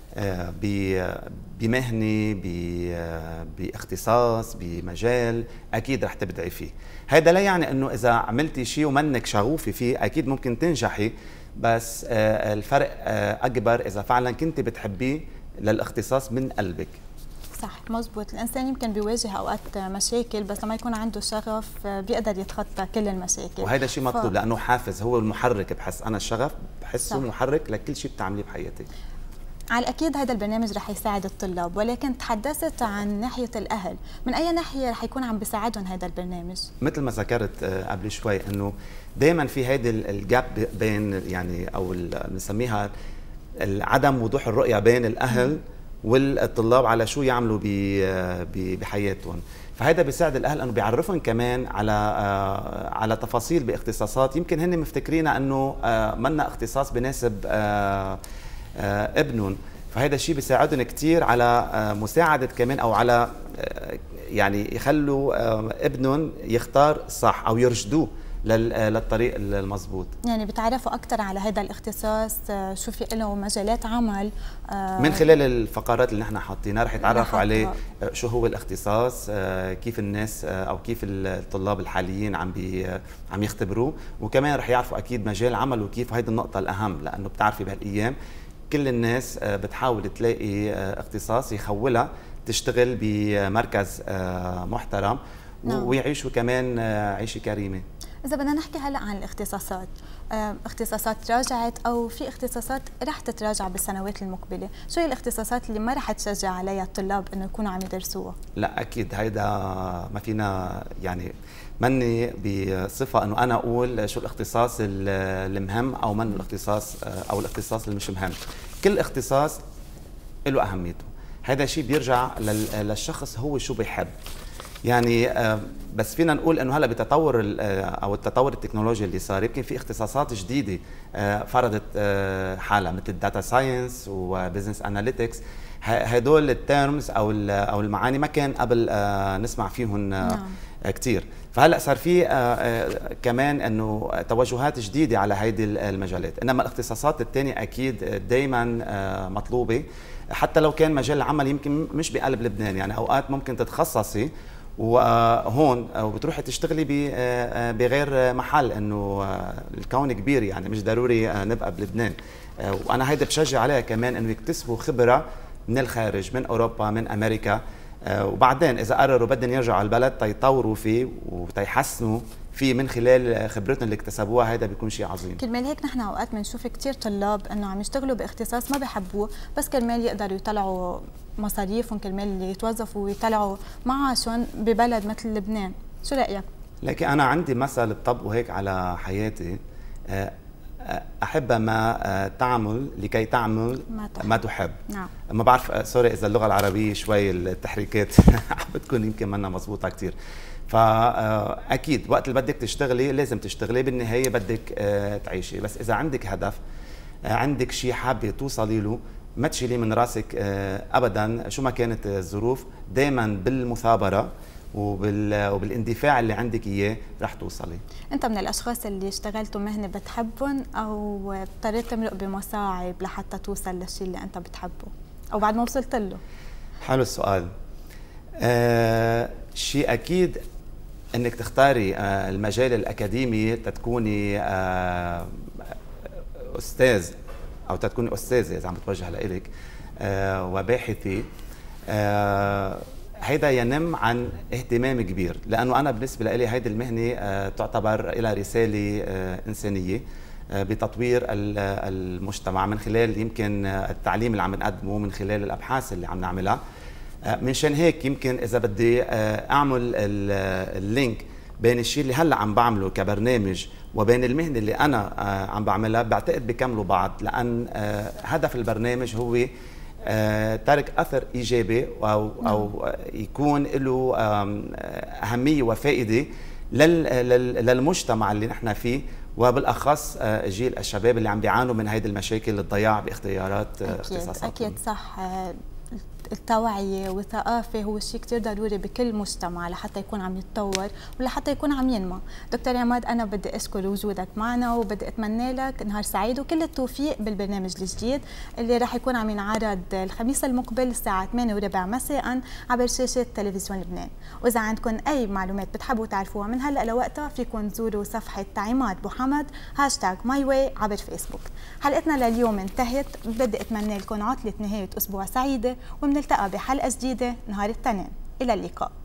بمهنة باختصاص بمجال أكيد رح تبدعي فيه. هذا لا يعني أنه إذا عملتي شيء ومنك شغوفي فيه أكيد ممكن تنجحي، بس الفرق أكبر إذا فعلا كنت بتحبيه للاختصاص من قلبك. صح، مزبوط. الإنسان يمكن بيواجه أوقات مشاكل، بس لما يكون عنده شغف بيقدر يتخطى كل المشاكل، وهذا شيء مطلوب لأنه حافز، هو المحرك. بحس أنا الشغف بحسه صح. محرك لكل شيء بتعمليه بحياتك. على الأكيد هذا البرنامج رح يساعد الطلاب، ولكن تحدثت عن ناحية الأهل، من أي ناحية رح يكون عم بيساعدهم هذا البرنامج؟ مثل ما ذكرت قبل شوي انه دائما في هيدي الجاب بين، يعني او بنسميها عدم وضوح الرؤيه بين الاهل والطلاب على شو يعملوا بحياتهم. فهذا بيساعد الاهل انه بيعرفهم كمان على تفاصيل باختصاصات يمكن هن مفتكرين انه منا اختصاص بناسب ابنهم. فهذا الشيء بيساعدهم كثير على مساعده كمان، او على يعني يخلوا ابنهم يختار صح او يرشدوه للطريق المضبوط. يعني بتعرفوا اكثر على هذا الاختصاص، شو في له مجالات عمل من خلال الفقرات اللي نحن حاطينها، رح يتعرفوا عليه شو هو الاختصاص، كيف الناس او كيف الطلاب الحاليين عم يختبروه، وكمان رح يعرفوا اكيد مجال عمل وكيف. هيدي النقطه الاهم، لانه بتعرفي بهالايام كل الناس بتحاول تلاقي اختصاص يخولها تشتغل بمركز محترم ويعيشوا كمان عيشه كريمه. إذا بدنا نحكي هلا عن الاختصاصات، اختصاصات تراجعت أو في اختصاصات رح تتراجع بالسنوات المقبلة، شو هي الاختصاصات اللي ما رح تشجع عليها الطلاب إنه يكونوا عم يدرسوها؟ لا أكيد هيدا ما فينا يعني مني بصفة أنه أنا أقول شو الاختصاص المهم أو من الاختصاص أو الاختصاص اللي مش مهم. كل اختصاص له أهميته، هذا شيء بيرجع للشخص هو شو بيحب. يعني بس فينا نقول انه هلا بتطور او التطور التكنولوجي اللي صار يمكن في اختصاصات جديده فرضت حالها مثل الداتا ساينس وبزنس اناليتكس. هدول التيرمز او المعاني ما كان قبل نسمع فيهم كثير، فهلا صار في كمان انه توجهات جديده على هيدي المجالات. انما الاختصاصات الثانيه اكيد دائما مطلوبه، حتى لو كان مجال العمل يمكن مش بقلب لبنان. يعني اوقات ممكن تتخصصي وهون وبتروحي تشتغلي بغير محل، انه الكون كبير يعني مش ضروري نبقى بلبنان. وانا هيدا بشجع عليها كمان انه يكتسبوا خبره من الخارج، من اوروبا، من امريكا، وبعدين اذا قرروا بدهم يرجعوا على البلد تيطوروا فيه وتيحسنوا فيه من خلال خبرتهم اللي اكتسبوها، هذا بيكون شيء عظيم. كرمال هيك نحن اوقات بنشوف كثير طلاب انه عم يشتغلوا باختصاص ما بحبوه، بس كرمال يقدروا يطلعوا مصاريفهم، كرمال يتوظفوا ويطلعوا معاشهم ببلد مثل لبنان. شو رايك؟ لكن انا عندي مثل بطبقه هيك على حياتي، احب ما تعمل لكي تعمل ما تحب. نعم. ما بعرف سوري اذا اللغه العربيه شوي التحريكات بتكون يمكن منا مضبوطه كثير. فاكيد وقت اللي بدك تشتغلي لازم تشتغلي، بالنهايه بدك تعيشي. بس اذا عندك هدف، عندك شيء حابه توصلي له، ما تشيليه من راسك ابدا شو ما كانت الظروف. دائما بالمثابره وبالاندفاع اللي عندك اياه رح توصلي. انت من الاشخاص اللي اشتغلتوا مهنه بتحبهم او اضطريت تمرق بمصاعب لحتى توصل للشيء اللي انت بتحبه او بعد ما وصلت له؟ حلو السؤال. شيء اكيد انك تختاري المجال الاكاديمي تتكوني استاذ او تتكوني استاذه اذا عم بتوجه لإلك وباحثي. هيدا ينم عن اهتمام كبير، لانه انا بالنسبه لي هيدي المهنه تعتبر لها رساله انسانيه بتطوير المجتمع من خلال يمكن التعليم اللي عم نقدمه، من خلال الابحاث اللي عم نعملها. منشان هيك يمكن اذا بدي اعمل اللينك بين الشيء اللي هلا عم بعمله كبرنامج وبين المهنه اللي انا عم بعملها، بعتقد بيكملوا بعض، لان هدف البرنامج هو ترك اثر ايجابي او يكون له اهميه وفائده للمجتمع اللي نحن فيه، وبالاخص جيل الشباب اللي عم بيعانوا من هيدي المشاكل، الضياع باختيارات اختصاصاتهم. اكيد صح. التوعية والثقافة هو شيء كتير ضروري بكل مجتمع لحتى يكون عم يتطور ولحتى يكون عم ينمى. دكتور عماد، أنا بدي أشكر وجودك معنا وبدي أتمنى لك نهار سعيد وكل التوفيق بالبرنامج الجديد اللي راح يكون عم ينعرض الخميس المقبل الساعة 8:15 مساء عبر شاشة تلفزيون لبنان. وإذا عندكم أي معلومات بتحبوا تعرفوها من هلأ لوقتها فيكم تزوروا صفحة عماد بوحمد #myWay عبر فيسبوك. حلقتنا لليوم انتهت، بدي أتمنى لكم عطلة نهاية أسبوع سعيدة، وبنلتقى بحلقة جديدة نهار الاثنين. إلى اللقاء.